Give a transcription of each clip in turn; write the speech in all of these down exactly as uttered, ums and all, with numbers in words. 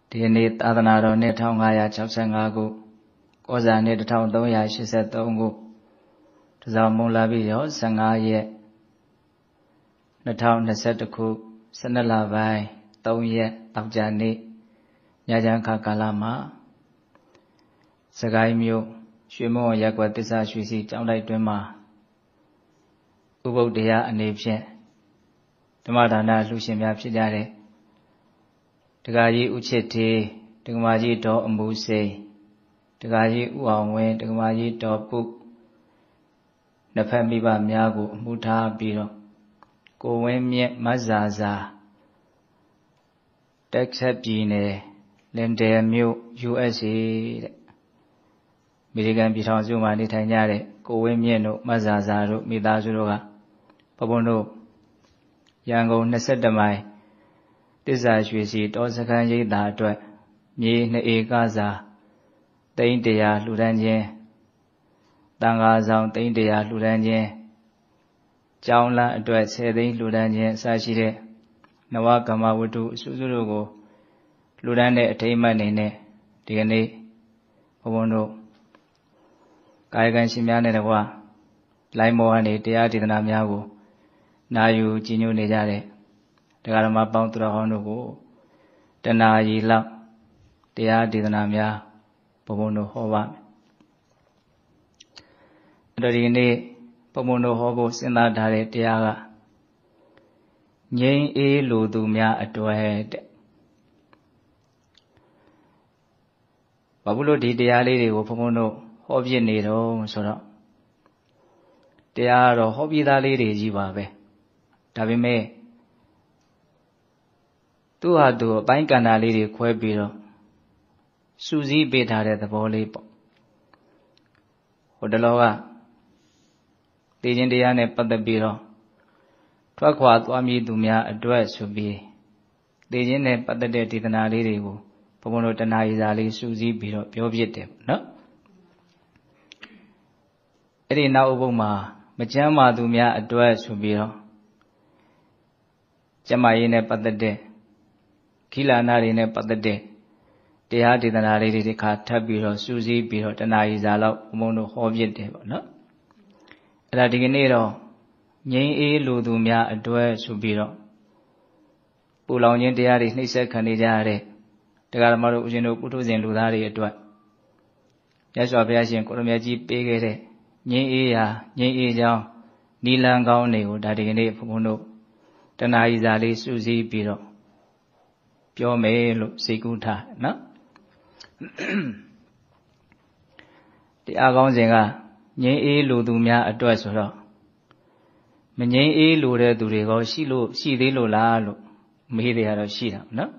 ဒီနေ့သာသနာတော်နှစ်တစ်ထောင်ငါးရာ၆ဆယ့်ငါးခုကောဇာနှစ်တစ်ထောင်သုံးရာရှစ်ဆယ့်သုံးခုတစောင်းမုံလာပြီးရောဆယ့်ငါးရက်နှစ်ထောင်နှစ်ဆယ့်တစ်ခုဆယ်နှစ်လပိုင်းသုံးရက်တောက်ကြနေ့ညချမ်းခါကာလမှာစကိုင်းမြို့ရွှေမုံရက်ကွက်သစ္စာရွှေစီကျောင်းတိုက်တွင်မှာဥပုပ်တရားအနေဖြင့်ဓမ္မဒါနလှူရှင်များဖြစ်ကြတဲ့ဒကာကြီးဦးချစ်ထေးဒကမာကြီးဒေါ်အမှုစိန်ဒကာကြီးဦးအောင်ဝင်းဒကမာကြီးဒေါ်ပုနှစ်ဖက်မိဘများကိုအမှုထားပြီးတော့ကိုဝင်းမြင့်မဇာဇာတက်ဆက်ပြည်နယ်လင်တယ်မြို့ ယူ အက်စ် အေ တဲ့အမေရိကန်ပြည်ထောင်စုမှာနေထိုင်ကြတဲ့ကိုဝင်းမြင့်တို့မဇာဇာတို့မိသားစုတို့ကဘုန်းဘုန်းတို့ရန်ကုန်နှစ်ဆယ့်တစ်မိုင်သစ္စာရွှေစီတောစခန်းရိပ်သာအတွက်မြေနှစ်ဧကစာသိန်းတရာလှူဒန်းခြင်းတန်ခါဆောင်သိန်းတရာလှူဒန်းခြင်းကျောင်းလမ်းအတွက်ဆယ်သိန်းလှူဒန်းခြင်းအစရှိတဲ့နဝကမ္မဝတ္ထုအစုစုတို့ကိုလှူဒန်းတဲ့အထိမ်းအမှတ်အနေနဲ့ဒီကနေ့ဘုန်းဘုန်းတို့ကာယကံရှင်များနဲ့တကွလိုင်းမောကနေတရားဒေသနာများကိုနာယူကြည်ညိုနေကြတဲ့တရားဓမ္မပေါင်းသူတော်ကောင်းတို့ကိုတဏှာရီလောက်တရားဒေသနာများဘုံဘုံတို့ဟောပါမယ်အဲ့တော့ဒီနေ့ဘုံဘုံတို့ဟောဖို့စဉ်းစားထားတဲ့တရားကငြိမ်းအေးလိုသူများအတွက်တဲ့ဘာဖြစ်လို့ဒီတရားလေးတွေကိုဘုံဘုံတို့ဟောပြနေတော့ဆိုတော့တရားတော့ဟောပြသားလေးတွေကြီးပါပဲဒါပေမဲ့သူ့ဟာသူအပိုင်းကဏ္ဍလေးတွေခွဲပြီးတော့စူးစီးပေးထားတဲ့သဘောလေးပေါ့ဟိုတလောကသိခြင်းတရားနဲ့ပတ်သက်ပြီးတော့ထွက်ခွာသွားမည်သူများအတွက်ဆိုပြီးသိခြင်းနဲ့ပတ်သက်တဲ့ဒေသနာလေးတွေကိုဘုံဘုံတို့တဏှာရီစာလေးစူးစီးပြီးတော့ပြောပြတယ်ပေါ့နော်အဲ့ဒီနောက်ဥပုပ်မှာမကျမ်းမာသူများအတွက်ဆိုပြီးတော့ကျမ်းမာရေးနဲ့ပတ်သက်တဲ့ခိလာနာတွေနဲ့ပတ်သက်တဲ့တရားဒေသနာလေးတွေဒီခါထပ်ပြီးတော့စူးစီးပြီးတော့တဏှာရီစာလောက်ဘုံဘုံတို့ဟောပြတယ်ပေါ့နော်အဲ့ဒါဒီကနေ့တော့ငြိမ်းအေးလိုသူများအတွက်ဆိုပြီးတော့ပူလောင်ခြင်းတရားတွေနှိမ့်ဆက်ခံနေကြရတဲ့တရားဓမ္မတို့ဦးဇင်းတို့ပုထုဇဉ်လူသားတွေအတွက်မြတ်စွာဘုရားရှင်ကိုရမကြီးပေးခဲ့တဲ့ငြိမ်းအေးရာငြိမ်းအေးကြောင်းနိလန်ကောင်းတွေကိုဒါဒီကနေ့ဘုံဘုံတို့တဏှာရီစာလေးစူးစီးပြီးတော့ပြောမယ်လို့စိတ်ကူးထားနော်တရားကောင်းစဉ်ကငြိမ်းအေးလိုသူများအတွက်ဆိုတော့မငြိမ်းအေးလိုတဲ့သူတွေကောရှိလို့ရှိသေးလို့လားလို့မေးတယ်ကတော့ရှိတာနော်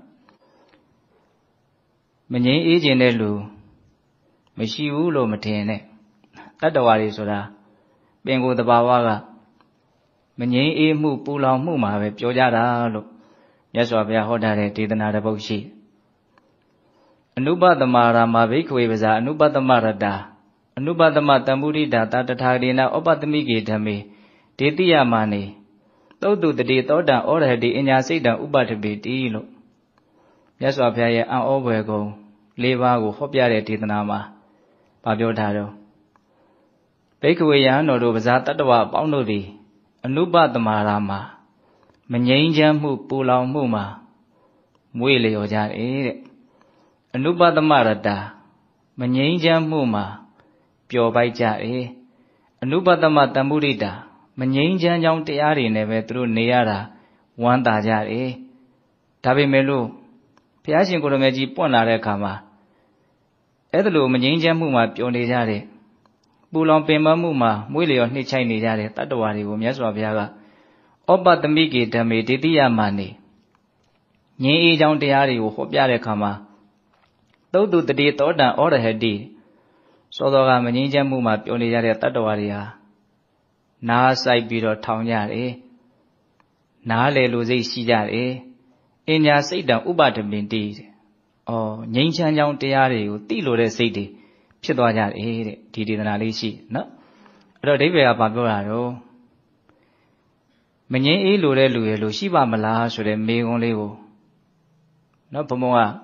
မငြိမ်းအေးခြင်းတဲ့လူမရှိဘူးလို့မထင်နဲ့တတ္တဝါတွေဆိုတာပင်ကိုယ်တဘာဝကမငြိမ်းအေးမှုပူလောင်မှုမှာပဲပြောကြတာလို့မြတ်စွာဘုရားဟောထားတဲ့ဒေသနာတစ်ပုဒ်ရှိအနုပတမရာမဘိက္ခဝေပဇာအနုပတမရတာအနုပတမတံပုရိဒာတာတထာဂရေနဩပတမိကေဓမေဒေတိယမနေသုတ်တုတတိသောတံဩရဟတိအညာစိတ်တံဥပထပေတိလို့မြတ်စွာဘုရားရဲ့အံ့ဩဖွယ်ကုန်၄ပါးကိုဟောပြတဲ့ဒေသနာမှာဗာပြောထားတော့ဘိက္ခဝေယဟန်တော်တို့ပဇာတတ္တဝအပေါင်းတို့သည်အနုပတမရာမှာမငြိမ်းချမ်းမှုပူလောင်မှုမှာမွေ့လျော်ကြတယ်တဲ့အနုပတမရတာမငြိမ်းချမ်းမှုမှာပျော်ပိုက်ကြတယ်အနုပတမတံပုရိတာမငြိမ်းချမ်းကြောင်းတရားတွေနဲ့ပဲသူတို့နေရတာဝမ်းသာကြတယ်ဒါပေမဲ့လို့ဘုရားရှင်ကိုရမကြီးပွင့်လာတဲ့အခါမှာအဲ့ဒါလိုမငြိမ်းချမ်းမှုမှာပျော်နေကြတဲ့ပူလောင်ပင်ပန်းမှုမှာမွေ့လျော်နှိမ့်ချိုက်နေကြတဲ့တတ္တဝါတွေကိုမြတ်စွာဘုရားကဩပတမိကေဓမေဒေတိယမနေငြိမ်းအေးကြောင်းတရားတွေကိုဟောပြတဲ့အခါမှာသုတ်တုတတိသောတံဩရဟတိစောစောကမငြိမ်းချမ်းမှုမှာပျော်နေကြတဲ့တတ္တဝါတွေဟာနားဆိုင်ပြီးတော့ထောင်ကြတယ်နားလေလိုစိတ်ရှိကြတယ်အညာစိတ်တံဥပထပင်တိတဲ့ဩငြိမ်းချမ်းကြောင်းတရားတွေကိုသိလို့တဲ့စိတ်တွေဖြစ်သွားကြတယ်တဲ့ဒီဒေသနာလေးရှိနော်အဲ့တော့အဓိပ္ပာယ်ကဘာပြောတာတော့မငြင်းအေးလိုတဲ့လူရဲ့လို့ရှိပါမလားဆိုတဲ့မေးခွန်းလေးကိုနော်ဘုံဘုံက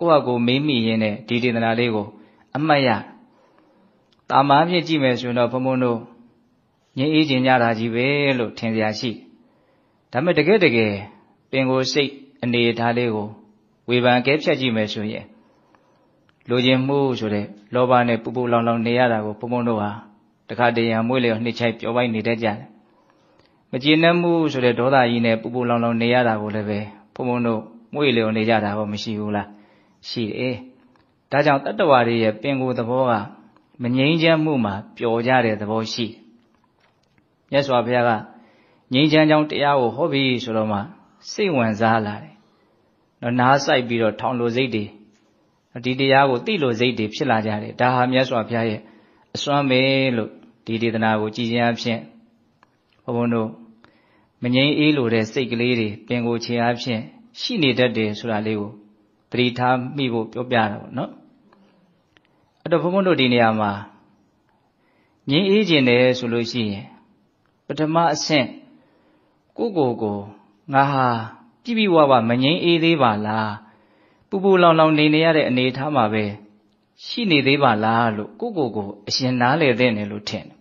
ကိုယ့်ဟာကိုမေးမိရင်းနဲ့ဒီဒေသနာလေးကိုအမှတ်ရတာမားပြည့်ကြည့်မယ်ဆိုရင်တော့ဘုံဘုံတို့ငြိမ်းအေးခြင်းကြတာကြီးပဲလို့ထင်စရာရှိဒါပေမဲ့တကယ်တကယ်ပင်ကိုယ်စိတ်အနေအထားလေးကိုဝေဖန်ကဲဖြတ်ကြည့်မယ်ဆိုရင်လိုချင်မှုဆိုတဲ့လောဘနဲ့ပူပူလောင်လောင်နေရတာကိုဘုံဘုံတို့ဟာတခါတရံမွေးလျော်နှိမ့်ချိုက်ပျော်ပိုက်နေတတ်ကြတယ်မကျေနပ်မှုဆိုတဲ့ဒေါသကြီးနဲ့ပူပူလောင်လောင်နေရတာကိုလည်းပဲဘုံဘုံတို့မွေးလျော်နေကြတာတော့မရှိဘူးလားရှိတယ်ဒါကြောင့်တတ္တဝါတွေရဲ့ပင်ကိုယ်သဘောကမငြိမ်းချမ်းမှုမှာပျော်ကြတဲ့သဘောရှိမြတ်စွာဘုရားကငြိမ်းချမ်းကြောင်းတရားကိုဟောပြီးဆိုတော့မှစိတ်ဝင်စားလာတယ်နော်နားဆိုင်ပြီးတော့ထောင်လိုစိတ်တွေဒီတရားကိုသိလိုစိတ်တွေဖြစ်လာကြတယ်ဒါဟာမြတ်စွာဘုရားရဲ့အစွမ်းပဲလို့ဒီဒေသနာကိုကြည်ခြင်းအဖြစ်ဘုံဘုံတို့မငြိမ်းအေးလိုတဲ့စိတ်ကလေးတွေပင်ကိုယ်ခြေအားဖြင့်ရှိနေတတ်တယ်ဆိုတာလေးကိုသတိထားမိဖို့ပြောပြတာပေါ့နော်အဲ့တော့ဘုံဘုံတို့ဒီနေရာမှာငြိမ်းအေးခြင်းတယ်ဆိုလို့ရှိရင်ပထမအဆင့်ကိုယ့်ကိုယ်ကိုငါဟာပြည့်ပြည့်ဝဝမငြိမ်းအေးသေးပါလားပူပူလောင်လောင်နေနေရတဲ့အနေအထားမှာပဲရှိနေသေးပါလားလို့ကိုယ့်ကိုယ်ကိုအရှင်နားလည်တဲ့နယ်လို့ထင်တယ်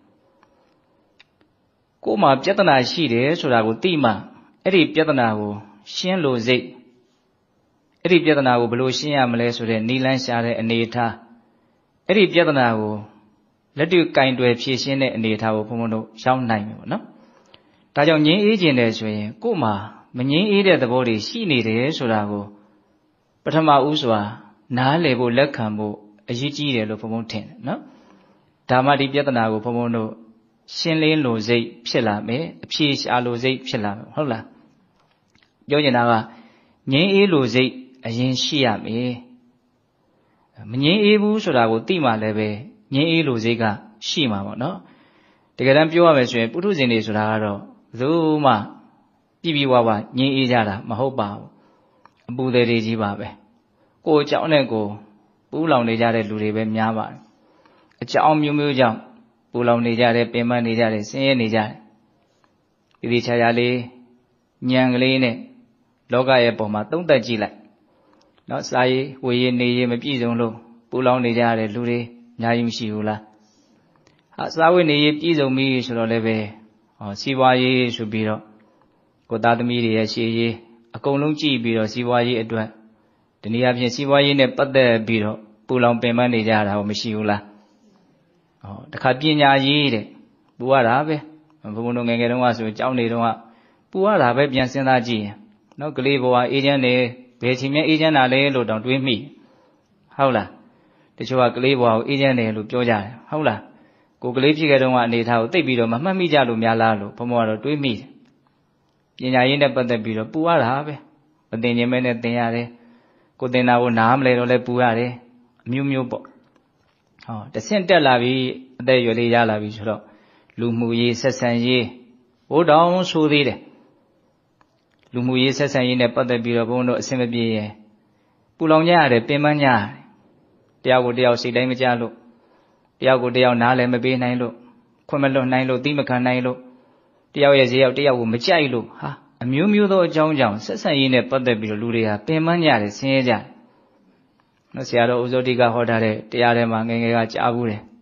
ကိုယ်မှာပြဿနာရှိတယ်ဆိုတာကိုသိမှအဲ့ဒီပြဿနာကိုရှင်းလို့စိတ်အဲ့ဒီပြဿနာကိုဘယ်လိုရှင်းရမလဲဆိုတဲ့နိလန်းရှာတဲ့အနေအထားအဲ့ဒီပြဿနာကိုလက်တွေ့ကင်တွယ်ဖြေရှင်းတဲ့အနေအထားကိုဘုံဘုံတို့ရောက်နိုင်ပြီပေါ့နော်ဒါကြောင့်ငြိမ်းအေးခြင်းတယ်ဆိုရင်ကိုယ်မှာမငြိမ်းအေးတဲ့သဘောတွေရှိနေတယ်ဆိုတာကိုပထမဦးစွာနားလည်ဖို့လက်ခံဖို့အရေးကြီးတယ်လို့ဘုံဘုံထင်တယ်နော်ဒါမှဒီပြဿနာကိုဘုံဘုံတို့ရှင်းလင်းလို့စိတ်ဖြစ်လာမယ်အဖြေရှာလို့စိတ်ဖြစ်လာမယ်ဟုတ်လားပြောချင်တာကငြိမ်းအေးလို့စိတ်အရင်ရှိရမယ်မငြိမ်းအေးဘူးဆိုတာကိုသိမှလည်းပဲငြိမ်းအေးလို့စိတ်ကရှိမှာပေါ့နော်တကယ်တမ်းပြောရမယ်ဆိုရင်ပုထုဇဉ်တွေဆိုတာကတော့ဘယ်သူမှပြည့်ပြည့်ဝဝငြိမ်းအေးကြတာမဟုတ်ပါဘူးအပူတွေကြီးပါပဲကိုယ်အကြောင်းနဲ့ကိုပူးလောင်နေကြတဲ့လူတွေပဲများပါတယ်အကြောင်းမျိုးမျိုးကြောင့်ပူလောင်နေကြတယ်ပင်ပန်းနေကြတယ်ဆင်းရဲနေကြတယ်ဒီဒီချာချာလေးဉာဏ်ကလေးနဲ့လောကရဲ့ပုံမှာသုံးသပ်ကြည့်လိုက်နော်စာရေးဝေရေးနေရေးမပြည့်စုံလို့ပူလောင်နေကြတဲ့လူတွေအများကြီးမရှိဘူးလားဟာစာဝတ်နေရေးပြည့်စုံပြီဆိုတော့လည်းပဲဟောစီးပွားရေးဆိုပြီးတော့ကိုသားသမီးတွေရဲ့ရှေ့ရေးအကုန်လုံးကြည့်ပြီးတော့စီးပွားရေးအတွက်ဒီနေ့အပြင်စီးပွားရေးနဲ့ပတ်သက်ပြီးတော့ပူလောင်ပင်ပန်းနေကြတာမရှိဘူးလားဟောတခါပညာရေးတဲ့ပူရတာပဲဘုံဘုံတို့ငယ်ငယ်တုန်းကဆိုကြောင်းနေတုန်းကပူရတာပဲပြန်စဉ်းစားကြည့်ရင်နော်ကလေးဘဝအေးချမ်းနေဘယ်ချိန်မှအေးချမ်းတာလဲလို့တောင်တွေးမိဟုတ်လားတချို့ကကလေးဘဝကိုအေးချမ်းတယ်လို့ပြောကြတယ်ဟုတ်လားကိုကလေးဖြစ်ခဲ့တုန်းကအနေထားကိုသိပြီးတော့မမှတ်မိကြလို့များလားလို့ဘုံဘုံကတော့တွေးမိတယ်ပညာရေးနဲ့ပတ်သက်ပြီးတော့ပူရတာပဲမသိခြင်းမဲနဲ့သင်ရတယ်ကိုသင်တာကိုနားမလဲတော့လဲပူရတယ်အမျိုးမျိုးပေါ့ဟောတဆင့်တက်လာပြီအသက်ရွယ်လေးရလာပြီဆိုတော့လူမှုရေးဆက်ဆံရေးဘိုးတောင်ဆိုသေးတယ်လူမှုရေးဆက်ဆံရေးနဲ့ပတ်သက်ပြီးတော့ဘုန်းတို့အဆင်မပြေရင်ပူလောင်ကြရတယ်ပင်ပန်းကြရတယ်တယောက်ကိုတယောက်စိတ်တိုင်းမကြလို့တယောက်ကိုတယောက်နားလည်းမပေးနိုင်လို့ခွင့်မလွတ်နိုင်လို့သိမခံနိုင်လို့တယောက်ရဲ့ဈေးရောက်တယောက်ကိုမကြိုက်လို့ဟာအမျိုးမျိုးသောအကြောင်းကြောင့်ဆက်ဆံရေးနဲ့ပတ်သက်ပြီးတော့လူတွေဟာပင်ပန်းကြတယ်ဆင်းရဲကြတယ်နော်ဆရာတော်ဥဇောတိကဟောထားတဲ့တရားထဲမှာငယ်ငယ်ကကြားဘူးတယ်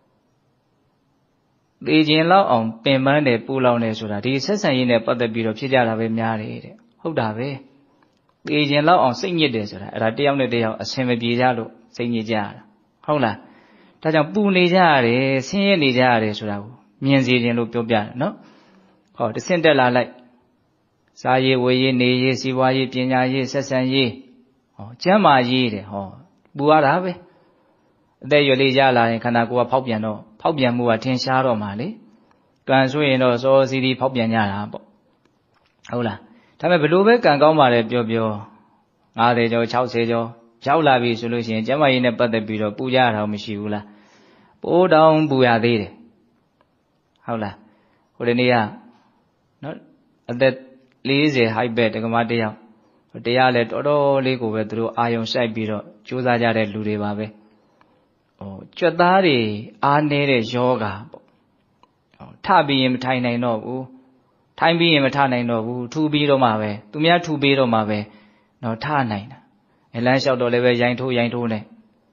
သိခြင်းလောက်အောင်ပင်ပန်းတယ်ပူလောင်တယ်ဆိုတာဒီဆက်ဆံရေးနဲ့ပတ်သက်ပြီးတော့ဖြစ်ကြတာပဲများတယ်တဲ့ဟုတ်တာပဲသိခြင်းလောက်အောင်စိတ်ညစ်တယ်ဆိုတာအဲ့ဒါတယောက်နဲ့တယောက်အဆင်မပြေကြလို့စိတ်ညစ်ကြရတာဟုတ်လားဒါကြောင့်ပူနေကြရတယ်ဆင်းရဲနေကြရတယ်ဆိုတာကိုမြင်စေခြင်းလို့ပြောပြတယ်နော်ဟောတဆင့်တက်လာလိုက်စာရေးဝေရေးနေရေးစီးပွားရေးပညာရေးဆက်ဆံရေးဟောကျမ်းမာရေးတဲ့ဟောပူရတာပဲအသက်ရွယ်လေးရလာရင်ခန္ဓာကိုယ်ကဖောက်ပြန်တော့ဖောက်ပြန်မှုကထင်ရှားတော့မှလေကံဆိုရင်တော့စောစီဒီဖောက်ပြန်ကြတာပေါ့ဟုတ်လားဒါပေမဲ့ဘလို့ပဲကံကောင်းပါလေပြောပြော၅၀ကျော်၆၀ကျော်ရောက်လာပြီဆိုလို့ရှိရင်ကျမ်းမာရေးနဲ့ပတ်သက်ပြီးတော့ပူကြတာမရှိဘူးလားပိုးတောင်ပူရသေးတယ်ဟုတ်လားဟိုဒီနေ့ကနော်အသက်၄၀ height ပဲတက္ကမတယောက်တရားလဲတော်တော်လေးကိုပဲသူတို့အာယုံစိုက်ပြီးတော့ကြိုးစားကြတဲ့လူတွေပါပဲဟိုကြွက်သားတွေအားနေတဲ့ယောဂါပေါ့ဟောထပြီးရင်မထိုင်နိုင်တော့ဘူးထိုင်ပြီးရင်မထနိုင်တော့ဘူးထူပြီးတော့မှပဲသူများထူပြီးတော့မှပဲတော့ထနိုင်တာလမ်းလျှောက်တော့လည်းပဲရိုင်းထိုးရိုင်းထိုးနဲ့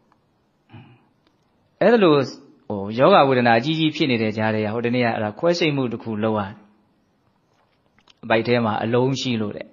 အဲ့ဒါလို့ဟိုယောဂဝေဒနာအကြီးကြီးဖြစ်နေတဲ့ကြားထဲကဟိုတနေ့ကအဲ့ဒါခွဲစိတ်မှုတစ်ခုလုပ်ရတယ်အပိုက်ထဲမှာအလုံးရှိလို့တဲ့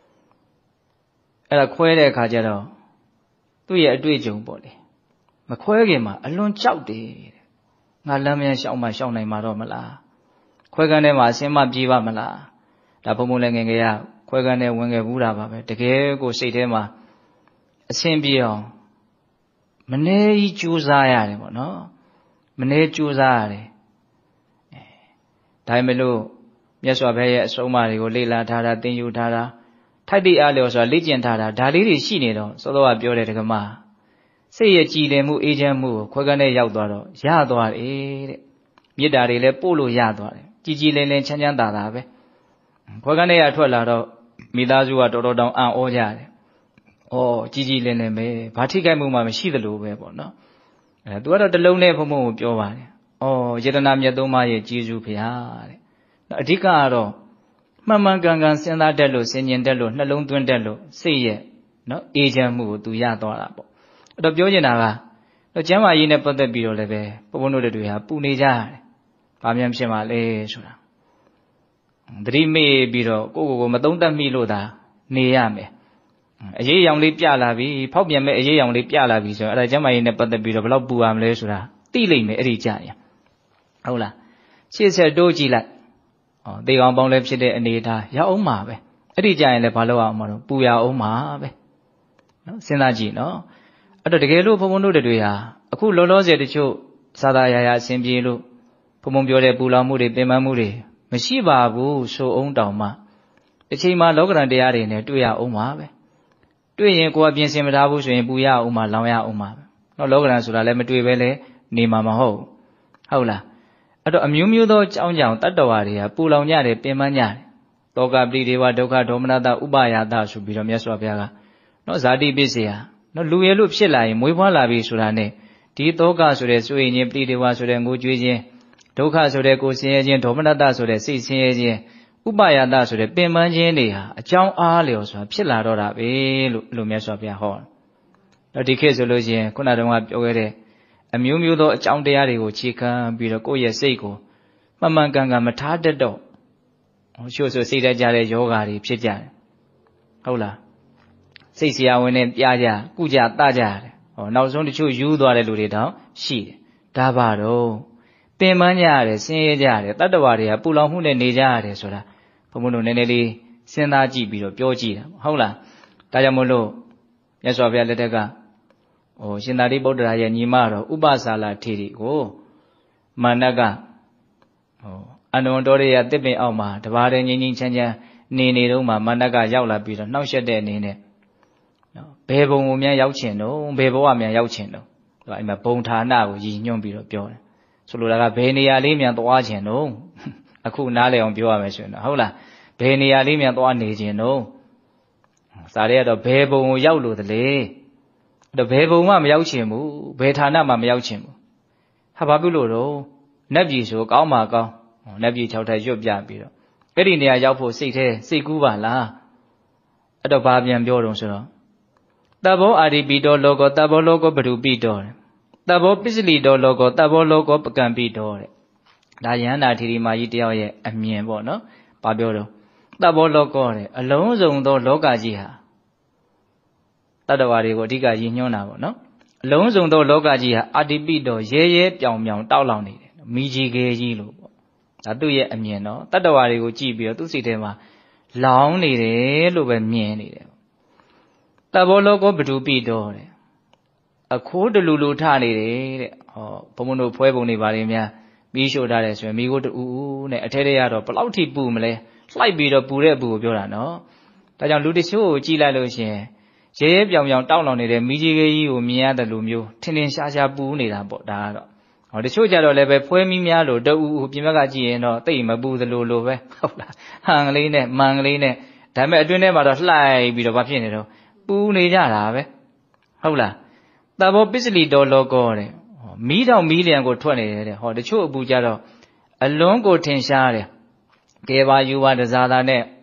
အဲ့ဒါခွဲတဲ့အခါကျတော့သူ့ရဲ့အတွေ့အကြုံပေါ့လေမခွဲခင်မှာအလွန်ကြောက်တယ်တဲ့ငါလမ်းမရှောက်မှရှောက်နိုင်မှာတော့မလားခွဲကန်းထဲမှာအစင်းမပြေးပါမလားဒါဘုံဘုံလည်းငယ်ငယ်ကခွဲကန်းထဲဝင်ခဲ့ဘူးတာပါပဲတကယ်ကိုစိတ်ထဲမှာအစင်းပြေးအောင်မနေကြီးကြိုးစားရတယ်ပေါ့နော်မနေကြိုးစားရတယ်အဲဒါပေမဲ့လို့မြတ်စွာဘုရားရဲ့အဆုံးအမတွေကိုလေ့လာထားတာသင်ယူထားတာထိုက်တိအားလျော်စွာလေ့ကျင့်ထားတာဒါလေးတွေရှိနေတော့စောစောကပြောတဲ့ဓမ္မစိတ်ရဲ့ကြည်လင်မှုအေးချမ်းမှုကိုခွဲကန်းနဲ့ရောက်သွားတော့ရသွားတယ်တဲ့မေတ္တာတွေလည်းပို့လို့ရသွားတယ်ကြည်ကြည်လင်လင်ချမ်းချမ်းသာသာပဲခွဲကန်းနဲ့ရထွက်လာတော့မိသားစုကတော်တော်တောင်အံ့ဩကြတယ်ဩကြည်ကြည်လင်လင်ပဲဘာထိခိုက်မှုမှမရှိသလိုပဲပေါ့နော်အဲသူကတော့တလုံးနဲ့ဘုံဘုံကိုပြောပါတယ်ဩယတနာမြတ်သုံးပါးရဲ့ကျေးဇူးဖရာတဲ့အဓိကကတော့မှန်မှန်ကန်ကန်စဉ်းစားတတ်လို့စဉ်းကျင်တတ်လို့နှလုံးသွင်းတတ်လို့စိတ်ရဲ့နော်အေးချမ်းမှုကိုသူရသွားတာပေါ့အဲ့တော့ပြောချင်တာကတော့ကျမ်းမာရေးနဲ့ပတ်သက်ပြီးတော့လည်းပဲဘုံဘုံတို့တွေဟာပူနေကြရတယ်ဘာမှမဖြစ်ပါလေဆိုတာသတိမေ့ပြီးတော့ကိုယ့်ကိုယ်ကိုမသုံးသပ်မိလို့သာနေရမယ်အရေးရောင်လေးပြလာပြီဖောက်ပြန်မဲ့အရေးရောင်လေးပြလာပြီဆိုတော့အဲ့ဒါကျမ်းမာရေးနဲ့ပတ်သက်ပြီးတော့ဘယ်လောက်ပူရမလဲဆိုတာသိလိမ့်မယ်အဲ့ဒီကြရင်ဟုတ်လားရှေ့ဆက်တိုးကြည့်လိုက်ဩသေကောင်ပေါင်းလည်းဖြစ်တဲ့အနေထားရအောင်မှာပဲအဲ့ဒီကြရင်လည်းဘာလို့အောင်မှာတော့ပူရအောင်မှာပဲနော်စဉ်းစားကြည့်နော်အဲ့တော့တကယ်လို့ဘုံဘုံတို့တွေဟာအခုလောလောဆယ်တချို့သာသာရာရာအစဉ်ပြေလို့ဘုံဘုံပြောတဲ့ပူလောင်မှုတွေပင်ပန်းမှုတွေမရှိပါဘူးဆိုအောင်တောင်မှတစ်ချိန်မှာလောကရန်တရားတွေနဲ့တွေ့ရအောင်မှာပဲတွေ့ရင်ကိုယ်ကပြင်ဆင်မထားဘူးဆိုရင်ပူရအောင်မှာလောင်ရအောင်မှာပဲနော်လောကရန်ဆိုတာလည်းမတွေ့ပဲလေနေမှာမဟုတ်ဟုတ်လားအဲ့တော့အမျိုးမျိုးသောကြောင်းကြောင်တတ္တဝါတွေကပူလောင်ကြတယ်ပင်ပန်းကြတယ်တောကပရိဒေဝဒုက္ခဒေါမနတဥပယာတဆိုပြီးတော့မြတ်စွာဘုရားကနော်ဇာတိပစ္စယနော်လူရလို့ဖြစ်လာရင်မွေးဖွားလာပြီဆိုတာနဲ့ဒီတောကဆိုတဲ့စွေရင်ပရိဒေဝဆိုတဲ့ငိုကြွေးခြင်းဒုက္ခဆိုတဲ့ကိုယ်ဆင်းရဲခြင်းဒေါမနတဆိုတဲ့စိတ်ဆင်းရဲခြင်းဥပယာတဆိုတဲ့ပင်ပန်းခြင်းတွေဟာအကြောင်းအားလျော်စွာဖြစ်လာတော့တာပဲလို့လို့မြတ်စွာဘုရားဟောတယ်ဒီခေတ်ဆိုလို့ရှိရင်ခုနတုန်းကပြောခဲ့တဲ့အမျိုးမျိုးသောအကြောင်းတရားတွေကိုခြေခံပြီးတော့ကိုယ့်ရဲ့စိတ်ကိုမှန်မှန်ကန်ကန်မထားတတ်တော့ချို့ဆိုစိတ်ဓာတ်ကြတဲ့ယောဂါတွေဖြစ်ကြတယ်ဟုတ်လားစိတ်ဆရာဝန်နဲ့ပြကြကုကြတကြတယ်ဟောနောက်ဆုံးတချို့ယူသွားတဲ့လူတွေတောင်ရှိတယ်ဒါပါတော့ပင်ပန်းကြရတယ်ဆင်းရဲကြရတယ်တတ္တဝါတွေကပူလောင်မှုနဲ့နေကြရတယ်ဆိုတာဘုံဘုံတို့နည်းနည်းလေးစဉ်းစားကြည့်ပြီးတော့ပြောကြည့်တာဟုတ်လားဒါကြောင့်မို့လို့မြတ်စွာဘုရားလက်ထက်ကဟိုရှင်သာရိပုတ္တရာရဲ့ညီမတော်ဥပစာလာထေရီကိုမာနကဟိုအန္တဝန္တောရိယတစ်ပင်အောက်မှာတပါးတည်းငြိမ်းငြိမ်းချမ်းချမ်းနေနေတော့မှမာနကရောက်လာပြီးတော့နှောက်ယှက်တဲ့အနေနဲ့နော်ဘယ်ဘုံကိုများရောက်ချင်တော့ဘယ်ဘဝများရောက်ချင်တော့သူကအဲ့မှာဘုံဌာနကိုရည်ညွှန်းပြီးတော့ပြောတယ်ဆိုလိုတာကဘယ်နေရာလေးများသွားချင်တော့အခုနားလည်အောင်ပြောရမယ်ဆိုရင်တော့ဟုတ်လားဘယ်နေရာလေးများသွားနေချင်တော့စာရဲကတော့ဘယ်ဘုံကိုရောက်လို့တလေတော့ဘယ်ဘုံမှမရောက်ချင်ဘူးဘယ်ဌာနမှမရောက်ချင်ဘူးဟာဘာဖြစ်လို့တော့နတ်ပြည်ဆိုကောင်းမှာကောင်းနတ်ပြည်၆ထပ်ရွတ်ပြပြီးတော့အဲ့ဒီနေရာရောက်ဖို့စိတ်แท้စိတ်ကူးပါလားအဲ့တော့ဘာပြန်ပြောတော့ဆိုတော့တဘောအာရိပိတောလောကောတဘောလောကောပတုပိတောတဘောပစ္စလိတောလောကောတဘောလောကောပကံပိတောတဲ့ဒါယန္တာထေရီမာကြီးတယောက်ရဲ့အမြင်ပေါ့နော်ဘာပြောတော့တဘောလောကောတဲ့အလုံးစုံသောလောကကြီးဟာတတ္တဝါတွေကိုအဓိကရည်ညွှန်းတာပေါ့နော်အလုံးစုံသောလောကကြီးဟာအာတိပိတောရဲရဲပြောင်ပြောင်တောက်လောင်နေတယ်မိကြီးခဲကြီးလို့ပေါ့ဒါသူ့ရဲ့အမြင်နော်တတ္တဝါတွေကိုကြည့်ပြီးတော့သူ့စိတ်ထဲမှာလောင်နေတယ်လို့ပဲမြင်နေတယ်တဘောလောကောပတုပိတောတဲ့အခိုးတလူလူထနေတယ်တဲ့ဟောဘုံဘုံတို့ဖွဲပုံတွေပါလိမ့်များမီးရှို့ထားတယ်ဆိုရင်မီးကိုတူဦးနဲ့အထဲထဲရတော့ဘလောက်ထိပူမလဲလှိုက်ပြီးတော့ပူတဲ့အပူကိုပြောတာနော်ဒါကြောင့်လူတချို့ကိုကြည့်လိုက်လို့ရှိရင်ရဲရဲပြောင်ပြောင်တောက်လောင်နေတဲ့မိကြီးကြီးကိုမြင်ရတယ်လို့မျိုးထင်ထင်ရှားရှားပူနေတာပေါ့ဒါကတော့ဟောတချို့ကြတော့လည်းပဲဖွဲမီးများလို့တူဦးပြင်ဘက်ကကြည့်ရင်တော့တိတ်မပူသလိုလိုပဲဟုတ်လားဟန်ကလေးနဲ့မန်ကလေးနဲ့ဒါပေမဲ့အတွင်းထဲမှာတော့လှိုက်ပြီးတော့ဘာဖြစ်နေတော့ပူနေကြတာပဲဟုတ်လားတဘောပစ္စလိတောလောကောတဲ့မီးတောင်မီးလျံကိုထွက်နေတယ်တဲ့ဟောတချို့အပူကြတော့အလွန်ကိုထင်ရှားတယ်ကဲပါယူပါတစားသားနဲ့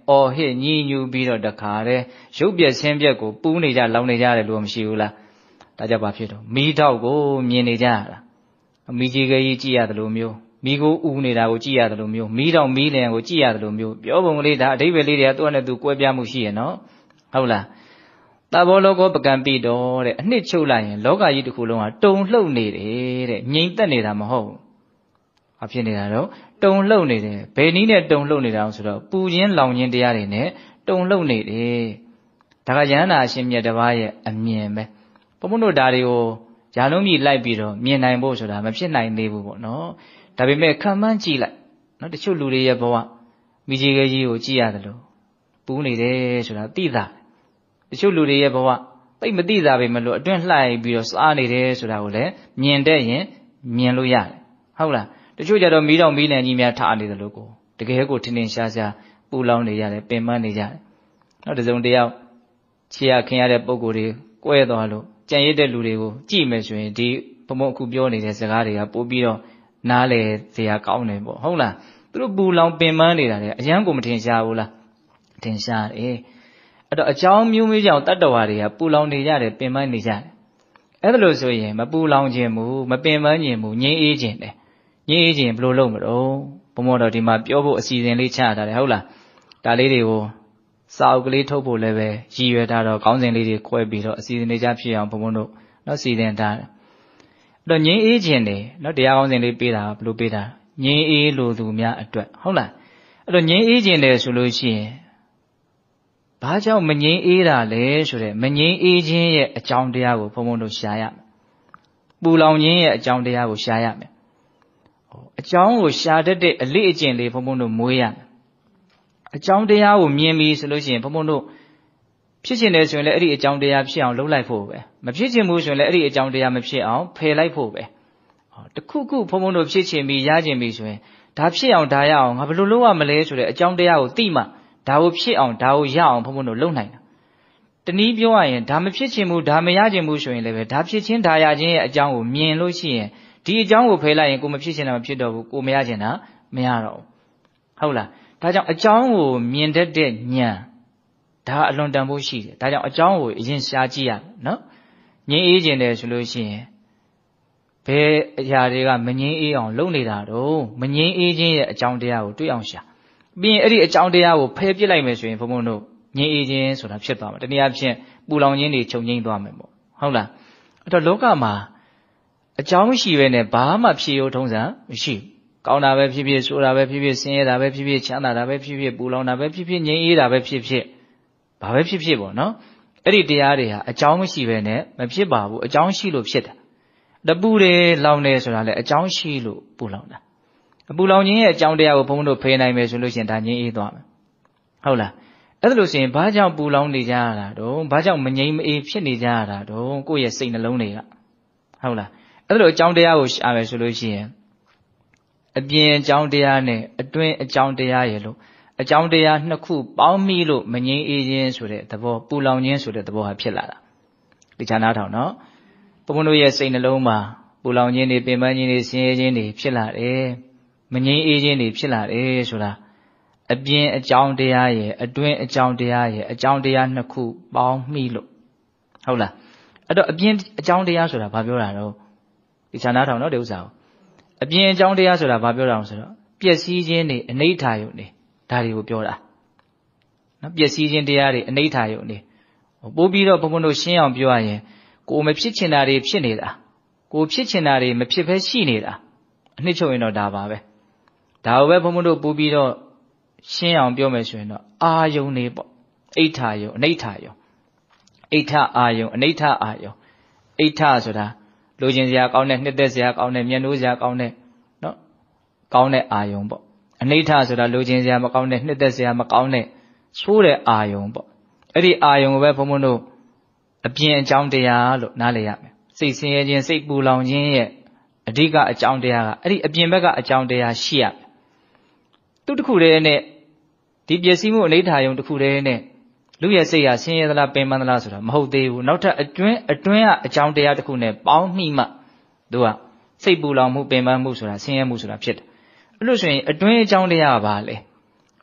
အော်ဟစ်ညှိညူးပြီးတော့တခါတည်းရုပ်ပြက်ဆင်းပြက်ကိုပူးနေကြလောင်နေကြတယ်လို့မရှိဘူးလားဒါကြပါဖြစ်တော့မီးတောက်ကိုမြင်နေကြရတာမီးကြီးကြီးကြည့်ရတယ်လို့မျိုးမီးကိုဥနေတာကိုကြည့်ရတယ်လို့မျိုးမီးတောက်မီးလျံကိုကြည့်ရတယ်လို့မျိုးပြောပုံကလေးဒါအဓိပ္ပာယ်လေးတွေကသူ့နဲ့သူကွဲပြားမှုရှိရဲ့နော်ဟုတ်လားတဘောလောကောပကံပိတော်တဲ့အနှစ်ချုပ်လိုက်ရင်လောကကြီးတစ်ခုလုံးကတုံလှုပ်နေတယ်တဲ့ငြိမ်သက်နေတာမဟုတ်ဘူးဘာဖြစ်နေတာတော့တုံလှုပ်နေတယ်ဘယ်နည်းနဲ့တုံလှုပ်နေတာဆိုတော့ပူခြင်းလောင်ခြင်းတရားတွေနဲ့တုံလှုပ်နေတယ်ဒါကယန္တာအရှင်မြတ်တစ်ပါးရဲ့အမြင်ပဲဘုံဘုံတို့ဒါတွေကိုຢာလုံးမြည်လိုက်ပြီးတော့မြင်နိုင်ဖို့ဆိုတာမဖြစ်နိုင်သေးဘူးပေါ့နော်ဒါပေမဲ့ခံမှန်းကြည့်လိုက်နော်တချို့လူတွေရဲ့ဘဝမိကြီးကြီးကိုကြည့်ရတယ်လို့ပူးနေတယ်ဆိုတာသိတာတချို့လူတွေရဲ့ဘဝသိမသိတာပဲမလို့အတွင်းလှိုက်ပြီးတော့စားနေတယ်ဆိုတာကိုလည်းမြင်တဲ့ရင်မြင်လို့ရတယ်ဟုတ်လားတချို့ကြတော့မီးတောင်မီးလန်ကြီးများထားနေတယ်လို့ကိုတကယ်ကိုထင်ထင်ရှားရှားပူလောင်နေရတယ်ပင်ပန်းနေကြတယ်နောက်တစ်စုံတစ်ယောက်ခြေရခင်ရတဲ့ပုံကိုယ်တွေကွဲသွားလို့ကြံရစ်တဲ့လူတွေကိုကြည့်မယ်ဆိုရင်ဒီဘုံဘုံအခုပြောနေတဲ့စကားတွေကပို့ပြီးတော့နားလေစရာကောင်းတယ်ပေါ့ဟုတ်လားသူတို့ပူလောင်ပင်ပန်းနေတာလေအရန်ကိုမထင်ရှားဘူးလားထင်ရှားတယ်အဲ့တော့အကြောင်းမျိုးမျိုးကြောင့်တတ္တဝါတွေကပူလောင်နေကြတယ်ပင်ပန်းနေကြတယ်အဲ့ဒါလို့ဆိုရင်မပူလောင်ခြင်းမူမပင်ပန်းခြင်းမူငြိမ်းအေးခြင်းတယ်ငြိမ်းအေးခြင်းဘယ်လိုလုပ်မလို့ဘုံမောတော်ဒီမှာပြောဖို့အစီအစဉ်လေးချထားတယ်ဟုတ်လားဒါလေးတွေကိုစာအုပ်ကလေးထုတ်ဖို့လည်းပဲရည်ရွယ်ထားတော့ခေါင်းစဉ်လေးတွေခွဲပြီးတော့အစီအစဉ်လေးချဖြစ်အောင်ဘုံဘုံတို့နော်စီစဉ်ထားတယ်အဲ့တော့ငြိမ်းအေးခြင်းတယ်နော်တရားခေါင်းစဉ်လေးပေးတာဘယ်လိုပေးတာငြိမ်းအေးလိုသူများအတွက်ဟုတ်လားအဲ့တော့ငြိမ်းအေးခြင်းတယ်ဆိုလို့ရှိရင်ဘာကြောင့်မငြိမ်းအေးတာလဲဆိုတဲ့မငြိမ်းအေးခြင်းရဲ့အကြောင်းတရားကိုဘုံဘုံတို့ရှားရမယ်ပူလောင်ခြင်းရဲ့အကြောင်းတရားကိုရှားရမယ်အကြောင်းကိုရှာတတ်တဲ့အလေးအကျင့်လေးဘုံဘုံတို့မွေးရမယ်အကြောင်းတရားကိုမြင်ပြီးဆိုလို့ရှိရင်ဘုံဘုံတို့ဖြစ်ချင်တယ်ဆိုရင်လည်းအဲ့ဒီအကြောင်းတရားဖြစ်အောင်လုပ်လိုက်ဖို့ပဲမဖြစ်ချင်ဘူးဆိုရင်လည်းအဲ့ဒီအကြောင်းတရားမဖြစ်အောင်ဖယ်လိုက်ဖို့ပဲတခုခုဘုံဘုံတို့ဖြစ်ချင်ပြီးရချင်ပြီးဆိုရင်ဒါဖြစ်အောင်ဒါရအောင်ငါဘယ်လိုလုပ်ရမလဲဆိုတဲ့အကြောင်းတရားကိုသိမှဒါကိုဖြစ်အောင်ဒါကိုရအောင်ဘုံဘုံတို့လုပ်နိုင်တာတနည်းပြောရရင်ဒါမဖြစ်ချင်ဘူးဒါမရချင်ဘူးဆိုရင်လည်းပဲဒါဖြစ်ချင်းဒါရချင်းရဲ့အကြောင်းကိုမြင်လို့ရှိရင်ဒီအကြောင်းကိုဖယ်လိုက်ရင်ကိုမဖြစ်ချင်တာမဖြစ်တော့ဘူးကိုမရချင်တာမရတော့ဘူးဟုတ်လားဒါကြောင့်အကြောင်းကိုမြင်တတ်တဲ့ဉာဏ်ဒါအလွန်တန်ဖို့ရှိတယ်ဒါကြောင့်အကြောင်းကိုအရင်ရှားကြည့်ရနော်ငြိမ်းအေးခြင်းတယ်ဆိုလို့ရှိရင်ဘယ်အရာတွေကမငြိမ်းအေးအောင်လုပ်နေတာတော့မငြိမ်းအေးခြင်းရဲ့အကြောင်းတရားကိုတွေ့အောင်ရှာပြီးရင်အဲ့ဒီအကြောင်းတရားကိုဖယ်ပစ်လိုက်မယ်ဆိုရင်ဘုံဘုံတို့ငြိမ်းအေးခြင်းဆိုတာဖြစ်သွားမှာတနည်းအားဖြင့်ပူလောင်ခြင်းတွေချုပ်ငြိမ်းသွားမယ်ပေါ့ဟုတ်လားအဲ့တော့လောကမှာအကြောင်းရှိပဲနဲ့ဘာမှဖြစ်ရိုးထုံးစံမရှိဘူးကောင်းတာပဲဖြစ်ဖြစ်ဆိုတာပဲဖြစ်ဖြစ်ဆင်းရဲတာပဲဖြစ်ဖြစ်ချမ်းသာတာပဲဖြစ်ဖြစ်ပူလောင်တာပဲဖြစ်ဖြစ်ငြိမ်းအေးတာပဲဖြစ်ဖြစ်ဘာပဲဖြစ်ဖြစ်ပေါ့နော်အဲ့ဒီတရားတွေဟာအကြောင်းမရှိပဲနဲ့မဖြစ်ပါဘူးအကြောင်းရှိလို့ဖြစ်တာတပူတယ်လောင်တယ်ဆိုတာလည်းအကြောင်းရှိလို့ပူလောင်တာအပူလောင်ခြင်းရဲ့အကြောင်းတရားကိုဘုန်းဘုန်းတို့ဖယ်နိုင်မယ်ဆိုလို့ရှိရင်ဒါငြိမ်းအေးသွားမယ်ဟုတ်လားအဲ့ဒါလို့ဆိုရင်ဘာကြောင့်ပူလောင်နေကြရတာတော့ဘာကြောင့်မငြိမ်းမအေးဖြစ်နေကြရတာတော့ကိုယ့်ရဲ့စိတ်နှလုံးတွေကဟုတ်လားအဲ့ဒါလို့အကြောင်းတရားကိုရှာမယ်ဆိုလို့ရှိရင်အပြင်အကြောင်းတရားနဲ့အတွင်းအကြောင်းတရားရဲ့လို့အကြောင်းတရားနှစ်ခုပေါင်းမိလို့မငြိမ်းအေးခြင်းဆိုတဲ့သဘောပူလောင်ခြင်းဆိုတဲ့သဘောဟာဖြစ်လာတာဒီခြားနားထောင်နော်ဘုံဘုံတို့ရဲ့စိတ်နှလုံးမှာပူလောင်ခြင်းတွေပင်ပန်းခြင်းတွေဆင်းရဲခြင်းတွေဖြစ်လာတယ်မငြိမ်းအေးခြင်းတွေဖြစ်လာတယ်ဆိုတာအပြင်အကြောင်းတရားရဲ့အတွင်းအကြောင်းတရားရဲ့အကြောင်းတရားနှစ်ခုပေါင်းမိလို့ဟုတ်လားအဲ့တော့အပြင်အကြောင်းတရားဆိုတာဘာပြောတာတော့ဒီခြားနားထောင်နော်ဒီဥစ္စာကိုအပြင်အကြောင်းတရားဆိုတာဘာပြောတာလဲဆိုတော့ပျက်စီးခြင်းတွေအနိဋ္ဌာယုတ်နေဒါတွေကိုပြောတာနော်ပျက်စီးခြင်းတရားတွေအနိဋ္ဌာယုတ်နေပို့ပြီးတော့ဘုံဘုံတို့ရှင်းအောင်ပြောရရင်ကိုမဖြစ်ချင်တာတွေဖြစ်နေတာကိုဖြစ်ချင်တာတွေမဖြစ်ဘဲရှိနေတာအနှစ်ချုပ်ရင်တော့ဒါပါပဲဒါကိုပဲဘုံဘုံတို့ပို့ပြီးတော့ရှင်းအောင်ပြောမယ်ဆိုရင်တော့အာယုန်နေပေါ့အိဋ္ဌာယုန်အနိဋ္ဌာယုန်အိဋ္ဌအာယုန်အနိဋ္ဌအာယုန်အိဋ္ဌဆိုတာလိုချင်စရာကောင်းတဲ့နှစ်သက်စရာကောင်းတဲ့မျက်နှိုးစရာကောင်းတဲ့နော်ကောင်းတဲ့အာယုံပေါ့အနိဋ္ဌဆိုတာလိုချင်စရာမကောင်းတဲ့နှစ်သက်စရာမကောင်းတဲ့ဆိုးတဲ့အာယုံပေါ့အဲ့ဒီအာယုံကိုပဲဘုံဘုံတို့အပြင်အကြောင်းတရားလို့နားလည်ရမယ်စိတ်ဆင်းရဲခြင်းစိတ်ပူလောင်ခြင်းရဲ့အဓိကအကြောင်းတရားကအဲ့ဒီအပြင်ဘက်ကအကြောင်းတရားရှိရမယ်သူတစ်ခုတည်းနဲ့ဒီပျက်စီးမှုအနိဋ္ဌာယုံတစ်ခုတည်းနဲ့လူရဲ့စိတ်ဟာဆင်းရဲသလားပင်ပန်းသလားဆိုတာမဟုတ်သေးဘူးနောက်ထပ်အတွင်းအတွင်းကအကြောင်းတရားတစ်ခုနဲ့ပေါင်းမိမှသူကစိတ်ပူလောင်မှုပင်ပန်းမှုဆိုတာဆင်းရဲမှုဆိုတာဖြစ်တယ်အဲ့လို့ဆိုရင်အတွင်းအကြောင်းတရားကဘာလဲ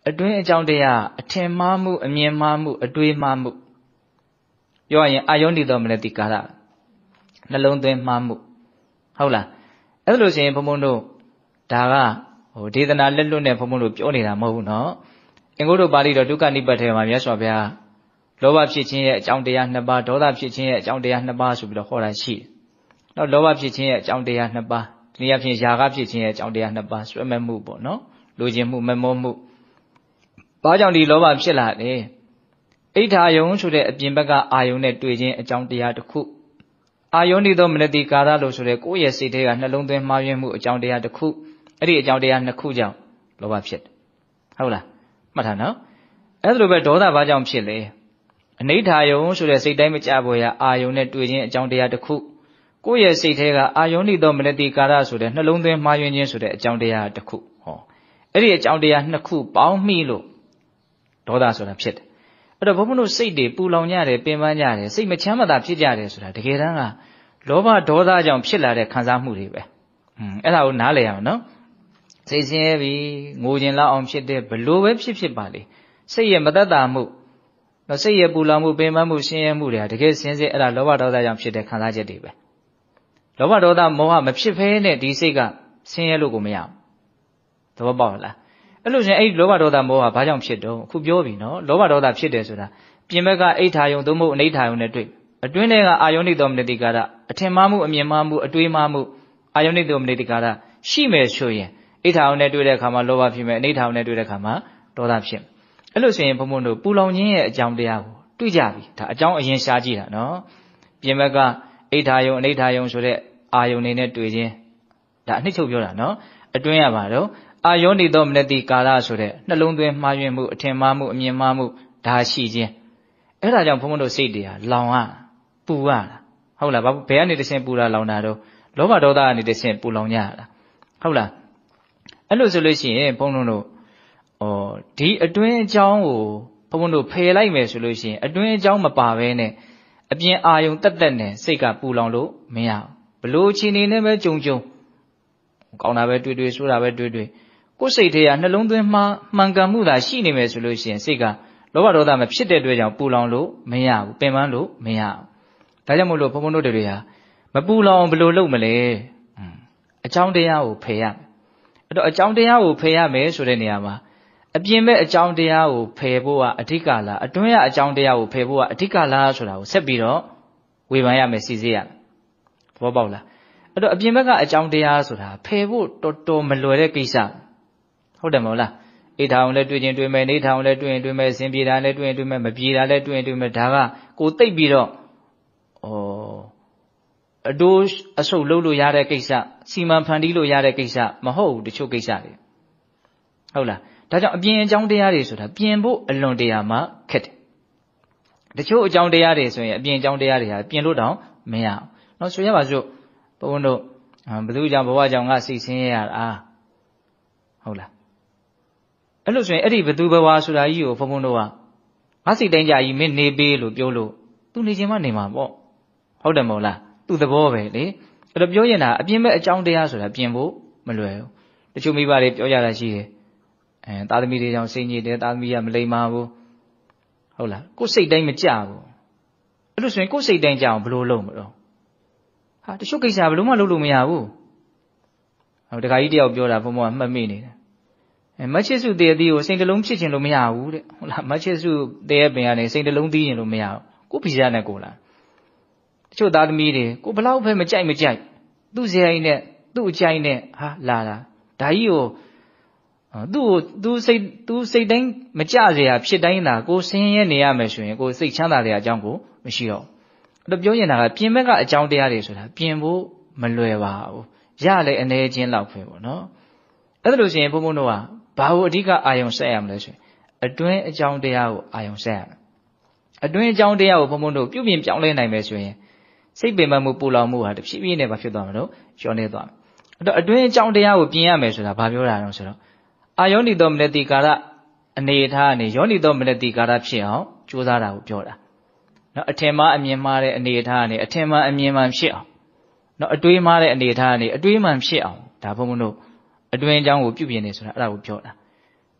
အတွင်းအကြောင်းတရားအထင်မှားမှုအမြင်မှားမှုအတွေးမှားမှုပြောရင်အာယောနိသောမနတိကာရနှလုံးသွင်းမှားမှုဟုတ်လားအဲ့လိုဆိုရင်ဘုံဘုံတို့ဒါကဟိုဒေသနာလက်လွတ်နဲ့ဘုံဘုံတို့ပြောနေတာမဟုတ်ဘူးနော်အင်္ဂုတ္တပါဠိတော်ဒုက္ခနိပတ်ထဲမှာမြတ်စွာဘုရားလောဘဖြစ်ခြင်းရဲ့အကြောင်းတရားနှစ်ပါးဒေါသဖြစ်ခြင်းရဲ့အကြောင်းတရားနှစ်ပါးဆိုပြီးတော့ဟောတာရှိတယ်။နောက်လောဘဖြစ်ခြင်းရဲ့အကြောင်းတရားနှစ်ပါးဒီနည်းအားဖြင့်ຢာကဖြစ်ခြင်းရဲ့အကြောင်းတရားနှစ်ပါးဆွဲမဲ့မှုပေါ့နော်လိုချင်မှုမမောမှုဘာကြောင့်ဒီလောဘဖြစ်လာလဲအိဋ္ဌာယုံဆိုတဲ့အပြင်ဘက်ကအာယုံနဲ့တွေ့ခြင်းအကြောင်းတရားတစ်ခုအာယောနိသောမနတိကာရလို့ဆိုတဲ့ကိုယ့်ရဲ့စိတ်ထဲကနှလုံးသွင်းမှားယွင်းမှုအကြောင်းတရားတစ်ခုအဲ့ဒီအကြောင်းတရားနှစ်ခုကြောင့်လောဘဖြစ်တယ်ဟုတ်လားမှတ်ထားနော်အဲ့လိုပဲဒေါသဘာကြောင့်ဖြစ်လဲအနိဋ္ဌာယုံဆိုတဲ့စိတ်တိုင်းမကြပေါ်ရအာယုံနဲ့တွေ့ခြင်းအကြောင်းတရားတစ်ခုကိုယ့်ရဲ့စိတ်ထဲကအာယောနိသောမနတိကာရဆိုတဲ့နှလုံးသွင်းမှားယွင်းခြင်းဆိုတဲ့အကြောင်းတရားတစ်ခုဟောအဲ့ဒီအကြောင်းတရားနှစ်ခုပေါင်းမိလို့ဒေါသဆိုတာဖြစ်တယ်အဲ့တော့ဘုန်းဘုန်းတို့စိတ်တွေပူလောင်ကြတယ်ပင်ပန်းကြတယ်စိတ်မချမ်းမသာဖြစ်ကြတယ်ဆိုတာတကယ်တမ်းကလောဘဒေါသကြောင့်ဖြစ်လာတဲ့ခံစားမှုတွေပဲอืมအဲ့ဒါကိုနားလည်ရအောင်နော်စိတ်ဆင်းရဲပြီငိုခြင်းလောက်အောင်ဖြစ်တဲ့ဘလို့ပဲဖြစ်ဖြစ်ပါလေစိတ်ရဲ့မသက်သာမှုနော်စိတ်ရဲ့ပူလောင်မှုပင်ပန်းမှုဆင်းရဲမှုတွေကတကယ်စင်စစ်အဲ့ဒါလောဘဒေါသကြောင့်ဖြစ်တဲ့ခံစားချက်တွေပဲလောဘဒေါသမောဟမဖြစ်ဖဲနဲ့ဒီစိတ်ကဆင်းရဲလို့ကိုမရဘူးသဘောပေါက်လားအဲ့လိုဆိုရင်အဲ့ဒီလောဘဒေါသမောဟဘာကြောင့်ဖြစ်တော့အခုပြောပြီနော်လောဘဒေါသဖြစ်တယ်ဆိုတာပြင်ဘက်ကအိဋ္ဌာယုံသို့မဟုတ်အနိဋ္ဌာယုံနဲ့တွေ့အတွင်းထဲကအာယောနိသောမနတိကာရအထင်မှားမှုအမြင်မှားမှုအတွေးမှားမှုအာယောနိသောမနတိကာရရှိမယ်ဆိုရင်အိဋ္ဌာယုံနဲ့တွေ့တဲ့အခါမှာလောဘဖြစ်မယ်အနိဋ္ဌာယုံနဲ့တွေ့တဲ့အခါမှာဒေါသဖြစ်အဲ့လိုဆိုရင်ဘုံဘုံတို့ပူလောင်ခြင်းရဲ့အကြောင်းတရားကိုတွေ့ကြပြီဒါအကြောင်းအရင်ရှားကြည့်တာနော်ပြင်ဘက်ကအိဋ္ဌာယုံအနိဋ္ဌာယုံဆိုတဲ့အာယုံနေနဲ့တွေ့ခြင်းဒါအနှစ်ချုပ်ပြောတာနော်အတွင်းရပါတော့အာယောနိသောမနတိကာရဆိုတဲ့နှလုံးသွင်းမှားယွင်းမှုအထင်မှားမှုအမြင်မှားမှုဒါရှိခြင်းအဲ့ဒါကြောင့်ဘုံဘုံတို့စိတ်တွေဟာလောင်ရပူရတာဟုတ်လားဘယ်ကနေတဆင့်ပူတာလောင်တာတော့လောဘဒေါသကနေတဆင့်ပူလောင်ကြရတာဟုတ်လားအဲ့လိုဆိုလို့ရှိရင်ဘုံဘုံတို့ဩဒီအတွင်းအကြောင်းကိုဘုံဘုံတို့ဖယ်လိုက်မယ်ဆိုလို့ရှိရင်အတွင်းအကြောင်းမပါဘဲနဲ့အပြင်အာယုံတက်တက်နဲ့စိတ်ကပူလောင်လို့မရဘူးဘလို့အချိန်နေနဲ့ပဲကြုံကြုံကောင်းတာပဲတွေ့တွေ့ဆိုးတာပဲတွေ့တွေ့ကိုယ်စိတ်ထဲကနှလုံးသွင်းမှမှန်ကန်မှုသာရှိနေမယ်ဆိုလို့ရှိရင်စိတ်ကလောဘဒေါသမဖြစ်တဲ့အတွက်ကြောင့်ပူလောင်လို့မရဘူးပင်ပန်းလို့မရဘူးဒါကြောင့်မို့လို့ဘုံဘုံတို့တွေဟာမပူလောင်ဘယ်လိုလုပ်မလဲအကြောင်းတရားကိုဖယ်ရမယ်အဲ့တော့အကြောင်းတရားကိုဖယ်ရမယ်ဆိုတဲ့နေရာမှာအပြင်ဘက်အကြောင်းတရားကိုဖယ်ဖို့ကအဓိကလားအတွင်းရအကြောင်းတရားကိုဖယ်ဖို့ကအဓိကလားဆိုတာကိုဆက်ပြီးတော့ဝေဖန်ရမယ်စီစစ်ရမယ်သဘောပေါက်လားအဲ့တော့အပြင်ဘက်ကအကြောင်းတရားဆိုတာဖယ်ဖို့တော်တော်မလွယ်တဲ့ကိစ္စဟုတ်တယ်မဟုတ်လားအိဋ္ဌာအောင်လည်းတွေ့ချင်းတွေ့မယ်နေထောင်လည်းတွေ့ရင်တွေ့မယ်စင်ပြေတာလည်းတွေ့ရင်တွေ့မယ်မပြေတာလည်းတွေ့ရင်တွေ့မယ်ဒါကကိုသိပ်ပြီးတော့ဩအတိုးအဆုပ်လုပ်လို့ရတဲ့ကိစ္စစီမံဖန်တီးလို့ရတဲ့ကိစ္စမဟုတ်ဘူးတချို့ကိစ္စတွေဟုတ်လားဒါကြောင့်အပြင်အကြောင်းတရားတွေဆိုတာပြင်ဖို့အလွန်တရာမှခက်တယ်တချို့အကြောင်းတရားတွေဆိုရင်အပြင်အကြောင်းတရားတွေဟာပြင်လို့တောင်မရအောင်နော်ဆိုရပါစို့ဘုန်းတို့ဘယ်သူကြောင့်ဘဝကြောင့်ငါစိတ်ဆင်းရဲရတာဟုတ်လားအဲ့လိုဆိုရင်အဲ့ဒီဘသူဘဝဆိုတာကြီးကိုဘုံဘုံတို့ကငါစိတ်တိုင်းကြကြီးမင်းနေပေးလို့ပြောလို့သူနေခြင်းမနေမှာပေါ့ဟုတ်တယ်မဟုတ်လားသူသဘောပဲလေအဲ့တော့ပြောရင်တာအပြင်ဘက်အကြောင်းတရားဆိုတာပြင်ဖို့မလွယ်ဘူးတချို့မိဘတွေပြောကြတာရှိတယ်အဲသားသမီးတွေကြောင့်စိတ်ညစ်တယ်သားသမီးကမလိမ္မာဘူးဟုတ်လားကိုယ်စိတ်တိုင်းမကြဘူးအဲ့လိုဆိုရင်ကိုယ်စိတ်တိုင်းကြအောင်ဘယ်လိုလုပ်မလို့ဟာတချို့ကိစ္စဘယ်လိုမှလုပ်လို့မရဘူးဟိုတခါကြီးတယောက်ပြောတာဘုံဘုံကမှတ်မိနေတယ်မချစ်စုတည်းသည်ကိုစိတ်နှလုံးဖြစ်ခြင်းလို့မရဘူးတဲ့ဟုတ်လားမချစ်စုတည်းရဲ့ပင်ကနေစိတ်နှလုံးသီးခြင်းလို့မရဘူးကိုယ်ဗီဇနဲ့ကိုလားတချို့သားသမီးတွေကိုဘလောက်ပဲမကြိုက်မကြိုက်သူ့ဇယိုင်းနဲ့သူ့အကြိုက်နဲ့ဟာလာတာဒါကြီးကိုသူ့ကိုသူစိတ်သူစိတ်တိုင်းမကြเสียဖြစ်တိုင်းသာကိုဆင်းရဲနေရမယ်ဆိုရင်ကိုစိတ်ချမ်းသာတဲ့အကြောင်းကိုမရှိတော့အဲ့တော့ပြောနေတာကပြင်ဘက်ကအကြောင်းတရားတွေဆိုတာပြင်ဖို့မလွယ်ပါဘူးရလေအနေချင်းလောက်ပဲပေါ့နော်အဲ့ဒါလို့ရှိရင်ဘုံဘုံတို့ကဘာကိုအဓိကအာယုံဆက်ရမလဲဆိုရင်အတွင်းအကြောင်းတရားကိုအာယုံဆက်ရမယ်အတွင်းအကြောင်းတရားကိုဘုံဘုံတို့ပြုပြင်ပြောင်းလဲနိုင်မယ်ဆိုရင်စိတ်ပင်ပန်းမှုပူလောင်မှုဟာတဖြည်းဖြည်းနဲ့ဘာဖြစ်သွားမှာလို့လျော့နေသွားမယ်အဲ့တော့အတွင်းအကြောင်းတရားကိုပြင်ရမယ်ဆိုတာဘာပြောတာလဲဆိုတော့အာယောနိသောမနတိကာရအနေထားအနေယောနိသောမနတိကာရဖြစ်အောင်ကြိုးစားတာကိုပြောတာနော်အထင်မှားအမြင်မှားတဲ့အနေထားအနေအထင်မှားအမြင်မှန်ဖြစ်အောင်နော်အတွေးမှားတဲ့အနေထားအနေအတွေးမှန်ဖြစ်အောင်ဒါဘုံဘုံတို့အတွင်းအကြောင်းကိုပြုပြင်နေဆိုတာအဲ့ဒါကိုပြောတာ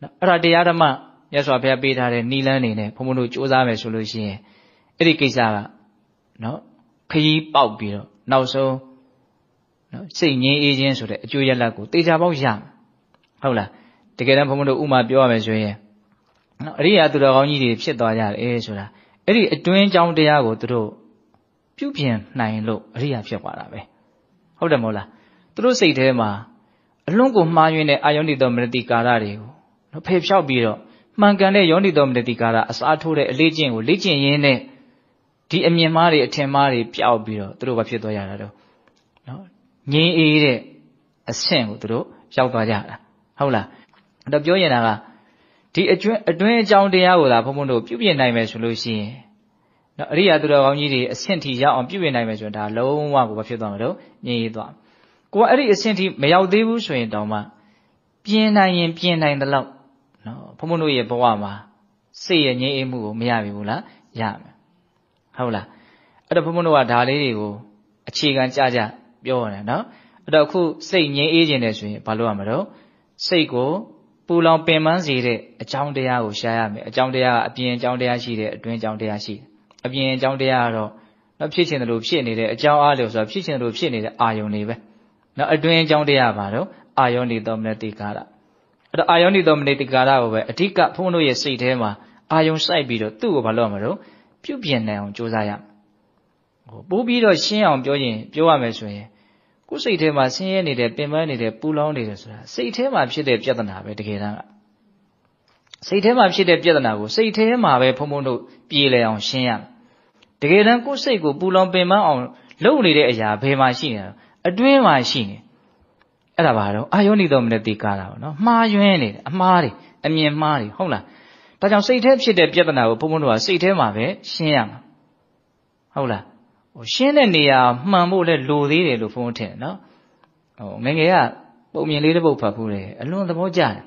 အဲ့ဒါတရားဓမ္မမြတ်စွာဘုရားပေးထားတဲ့နိလန်းနေနဲ့ဘုံဘုံတို့စူးစမ်းမယ်ဆိုလို့ရှိရင်အဲ့ဒီကိစ္စကနော်ခရီးပေါက်ပြီးတော့နောက်ဆုံးနော်စိတ်ငြိမ်းအေးခြင်းဆိုတဲ့အကျိုးရလဒ်ကိုတေချာပေါက်ရမယ်ဟုတ်လားတကယ်တမ်းဘုံဘုံတို့ဥမာပြောရမယ်ဆိုရင်နော်အရိယာသူတော်ကောင်းကြီးတွေဖြစ်သွားကြတယ်ဆိုတာအဲ့ဒီအတွင်းကြောင်းတရားကိုသူတို့ပြုပြင်နိုင်လို့အရိယာဖြစ်သွားတာပဲဟုတ်တယ်မဟုတ်လားသူတို့စိတ်ထဲမှာအလွန်ကိုမှားယွင်းတဲ့အာယောနိသောမနတိကာရတွေကိုနော်ဖယ်ဖြောက်ပြီးတော့မှန်ကန်တဲ့ယောနိသောမနတိကာရအစားထိုးတဲ့အလေးကျင့်ကိုလေ့ကျင့်ရင်းနဲ့ဒီအမြင်မှားတွေအထင်မှားတွေပျောက်ပြီးတော့သူတို့ဘာဖြစ်သွားရတာတော့နော်ငြင်းအေးတဲ့အဆင့်ကိုသူတို့ရောက်သွားကြတာဟုတ်လားအဲ့တော့ပြောရင်ကဒီအတွင်းအတွင်းအကြောင်းတရားကိုသာဘုံဘုံတို့ပြုပြင်နိုင်မယ်ဆိုလို့ရှိရင်နော်အရိယာသူတော်ကောင်းကြီးတွေအဆင့်ထိရောက်အောင်ပြုပြင်နိုင်မယ်ဆိုရင်ဒါလုံးဝကိုဘာဖြစ်သွားမှာတော့ငြင်းအေးသွားကိုကအဲ့ဒီအဆင့်ထိမရောက်သေးဘူးဆိုရင်တောင်မှပြင်နိုင်ရင်ပြင်နိုင်သလောက်နော်ဘုံဘုံတို့ရဲ့ဘဝမှာစိတ်ရဲ့ငြိမ်းအေးမှုကိုမရပြီဘူးလားရမယ်ဟုတ်လားအဲ့တော့ဘုံဘုံတို့ကဒါလေးတွေကိုအခြေခံကြကြပြောရတယ်နော်အဲ့တော့အခုစိတ်ငြိမ်းအေးခြင်းတယ်ဆိုရင်ဘာလို့ရမလို့စိတ်ကိုပူလောင်ပင်ပန်းစေတဲ့အကြောင်းတရားကိုရှားရမယ်အကြောင်းတရားကအပြင်အကြောင်းတရားရှိတယ်အတွင်းအကြောင်းတရားရှိတယ်အပြင်အကြောင်းတရားကတော့နော်ဖြစ်ချင်တယ်လို့ဖြစ်နေတဲ့အကြောင်းအားလျော်ဆိုတာဖြစ်ချင်တယ်လို့ဖြစ်နေတဲ့အာယုန်တွေပဲနော်အတွင်းအကြောင်းတရားပါတော့အာယောနိသောမနတိကာရအဲ့တော့အာယောနိသောမနတိကာရကိုပဲအဓိကဘုန်းတို့ရဲ့စိတ်ထဲမှာအာယုန်စိုက်ပြီးတော့သူ့ကိုဘာလို့ရမလို့ပြုပြင်နိုင်အောင်ကြိုးစားရဟိုပိုးပြီးတော့ရှင်းအောင်ပြောရင်ပြောရမယ်ဆိုရင်ကိုယ်စိတ်ထဲမှာဆင်းရဲနေတယ်ပင်ပန်းနေတယ်ပူလောင်နေတယ်ဆိုတာစိတ်ထဲမှာဖြစ်တဲ့ပြဿနာပဲတကယ်တမ်းကစိတ်ထဲမှာဖြစ်တဲ့ပြဿနာကိုစိတ်ထဲမှာပဲဘုံဘုံတို့ပြေလည်အောင်ရှင်းရမယ်တကယ်တမ်းကိုယ်စိတ်ကိုပူလောင်ပင်ပန်းအောင်လုပ်နေတဲ့အရာဘယ်မှာရှိနေလဲအတွင်းမှာရှိနေအဲ့ဒါပါတော့အာယောနိသောမနတိကာရပေါ့နော်မှားယွင်းနေတယ်အမှားတွေအမြင်မှားတွေဟုတ်လားဒါကြောင့်စိတ်ထဲဖြစ်တဲ့ပြဿနာကိုဘုံဘုံတို့ကစိတ်ထဲမှာပဲရှင်းရမှာဟုတ်လားဟိုရှင်းတဲ့နေရာမှန်ဖို့လဲလိုသေးတယ်လို့ဘုံထင်နော်ဟိုငငယ်ကပုံမြင်လေးတစ်ပုဒ်ဖတ်ဖူးတယ်အလွန်သဘောကျတယ်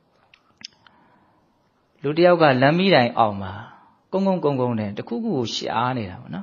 လူတစ်ယောက်ကလမ်းမီးတိုင်အောင်မှာကုန်းကုန်းကုန်းကုန်းနဲ့တခုခုကိုရှားနေတာပေါ့နော်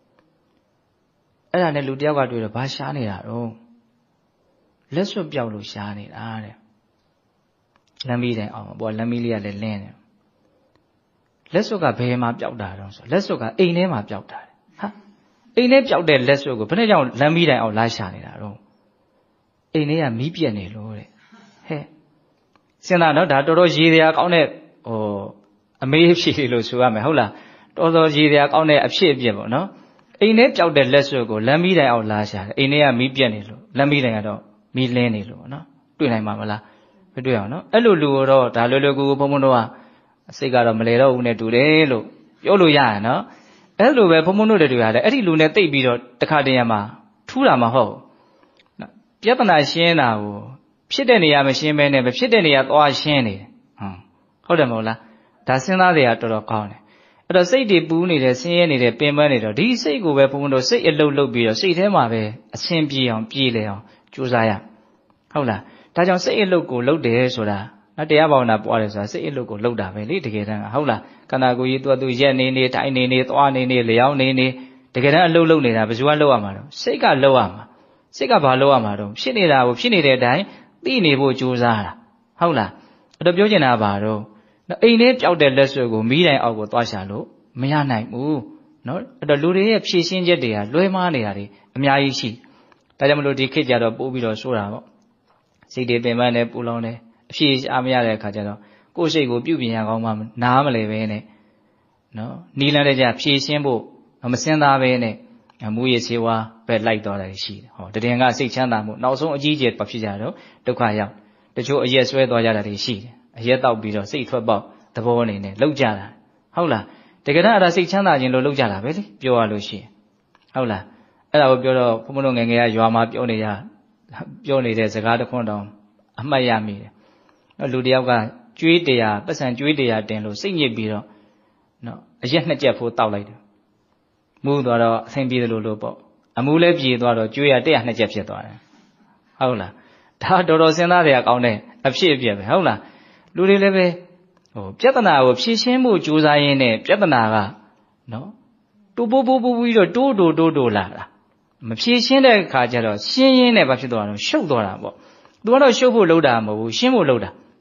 အဲ့ဒါနဲ့လူတစ်ယောက်ကတွေ့တော့ဘာရှားနေတာတော့လက်စွပ်ပြောက်လို့ရှားနေတာတဲ့လမ်းမီးတိုင်အောင်ဘောလမ်းမီးလေးကလည်းလင်းတယ်လက်စွပ်ကဘယ်မှာပြောက်တာတော့ဆိုလက်စွပ်ကအိမ်ထဲမှာပြောက်တာဟာအိမ်ထဲပြောက်တဲ့လက်စွပ်ကိုဘယ်နဲ့ကြောင့်လမ်းမီးတိုင်အောင်လာရှာနေတာတော့အိမ်ထဲကမီးပြက်နေလို့တဲ့ဟဲ့စဉ်းစားတော့ဒါတော်တော်ရေစရာကောင်းတဲ့ဟိုအမေးဖြေလို့ဆိုရမယ်ဟုတ်လားတော်တော်ရေစရာကောင်းတဲ့အဖြစ်အပျက်ပေါ့နော်အိမ်ထဲပြောက်တဲ့လက်စွပ်ကိုလမ်းမီးတိုင်အောင်လာရှာတယ်အိမ်ထဲကမီးပြက်နေလို့လမ်းမီးတိုင်ကတော့မီးလင်းနေလို့ပေါ့နော်တွေ့နိုင်မှာမလားမတွေ့အောင်နော်အဲ့လိုလူတော့ဒါလွယ်လွယ်ကူကူဘုံဘုံတော့စိတ်ကတော့မလဲတော့ဘူးနဲ့တူတယ်လို့ပြောလို့ရရနော်အဲ့လိုပဲဘုံဘုံတို့တွေတွေ့ရတယ်အဲ့ဒီလူနဲ့တိတ်ပြီးတော့တခါတည်းရမှာထူးတာမဟုတ်နော်ပြဿနာရှင်းတာကိုဖြစ်တဲ့နေရာမရှင်းဘဲနဲ့မဖြစ်တဲ့နေရာသွားရှင်းနေတယ်ဟုတ်တယ်မဟုတ်လားဒါစဉ်းစားတွေကတော်တော်ကောင်းတယ်အဲ့တော့စိတ်တွေပူးနေတယ်ဆင်းရဲနေတယ်ပင်ပန်းနေတော့ဒီစိတ်ကိုပဲဘုံဘုံတို့စိတ်အလုတ်လုတ်ပြီးတော့စိတ်ထဲမှာပဲအဆင်ပြေအောင်ပြေလေအောင်ကြိုးစားရဟုတ်လားဒါကြောင့်စိတ်အလုတ်ကိုလုတ်တယ်ဆိုတာနော်တရားဘာဝနာပွားတယ်ဆိုတာစိတ်အလုတ်ကိုလုတ်တာပဲလေတကယ်တမ်းကဟုတ်လားခန္ဓာကိုယ်ကြီးသူ့သူရက်နေနေထိုင်နေနေသွားနေနေလျောင်းနေနေတကယ်တမ်းအလုတ်လုတ်နေတာဘယ်သူကလုတ်ရမှာတော့စိတ်ကလုတ်ရမှာစိတ်ကဘာလုတ်ရမှာတော့ဖြစ်နေတာကိုဖြစ်နေတဲ့အတိုင်းသိနေဖို့ကြိုးစားတာဟုတ်လားအဲ့တော့ပြောချင်တာဘာတော့အိမ်ထဲပျောက်တဲ့လက်စွပ်ကိုမီးတိုင်အောက်ကိုသွားရှာလို့မရနိုင်ဘူးနော်အဲ့တော့လူတွေရဲ့ဖြည့်ရှင်းချက်တွေကလွဲမှားနေတာတွေအများကြီးရှိဒါကြောင့်မလို့ဒီခေတ်ကြတော့ပို့ပြီးတော့ဆိုတာပေါ့စိတ်တွေပင်ပန်းနေပူလောင်နေအဖြည့်အားမရတဲ့အခါကျတော့ကိုယ်စိတ်ကိုပြုပြင်ရကောင်းမှနားမလဲပဲနဲ့နော်နီးလန်းတဲ့ကြဖြည့်ရှင်းဖို့မစင်သားပဲနဲ့မူရည်စေဝါပဲလိုက်သွားတာရှိတယ်ဟောတည်ငါစိတ်ချမ်းသာမှုနောက်ဆုံးအကြီးကျယ်ဘာဖြစ်ကြတော့ဒုက္ခရောက်တချို့အရက်ဆွဲသွားကြတာတွေရှိတယ်အရက်တောက်ပြီးတော့စိတ်ထွက်ပေါက်သဘောအနေနဲ့လောက်ကြတာဟုတ်လားတကယ်တော့အဲ့ဒါစိတ်ချမ်းသာခြင်းလို့လောက်ကြတာပဲလေပြောရလို့ရှိရင်ဟုတ်လားအဲ့ဒါကိုပြောတော့ဘုံဘုံတို့ငယ်ငယ်ကရွာမှာပြောနေရပြောနေတဲ့စကားတစ်ခွန်းတောင်အမှတ်ရမိတယ်နော်လူတယောက်ကကျွေးတရားပတ်စံကျွေးတရားတင်လို့စိတ်ညစ်ပြီးတော့နော်အရက်နှစ်ချက်ဖိုးတောက်လိုက်တယ်မူးသွားတော့အဆင်ပြေတယ်လို့လို့ပေါ့အမူးလည်းပြေသွားတော့ကျွေးရတစ်ရာနှစ်ချက်ဖြစ်သွားတယ်ဟုတ်လားဒါတော်တော်စဉ်းစားရကောင်းတဲ့အဖြစ်အပျက်ပဲဟုတ်လားလူတွေလည်းပဲဟိုပြဿနာကိုဖြေရှင်းမှုကြိုးစားရင်းနဲ့ပြဿနာကနော်တူပိုးပိုးပိုးပြီးတော့တိုးတိုးတိုးတိုးလာတာမဖြေရှင်းတဲ့အခါကျတော့ရှင်းရင်းနဲ့ဘာဖြစ်သွားတော့ရှုပ်သွားတာပေါ့သူကတော့ရှုပ်ဖို့လုပ်တာမဟုတ်ဘူးရှင်းဖို့လုပ်တာ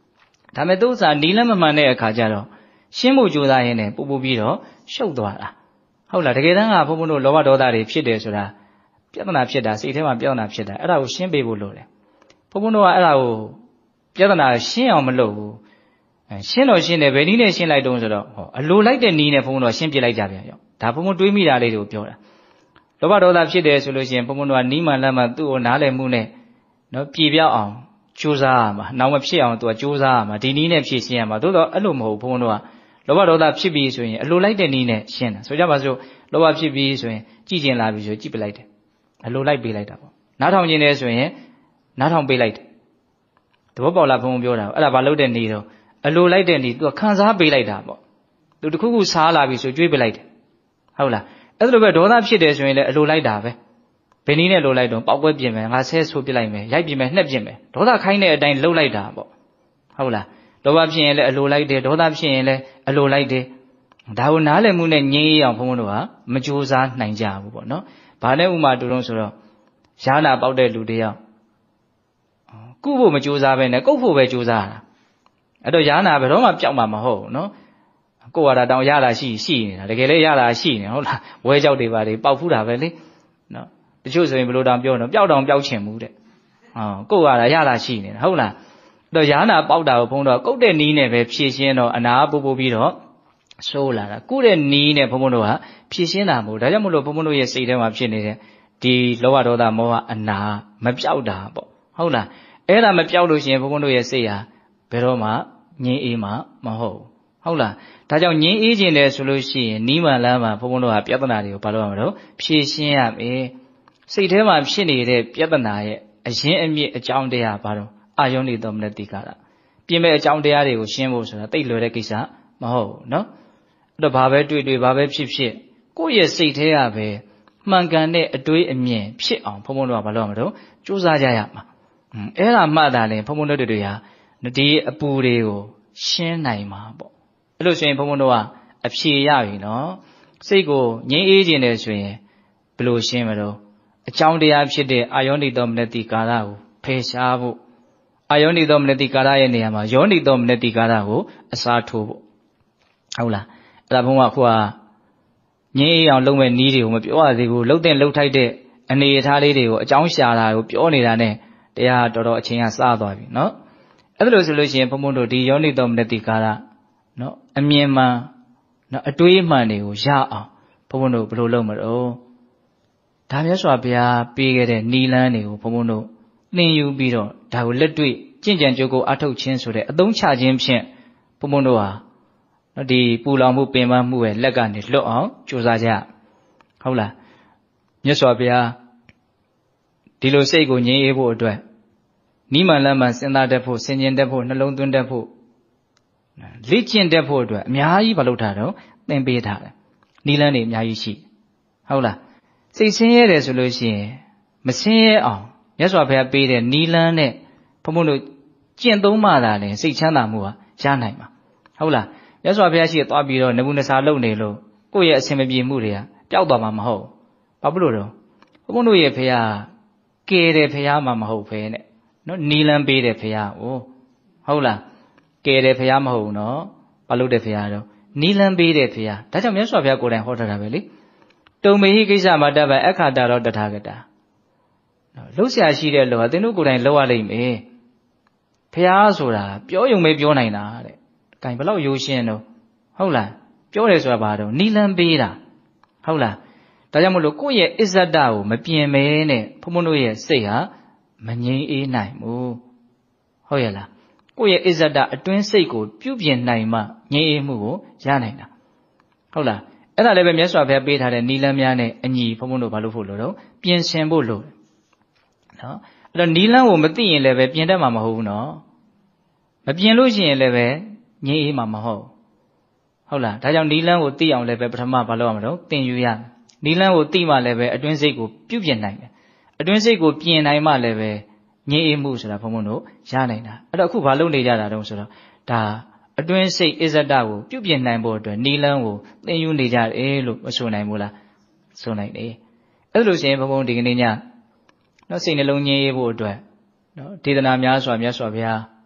ဒါမဲ့သူ့ဥစ္စာနီးလန်းမမှန်တဲ့အခါကျတော့ရှင်းဖို့ကြိုးစားရင်းနဲ့ပူပူပြီးတော့ရှုပ်သွားတာဟုတ်လားတကယ်တမ်းကဘုန်းဘုန်းတို့လောဘဒေါသတွေဖြစ်တယ်ဆိုတာပြဿနာဖြစ်တာစိတ်ထဲမှာပြဿနာဖြစ်တာအဲ့ဒါကိုရှင်းပေးဖို့လိုတယ်ဘုန်းဘုန်းတို့ကအဲ့ဒါကိုပြဿနာရှင်းအောင်မလုပ်ဘူးရှင်းတော့ရှင်းတယ်ဘယ်နည်းနဲ့ရှင်းလိုက်တုံးဆိုတော့ဟောအလိုလိုက်တဲ့နည်းနဲ့ဘုန်းဘုန်းတို့ရှင်းပြလိုက်ကြပြန်ရောဒါဘုန်းဘုန်းတွေးမိတာလေးတွေကိုပြောတာလောဘဒေါသဖြစ်တယ်ဆိုလို့ရှိရင်ဘုန်းဘုန်းတို့ကနီးမှန်လမ်းမှသူ့ကိုနားလည်မှုနဲ့နော်ပြေပြောက်အောင်ကြိုးစားရမှာနောက်မဖြစ်အောင်သူကကြိုးစားရမှာဒီနည်းနဲ့ဖြည့်ရှင်းရမှာသို့တော့အဲ့လိုမဟုတ်ဘုန်းဘုန်းတို့ကလောဘဒေါသဖြစ်ပြီးဆိုရင်အလိုလိုက်တဲ့နည်းနဲ့ရှင်းတာဆိုကြပါစို့လောဘဖြစ်ပြီးဆိုရင်ကြည်ကျင်လာပြီဆိုကြည်ပလိုက်တယ်အလိုလိုက်ပေးလိုက်တာပေါ့နားထောင်ခြင်းလဲဆိုရင်နားထောင်ပေးလိုက်တယ်သဘောပေါက်လားဘုံဘုံပြောတာအဲ့ဒါဘာလို့တဲ့နည်းတော့အလိုလိုက်တဲ့နည်းသူကခံစားပေးလိုက်တာပေါ့သူတခုခုစားလာပြီဆိုကြွေးပေးလိုက်တယ်ဟုတ်လားအဲ့လိုပဲဒေါသဖြစ်တယ်ဆိုရင်လည်းအလိုလိုက်တာပဲဘယ်နည်းနဲ့လိုလိုက်တော့ပောက်ပွဲပြင်မယ်ငါဆဲဆိုးပြလိုက်မယ်ရိုက်ပြင်မယ်နှက်ပြင်မယ်ဒေါသခိုင်းတဲ့အတိုင်းလှုပ်လိုက်တာပေါ့ဟုတ်လားလောဘဖြစ်ရင်လည်းအလိုလိုက်တယ်ဒေါသဖြစ်ရင်လည်းအလိုလိုက်တယ်ဒါကိုနားလည်မှုနဲ့ငြိမ်းအောင်ဘုန်းဘုန်းတို့ကမကြိုးစားနိုင်ကြဘူးပေါ့နော်ဘာနဲ့ဥမာတူတော့ဆိုတော့ယာနာပေါက်တဲ့လူတယောက်ကုဖို့မကြိုးစားပဲနဲ့ကုတ်ဖို့ပဲကြိုးစားတာအဲ့တော့ယာနာဘယ်တော့မှပျောက်မှာမဟုတ်ဘူးနော်ကိုယ်ကတောင်ရတာရှိရှိနေတာတကယ်လည်းရတာရှိနေဟုတ်လားဝဲကြောက်တွေပါတွေပေါက်ဖူးတာပဲလေနော်တချို့ဆိုရင်ဘယ်လိုတောင်ပြောတော့ပျောက်တောင်ပျောက်ချင်ဘူးတဲ့ဟောကိုယ်ကရတာရှိနေတာဟုတ်လားအဲ့တော့ယာနာပေါက်တာကိုဘုန်းတော့ကုတ်တဲ့နီးနဲ့ပဲဖြည့်ရှင်းတော့အနာပို့ပို့ပြီးတော့ဆိုးလာတာကုတဲ့နီးနဲ့ဘုန်းဘုန်းတို့ကဖြည့်ရှင်းတာမဟုတ်ဒါကြောင့်မလို့ဘုန်းဘုန်းတို့ရဲ့စိတ်ထဲမှာဖြစ်နေတဲ့ဒီလောဘဒေါသမောဟအနာမပြောက်တာပေါ့ဟုတ်လားအဲ့ဒါမပြောက်လို့ရှိရင်ဘုန်းဘုန်းတို့ရဲ့စိတ်ဟာဘယ်တော့မှငြင်းအေးမှမဟုတ်ဟုတ်လားဒါကြောင့်ငြင်းအေးခြင်းတယ်ဆိုလို့ရှိရင်နီးမှန်လမ်းမှာဘုန်းဘုန်းတို့ဟာပြဿနာတွေကိုဘာလို့ရမလို့ဖြည့်ရှင်းရမယ်စိတ်ထဲမှာဖြစ်နေတဲ့ပြဿနာရဲ့အရင်းအမြစ်အကြောင်းတရားဘာလို့အာယုန်နေတော်မလဲတိကားပြင်မဲ့အကြောင်းတရားတွေကိုရှင်းဖို့ဆိုတာတိတ်လွယ်တဲ့ကိစ္စမဟုတ်ဘူးနော်အဲ့တော့ဘာပဲတွေ့တွေ့ဘာပဲဖြစ်ဖြစ်ကိုယ့်ရဲ့စိတ်ထဲကပဲမှန်ကန်တဲ့အတွေးအမြင်ဖြစ်အောင်ဘုန်းဘုန်းတို့ကဘာလို့ရမလို့ကြိုးစားကြရမှာအဲ့ဒါမှသာလေဘုန်းဘုန်းတို့တွေဟာဒီအပူတွေကိုရှင်းနိုင်မှာပေါ့အဲ့လိုဆိုရင်ဘုန်းဘုန်းတို့ကအဖြေရပြီနော်စိတ်ကိုငြိမ်းအေးခြင်းတယ်ဆိုရင်ဘယ်လိုရှင်းမလို့အကြောင်းတရားဖြစ်တဲ့အာယောနိတောမနတိကာရကိုဖယ်ရှားဖို့အာယောနိတောမနတိကာရရဲ့နေရာမှာယောနိတောမနတိကာရကိုအစားထိုးဖို့ဟုတ်လားအဲ့ဒါဘုန်းကအခုကငြင်းအောင်လုပ်မဲ့နည်းတွေကိုမပြောရသေးဘူးလှုပ်တဲ့လှုပ်ထိုက်တဲ့အနေအထားလေးတွေကိုအကြောင်းရှာတာကိုပြောနေတာနဲ့တရားတော်တော်အချိန်ကစသွားပြီနော်အဲ့ဒါလို့ဆိုလို့ရှိရင်ဘုန်းဘုန်းတို့ဒီယောနိတောမနတိကာရနော်အမြင်မှန်နော်အတွေးမှန်တွေကိုရအောင်ဘုန်းဘုန်းတို့ဘယ်လိုလုပ်မလို့ဒါမြတ်စွာဘုရားပေးခဲ့တဲ့နီလန်းတွေကိုဘုန်းဘုန်းတို့သင်ယူပြီးတော့ဒါကိုလက်တွေ့ကျင့်ကြံကြိုးကိုအထောက်ချင်းဆိုတဲ့အသုံးချခြင်းဖြင့်ဘုန်းဘုန်းတို့ဟာနော်ဒီပူလောင်မှုပင်ပန်းမှုရဲ့လက်ကနေလွတ်အောင်ကြိုးစားကြဟုတ်လားမြတ်စွာဘုရားဒီလိုစိတ်ကိုငြိမ်းအေးဖို့အတွက်နိမန်လမ်းမှစဉ်းစားတတ်ဖို့ဆင်ခြင်တတ်ဖို့နှလုံးသွင်းတတ်ဖို့လေ့ကျင့်တတ်ဖို့အတွက်အများကြီးမလုပ်တာတော့သင်ပေးထားတယ်နိလန်းတွေအများကြီးရှိဟုတ်လားစိတ်ဆင်းရဲတယ်ဆိုလို့ရှိရင်မဆင်းရဲအောင်မြတ်စွာဘုရားပေးတဲ့နိလန်းနဲ့ဘုံဘုံတို့ကျင့်သုံးမှသာလေစိတ်ချမ်းသာမှုဟာရနိုင်မှာဟုတ်လားမြတ်စွာဘုရားရှိသွားပြီးတော့နဘူးနစာလုပ်နေလို့ကိုယ့်ရဲ့အဆင်မပြေမှုတွေကပျောက်သွားမှာမဟုတ်ဘာဖြစ်လို့တော့ဘုံဘုံတို့ရဲ့ဘုရားကယ်တယ်ဘုရားမှမဟုတ်ဘဲနဲ့နော်နီလန်းပေးတယ်ဘုရား哦ဟုတ်လားကယ်တယ်ဘုရားမဟုတ်ဘူးနော်ဘာလို့တဲ့ဘုရားတော့နီလန်းပေးတယ်ဘုရားဒါကြောင့်မြတ်စွာဘုရားကိုယ်တိုင်ဟောထားတာပဲလေတုံမေဟိကိစ္စမှာတတ်ပဲအခါတာတော့တထာဂတာလှုပ်ရှားရှိတဲ့လောကသင်တို့ကိုယ်တိုင်လောက်ရလိမ့်မယ်ဘုရားဆိုတာပြောယုံပဲပြောနိုင်တာတဲ့။ကင်ဘလောက်ရိုးရှင်းတော့ဟုတ်လားပြောတယ်ဆိုတာဘာတော့နီလန်းပေးတာဟုတ်လားဒါကြောင့်မလို့ကိုယ့်ရဲ့အစ္ဆဒကိုမပြင်မဲနဲ့ဘုံဘုံတို့ရဲ့စိတ်ဟာမငြိမ်းအေးနိုင်ဘူးဟုတ်ရဲ့လားကိုယ့်ရဲ့အစ္ဆဒအတွင်းစိတ်ကိုပြုပြင်နိုင်မှငြိမ်းအေးမှုကိုရနိုင်တာဟုတ်လားအဲ့ဒါလည်းပဲမြတ်စွာဘုရားပေးထားတဲ့နီလန်းများနဲ့အညီဘုံဘုံတို့ဘာလို့ဖို့လို့တော့ပြင်ဆင်ဖို့လို့နော်အဲ့တော့နီလန်းကိုမသိရင်လည်းပဲပြင်တတ်မှာမဟုတ်ဘူးနော်မပြင်လို့ရှိရင်လည်းပဲငြိမ်းအေးမှာမဟုတ်ဟုတ်လားဒါကြောင့်နီလန်းကိုသိအောင်လည်းပဲပထမဘာလုပ်ရမလို့သင်ယူရနီလန်းကိုသိမှလည်းပဲအတွင်းစိတ်ကိုပြုပြင်နိုင်တယ်အတွင်းစိတ်ကိုပြင်နိုင်မှလည်းပဲငြိမ်းအေးမှုဆိုတာဘုံဘုံတို့ရနိုင်တာအဲ့တော့အခုဘာလုပ်နေကြတာတုံးဆိုတော့ဒါအတွင်းစိတ်အစ္ဆဒကိုပြုပြင်နိုင်ဖို့အတွက်နီလန်းကိုသင်ယူနေကြတယ်လို့မဆိုနိုင်ဘူးလားဆိုနိုင်တယ်အဲ့လိုဆိုရင်ဘုံဘုံဒီကနေ့ညနော်စိတ်နှလုံးငြိမ်းအေးဖို့အတွက်နော်ဒေသနာများစွာမြတ်စွာဘုရား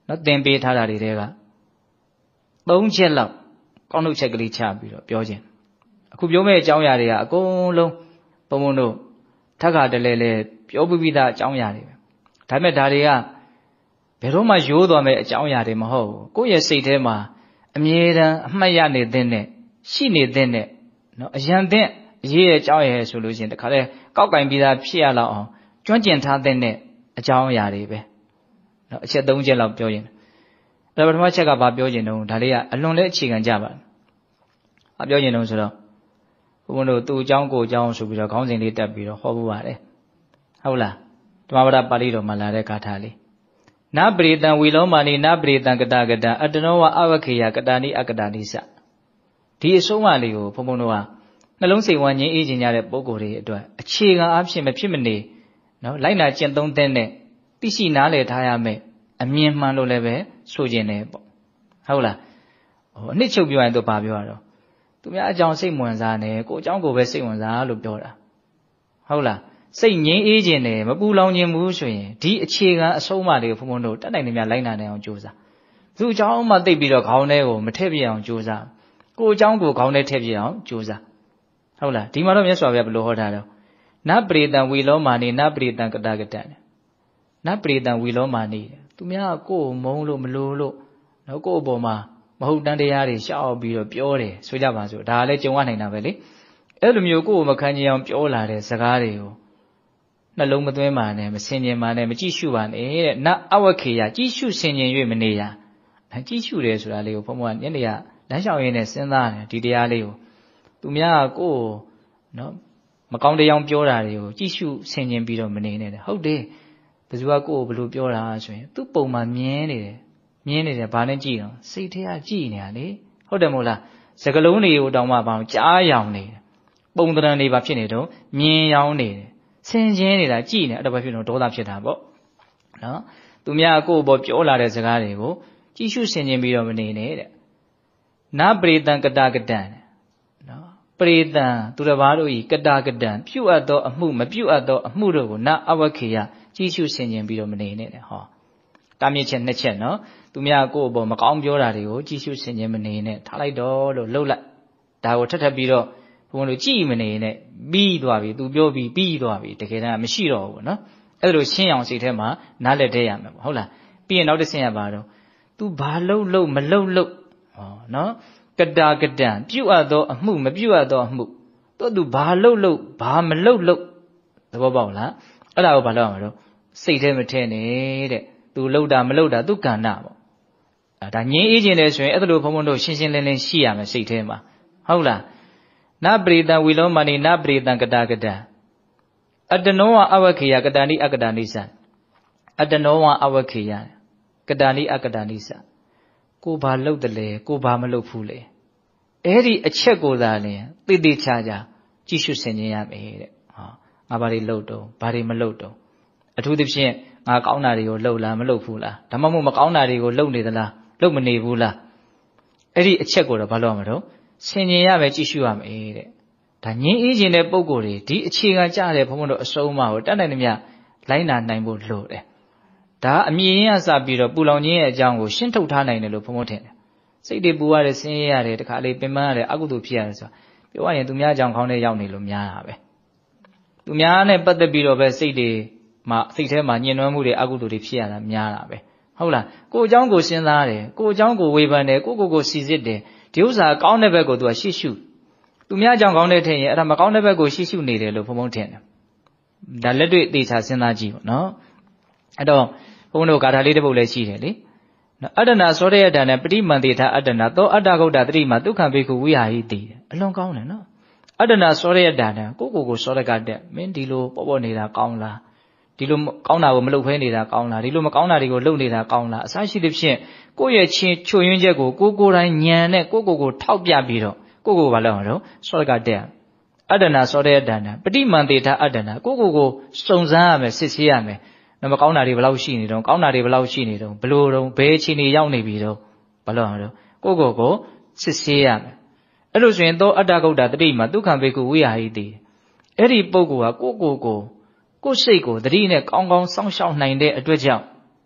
နော်သင်ပေးထားတာတွေတဲကသုံးချက်လောက်ကောင်းထုတ်ချက်ကလေးချပြီးတော့ပြောခြင်းအခုပြောမယ့်အကြောင်းအရာတွေကအကုန်လုံးဘုံဘုံတို့ထက်ခါတလဲလဲပြောပြပြီးသားအကြောင်းအရာတွေပဲဒါပေမဲ့ဒါတွေကဘယ်တော့မှရိုးသွားမယ့်အကြောင်းအရာတွေမဟုတ်ဘူးကိုယ့်ရဲ့စိတ်ထဲမှာအမြဲတမ်းအမှတ်ရနေတဲ့နဲ့ရှိနေတဲ့နဲ့နော်အရန်တဲ့အရေးရဲ့အကြောင်းအရာဆိုလို့ရှိရင်တခါလဲကောက်ကင်ပြီးသားဖြစ်ရလောက်အောင်ကျွမ်းကျင်ထားတဲ့နဲ့အကြောင်းအရာတွေပဲနော်အချက်သုံးချက်လောက်ပြောရင်အဲ့ဒါပထမချက်ကဘာပြောခြင်းတုံးဒါလေးကအလွန်လဲအခြေခံကြပါဘာပြောခြင်းတုံးဆိုတော့ဘုန်းဘုန်းတို့သူ့အကြောင်းကိုအကြောင်းဆိုပြီးတော့ခေါင်းစဉ်လေးတက်ပြီးတော့ဟောဖို့ပါတယ်ဟုတ်လားဓမ္မပဒပါဠိတော်မှာလာတဲ့ဂါထာလေးနပရိတံဝီလောမာနိနပရိတံကတကတံအတ္တနောဝအဝခေယကတာနိအကတာနိစဒီအဆုံးအမလေးကိုဘုန်းဘုန်းတို့ကနှလုံးစိတ်ဝမ်းငြိမ်းအေးခြင်းကြတဲ့ပုဂ္ဂိုလ်တွေအတွက်အခြေခံအဖြစ်မဖြစ်မနေနော်လိုက်နာကျင့်သုံးတဲ့နဲ့သိရှိနားလည်ထားရမယ်အမြင်မှန်လို့လည်းပဲဆိုခြင်းနဲ့ပေါ့ဟုတ်လားဟိုအနှစ်ချုပ်ပြောရင်တော့ဘာပြောရတော့သူများအကြောင်းစိတ်ဝင်စားနေကိုအကြောင်းကိုပဲစိတ်ဝင်စားလို့ပြောတာဟုတ်လားစိတ်ငြိမ်းအေးခြင်းနဲ့မပူလောင်ခြင်းဘူးဆိုရင်ဒီအခြေခံအဆုံးအမတွေကိုဘုံဘုံတို့တတ်နိုင်နေများလိုက်နာနိုင်အောင်ကြိုးစားသူအကြောင်းမှသိပြီးတော့ခေါင်းထဲကိုမထည့်ပြအောင်ကြိုးစားကိုအကြောင်းကိုခေါင်းထဲထည့်ပြအောင်ကြိုးစားဟုတ်လားဒီမှာတော့မြတ်စွာဘုရားဘယ်လိုဟောထားတော့နပရိတံဝီလောမာနိနပရိတံကတကတံနပရိတံဝီလောမာနိသူများကိုယ်မုံလို့မလို့လို့နော်ကိုယ့်အပေါ်မှာမဟုတ်တန်တရားတွေရှောက်ပြီးတော့ပြောတယ်ဆိုကြပါစို့ဒါလည်းကြုံရနိုင်တာပဲလေအဲ့လိုမျိုးကိုယ်ကိုမခံချင်အောင်ပြောလာတဲ့စကားတွေကိုနှလုံးမသွင်းပါနဲ့မဆင်ခြင်ပါနဲ့မကြည့်ရှုပါနဲ့တဲ့နအဝခေယကြည့်ရှုဆင်ခြင်၍မနေရကြည့်ရှုတယ်ဆိုတာလေးကိုဘုန်းဘုန်းကညနေကလမ်းလျှောက်ရင်းနဲ့စဉ်းစားတယ်ဒီတရားလေးကိုသူများကကိုယ်နော်မကောင်းတရားပြောတာတွေကိုကြည့်ရှုဆင်ခြင်ပြီးတော့မနေနဲ့ဟုတ်တယ်ဘယ်သူကကိုယ်ကိုဘယ်လိုပြောတာဆိုရင်သူ့ပုံမှာမြင်နေတယ်မြင်နေတယ်ဘာနဲ့ကြည့်တော့စိတ်ထဲကကြည့်နေတာလေဟုတ်တယ်မို့လားစကလုံးတွေကိုတောင်မှပေါင်းကြားရောင်နေတယ်ပုံသဏ္ဍာန်တွေပါဖြစ်နေတော့မြင်ရောင်နေတယ်ဆင်ခြင်နေတာကြည့်နေအဲ့ဒါပဲဖြစ်တော့ဒေါသဖြစ်တာပေါ့နော်သူများကိုယ့်ဘောပြောလာတဲ့စကားတွေကိုကြည့်ရှုဆင်ခြင်ပြီးတော့မနေနဲ့တဲ့နပရိတံကတကတံနော်ပရိတံသူတစ်ပါးတို့ဤကတကတံပြုတ်အပ်သောအမှုမပြုတ်အပ်သောအမှုတို့ကိုနအဝခေယကြည့်ရှုဆင်ခြင်ပြီးတော့မနေနဲ့တဲ့ဟောတာမြင့်ချက်နှစ်ချက်နော်သူများကိုယ့်ဘောမကောင်းပြောတာတွေကိုကြည့်ရှုဆင်ခြင်မနေနဲ့ထားလိုက်တော့လို့လှုပ်လိုက်ဒါကိုထပ်ထပ်ပြီးတော့ဘုံတို့ကြည့်မနေနဲ့ပြီးသွားပြီသူပြောပြီးပြီးသွားပြီတကယ်တမ်းမရှိတော့ဘူးနော်အဲ့လိုရှင်းအောင်စိတ်ထဲမှာနားလည်တတ်ရမယ်ပေါ့ဟုတ်လားပြီးရင်နောက်တစ်ဆင့်ရပါတော့ तू ဘာလှုပ်လှုပ်မလှုပ်လှုပ်ဟောနော်ကတာကတံပြုတ်အပ်သောအမှုမပြုတ်အပ်သောအမှုတော့ तू ဘာလှုပ်လှုပ်ဘာမလှုပ်လှုပ်သဘောပေါက်လားအဲ့ဒါကိုဘာလုပ်ရမှာတော့စိတ်ထဲမထဲနဲ့တဲ့ तू လှုပ်တာမလှုပ်တာ तू ကဏ္ဍပေါ့အဲဒါငြင်းအေးခြင်းလေဆိုရင်အဲ့ဒါလိုဘုံဘုံတို့ရှင်းရှင်းလင်းလင်းရှိရမယ်စိတ်ထဲမှာဟုတ်လားနပရိတံဝီလောမာနိနပရိတံကတာကတံအတ္တနောဝအဝခေယကတာနိအကတာနိသအတ္တနောဝအဝခေယကတာနိအကတာနိသကိုဘာလှုပ်တယ်လဲကိုဘာမလှုပ်ဘူးလေအဲ့ဒီအချက်ကိုသာလင်သိသိချာချာကြည့်ရှုဆင်ခြင်ရမယ်တဲ့ဟောငါဘာတွေလှုပ်တော့ဘာတွေမလှုပ်တော့အထူးသဖြင့်ငါကောင်းတာတွေကိုလှုပ်လားမလှုပ်ဘူးလားဒါမှမဟုတ်မကောင်းတာတွေကိုလှုပ်နေသလားလှုပ်မနေဘူးလားအဲ့ဒီအချက်ကိုတော့ဘာလို့ရမှာတော့ဆင်ခြင်ရမယ်ကြည့်ရှုရမယ်တဲ့ဒါငင်းအေးခြင်းတဲ့ပုံကိုယ်တွေဒီအခြေခံကြတဲ့ဘုန်းဘုန်းတို့အစုံအမကိုတတ်နိုင်သမျှလိုက်နာနိုင်ဖို့လိုတယ်ဒါအမြင်ရစပြီးတော့ပူလောင်ခြင်းရဲ့အကြောင်းကိုရှင်းထုတ်ထားနိုင်တယ်လို့ဘုန်းဘုန်းထင်တယ်စိတ်တွေပူရတယ်ဆင်းရဲရတယ်တခါလေပင်ပန်းရတယ်အကုသိုလ်ဖြစ်ရတယ်ဆိုတာပြောရရင်သူများအကြောင်းခေါင်းထဲရောက်နေလို့များတာပဲသူများနဲ့ပတ်သက်ပြီးတော့ပဲစိတ်တွေမှာစိတ်ထဲမှာညှဉ်းနှွမ်းမှုတွေအကုသိုလ်တွေဖြစ်ရတာများတာပဲဟုတ်လားကိုယ်အကြောင်းကိုစဉ်းစားတယ်ကိုယ်အကြောင်းကိုဝေဖန်တယ်ကိုယ့်ကိုယ်ကိုစီစစ်တယ်ဒီဥစ္စာကောင်းတဲ့ဘက်ကိုသူကရှေ့ရှုသူများအကြောင်းကောင်းတဲ့ထင်ရင်အဲ့ဒါမကောင်းတဲ့ဘက်ကိုရှေ့ရှုနေတယ်လို့ဘုံဘုံထင်တယ်ဒါလက်တွေ့သေချာစဉ်းစားကြည့်ပေါ့နော်အဲ့တော့ဘုံတို့ဂါထာလေးတစ်ပုဒ်လည်းရှိတယ်လေနော်အတ္တနာသောရယတနဲ့ပฏิမန္တိထအတ္တနာသောအတ္တဂုတ်တတိမှာဒုက္ခဘေကုဝိဟာဟိတိအလွန်ကောင်းတယ်နော်အတ္တနာသောရယတနဲ့ကိုကိုကိုသောရကတက်မင်းဒီလိုပေါ့ပေါ့နေတာကောင်းလားဒီလိုကောင်းတာကိုမလုပ်ဖဲနေတာကောင်းလားဒီလိုမကောင်းတာတွေကိုလုပ်နေတာကောင်းလားအစရှိသဖြင့်ကိုယ့်ရဲ့ချင်းချွယွင်းချက်ကိုကိုကိုယ်တိုင်ညံနဲ့ကိုကိုကိုထောက်ပြပြီးတော့ကိုကိုဘာလုပ်အောင်တော့သောရကတက်အတ္တနာသောရယတနဲ့ပฏิမန္တိထအတ္တနာကိုကိုကိုစုံစမ်းရမယ်စစ်ဆေးရမယ်မကောင်းတာတွေဘယ်လောက်ရှိနေတော့ကောင်းတာတွေဘယ်လောက်ရှိနေတော့ဘလို့တော့ဘယ်အခြေအနေရောက်နေပြီတော့ဘလို့အောင်တော့ကိုကိုကိုစစ်ဆေးရမယ်အဲ့လိုဆိုရင်သောအတ္တဂုတ်တာတတိမှာဒုက္ခဘေကုဝိဟာဟိတိအဲ့ဒီပုဂ္ဂိုလ်ကကိုကိုကိုကိုစိတ်ကိုတတိနဲ့ကောင်းကောင်းစောင့်ရှောက်နိုင်တဲ့အတွက်ကြောင့်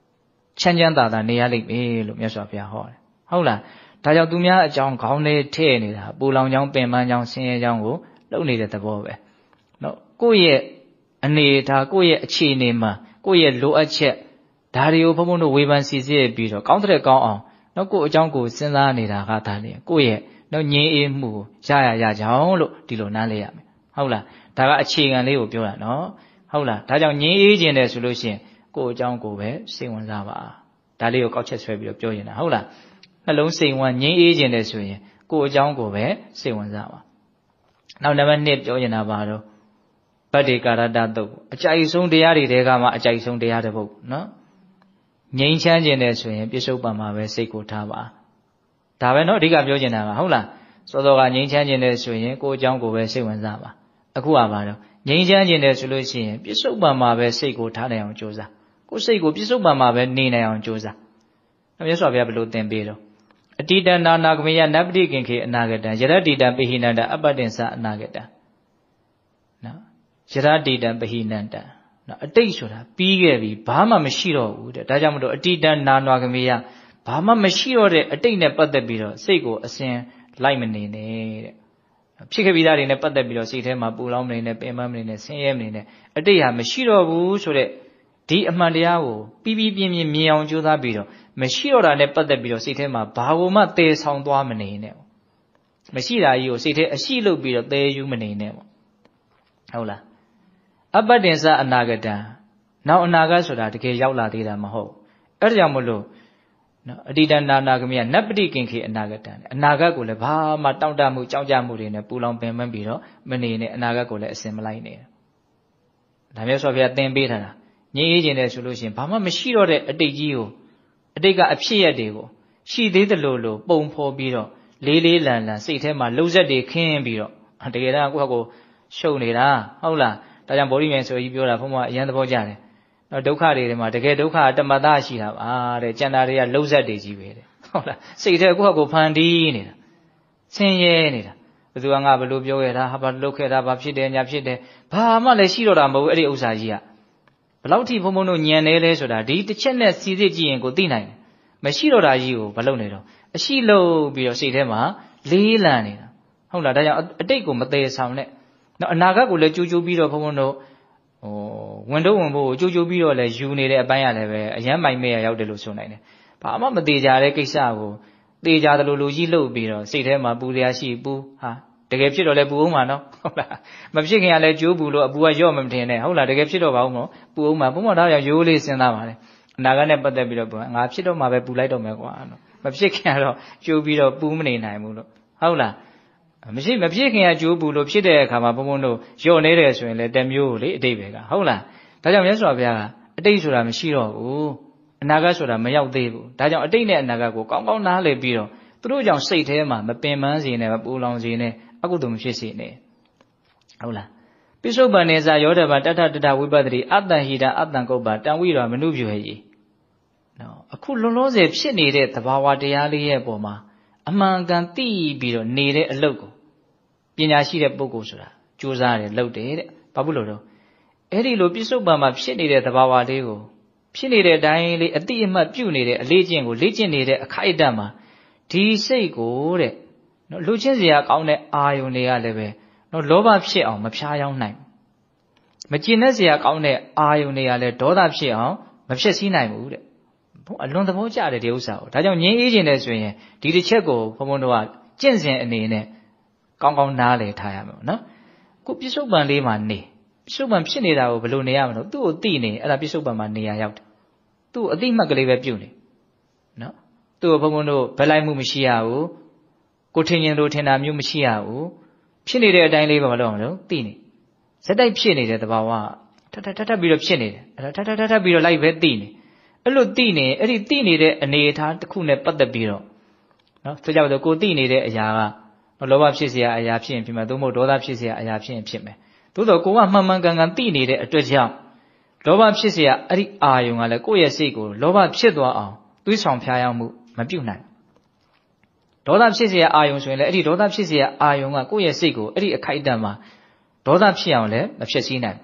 ချမ်းချမ်းသာသာနေရလိမ့်မယ်လို့မြတ်စွာဘုရားဟောတယ်ဟုတ်လားဒါကြောင့်သူများအကြောင်းခေါင်းထဲထည့်နေတာပူလောင်ကြောင်းပင်ပန်းကြောင်းဆင်းရဲကြောင်းကိုလုပ်နေတဲ့သဘောပဲနော်ကိုယ့်ရဲ့အနေထားကိုယ့်ရဲ့အခြေအနေမှာကိုယ့်ရဲ့လိုအပ်ချက်ဒါတွေကိုဘုံဘုံတို့ဝေဖန်စီစစ်ပြီးတော့ကောင်းတဲ့ကောင်းအောင်နော်ကိုယ့်အကြောင်းကိုစဉ်းစားနေတာကဒါလေကိုယ့်ရဲ့နော်ငြင်းအေးမှုကိုရရရကြောင်းလို့ဒီလိုနားလဲရမယ်ဟုတ်လားဒါကအခြေခံလေးကိုပြောတာနော်ဟုတ်လားဒါကြောင့်ငြင်းအေးခြင်းတယ်ဆိုလို့ရှိရင်ကိုယ့်အကြောင်းကိုပဲစိတ်ဝင်စားပါဒါလေးကိုကောက်ချက်ဆွဲပြီးတော့ပြောနေတာဟုတ်လားနှလုံးစိတ်ဝင်ငြင်းအေးခြင်းတယ်ဆိုရင်ကိုယ့်အကြောင်းကိုပဲစိတ်ဝင်စားပါနောက်နံပါတ်နှစ်ပြောနေတာပါတော့ဗတ္တိကာရတတုတ်အကြိုက်ဆုံးတရားတွေတဲကမှအကြိုက်ဆုံးတရားတစ်ပုဒ်နော်ငြိမ်းချမ်းခြင်းတယ်ဆိုရင်ပြစ္ဆုတ်ပံမှာပဲစိတ်ကိုထားပါဒါပဲနော်အဓိကပြောချင်တာကဟုတ်လားစောစောကငြိမ်းချမ်းခြင်းတယ်ဆိုရင်ကိုယ့်အကြောင်းကိုပဲစိတ်ဝင်စားပါအခုကပါတော့ငြိမ်းချမ်းခြင်းတယ်ဆိုလို့ရှိရင်ပြစ္ဆုတ်ပံမှာပဲစိတ်ကိုထားနိုင်အောင်ကြိုးစားကိုယ်စိတ်ကိုပြစ္ဆုတ်ပံမှာပဲနေနိုင်အောင်ကြိုးစားမြတ်စွာဘုရားဘယ်လိုသင်ပေးတော့အတိတနာနာကမေယနပ္ပတိကင်ခေအနာဂတံယရတိတံပိဟိနန္တအပ္ပတင်္စအနာဂတံနော်ယရတိတံပိဟိနန္တနော်အတိတ်ဆိုတာပြီးခဲ့ပြီဘာမှမရှိတော့ဘူးတဲ့ဒါကြောင့်မလို့အတိတနာနာကမေယဘာမှမရှိတော့တဲ့အတိတ်နဲ့ပတ်သက်ပြီးတော့စိတ်ကိုအစဉ်လိုက်မနေနဲ့တဲ့ဖြစ်ခဲ့ပြီးသားတွေနဲ့ပတ်သက်ပြီးတော့စိတ်ထဲမှာပူလောင်မနေနဲ့ပင်ပန်းမနေနဲ့ဆင်းရဲမနေနဲ့အတိတ်ဟာမရှိတော့ဘူးဆိုတဲ့ဒီအမှန်တရားကိုပြီးပြီးပြင်းပြင်းမြင်အောင်ကြိုးစားပြီးတော့မရှိတော့တာနဲ့ပတ်သက်ပြီးတော့စိတ်ထဲမှာဘာလို့မှတည်ဆောင်သွားမနေနဲ့မရှိတာကြီးကိုစိတ်ထဲအရှိလုပ်ပြီးတော့တည်ယူမနေနဲ့ပေါ့ဟုတ်လားအပ္ပတင်္စအနာဂတံနောက်အနာဂတ်ဆိုတာတကယ်ရောက်လာသေးတာမဟုတ်အဲ့ဒါကြောင့်မလို့နော်အတိတနာနာကမိယနပ္ပတိကင်ခေအနာဂတံအနာဂတ်ကိုလည်းဘာမှတောင့်တမှုကြောက်ကြမှုတွေနဲ့ပူလောင်ပင်ပန်းပြီးတော့မနေနဲ့အနာဂတ်ကိုလည်းအစင်မလိုက်နဲ့ဒါမျိုးဆိုပြသင်ပေးထားတာငြိမ်းအေးခြင်းတဲ့ဆိုလို့ရှိရင်ဘာမှမရှိတော့တဲ့အတိတ်ကြီးကိုအတိတ်ကအဖြစ်ရက်တွေကိုရှိသေးသလိုလိုပုံဖော်ပြီးတော့လေးလေးလံလံစိတ်ထဲမှာလှုပ်ဆက်တွေခင်းပြီးတော့တကယ်တော့ကိုယ့်ကိုရှုပ်နေတာဟုတ်လားဒါကြောင့်ဗောဓိမြိုင်ဆိုကြီးပြောတာဘုံကအရန်သဘောကျတယ်နော်ဒုက္ခတွေထဲမှာတကယ်ဒုက္ခတမတရှိတာပါတဲ့ကျန်တာတွေကလှုပ်ဆက်တွေကြီးပဲတဲ့ဟုတ်လားစိတ်ထဲကိုယ့်ကိုဖန်တီးနေတာဆင်းရဲနေတာဘယ်သူကငါဘလို့ပြောခဲ့တာဟာဘာလုပ်ခဲ့တာဘာဖြစ်တယ်ညာဖြစ်တယ်ဘာမှလည်းရှိတော့တာမဟုတ်ဘူးအဲ့ဒီဥစ္စာကြီးကဘလောက်ထိဘုံဘုံတို့ညံနေလဲဆိုတာဒီတစ်ချက်နဲ့စီစစ်ကြည့်ရင်ကိုသိနိုင်တယ်မရှိတော့တာကြီးကိုမလုပ်နဲ့တော့အရှိလို့ပြီးတော့စိတ်ထဲမှာလေးလံနေတာဟုတ်လားဒါကြောင့်အတိတ်ကိုမသေးဆောင်နဲ့နော်အနာဂတ်ကိုလည်းကြိုးကြိုးပြီးတော့ဘုံဘုံတို့ဟိုဝင်တော့ဝင်ဖို့ကြိုးကြိုးပြီးတော့လည်းယူနေတဲ့အပိုင်းရလည်းပဲအယမ်းမိုင်မဲ့ရောက်တယ်လို့ဆိုနိုင်တယ်ဘာမှမသေးကြတဲ့ကိစ္စကိုသေကြတယ်လို့လူကြီးလှုပ်ပြီးတော့စိတ်ထဲမှာပူစရာရှိပူဟာတကယ်ဖြစ်တော့လဲပူအောင်မှာနော်ဟုတ်လားမဖြစ်ခင်ကလည်းကြိုးပူလို့အပူကရော့မထင်နဲ့ဟုတ်လားတကယ်ဖြစ်တော့ပါဦးမလို့ပူအောင်မှာဘုံမတော်ရောက်ရိုးလေးစဉ်းစားပါလေအနာဂတ်နဲ့ပတ်သက်ပြီးတော့ငါဖြစ်တော့မှပဲပူလိုက်တော့မယ်ကွာနော်မဖြစ်ခင်ကတော့ကြိုးပြီးတော့ပူမနေနိုင်ဘူးလို့ဟုတ်လားမရှိမဖြစ်ခင်ကကြိုးပူလို့ဖြစ်တဲ့အခါမှာဘုံဘုံတို့ရော့နေတယ်ဆိုရင်လည်းတမျိုးလေအတိတ်ပဲကဟုတ်လားဒါကြောင့်မြတ်စွာဘုရားကအတိတ်ဆိုတာမရှိတော့ဘူးအနာဂတ်ဆိုတာမရောက်သေးဘူးဒါကြောင့်အတိတ်နဲ့အနာဂတ်ကိုကောင်းကောင်းနားလည်ပြီးတော့သူတို့ကြောင့်စိတ်ထဲမှာမပင်ပန်းစေနဲ့မပူလောင်စေနဲ့အကုသိုလ်မဖြစ်စေနဲ့ဟုတ်လားပိစုပန်နေစာယောဓဘာတထတထဝိပဿတိအတ္တဟိတအတ္တကုပ္ပတံဝိရောမနုပြွေကြီးနော်အခုလုံးလုံးစေဖြစ်နေတဲ့သဘာဝတရားလေးရဲ့ပုံမှာအမှန်ကန်သိပြီးတော့နေတဲ့အလုပ်ကိုပညာရှိတဲ့ပုဂ္ဂိုလ်ဆိုတာကြိုးစားတယ်လုပ်တယ်တဲ့ဘာဖြစ်လို့တော့အဲ့ဒီလိုပိစုပန်မှာဖြစ်နေတဲ့သဘာဝလေးကိုဖြစ်နေတဲ့အတိုင်းလေးအတိအမှတ်ပြုနေတဲ့အလေးကျင့်ကိုလေ့ကျင့်နေတဲ့အခိုက်အတန့်မှာဒီစိတ်ကိုတဲ့နော်လူချင်းစရာကောင်းတဲ့အာယုန်တွေကလည်းပဲနော်လောဘဖြစ်အောင်မဖြားယောင်းနိုင်မကျင်တဲ့စရာကောင်းတဲ့အာယုန်တွေကလည်းဒေါသဖြစ်အောင်မဖြစ်စည်းနိုင်ဘူးတဲ့ဘုံအလွန်သဘောကျတယ်ဒီဥစ္စာကိုဒါကြောင့်ငြင်းအေးခြင်းနဲ့ဆိုရင်ဒီတစ်ချက်ကိုဘုံဘုံတို့ကကျင့်စဉ်အနေနဲ့ကောင်းကောင်းနားလည်ထားရမယ်နော်ကိုပြစ္ဆုတ်ပံလေးမှာနေပြစ္ဆုတ်ပံဖြစ်နေတာကိုဘယ်လိုနေရမလို့သူ့ကိုသိနေအဲ့ဒါပြစ္ဆုတ်ပံမှာနေရာရောက်တယ်သူ့အသိမှတ်ကလေးပဲပြုတ်နေနော်သူ့ကိုဘုံဘုံတို့ဘယ်လိုက်မှုမရှိရဘူးကိုထင်ရင်လို့ထင်တာမျိုးမရှိရဘူးဖြစ်နေတဲ့အတိုင်းလေးပဲမလုပ်အောင်လို့သိနေဇက်တိုက်ဖြစ်နေတဲ့သဘာဝထထထထပြီးတော့ဖြစ်နေတယ်အဲ့ဒါထထထထပြီးတော့လိုက်ပဲသိနေအဲ့လိုသိနေအဲ့ဒီသိနေတဲ့အနေအထားတစ်ခုနဲ့ပတ်သက်ပြီးတော့နော်ဆိုကြပါစို့ကိုသိနေတဲ့အရာကလောဘဖြစ်เสียအရာဖြစ်ရင်ဖြစ်မယ်သို့မဟုတ်ဒေါသဖြစ်เสียအရာဖြစ်ရင်ဖြစ်မယ်သို့တော့ကိုကမှန်မှန်ကန်ကန်သိနေတဲ့အတွက်ကြောင့်လောဘဖြစ်เสียအဲ့ဒီအာယုံကလည်းကိုယ့်ရဲ့စိတ်ကိုလောဘဖြစ်သွားအောင်သွေးဆောင်ဖျားယောင်းမှုမပြုတ်နိုင်ဒေါသဖြစ်เสียအာယုံဆိုရင်လည်းအဲ့ဒီဒေါသဖြစ်เสียအာယုံကကိုယ့်ရဲ့စိတ်ကိုအဲ့ဒီအခိုက်အတန့်မှာဒေါသဖြစ်အောင်လည်းမဖြစ်စည်းနိုင်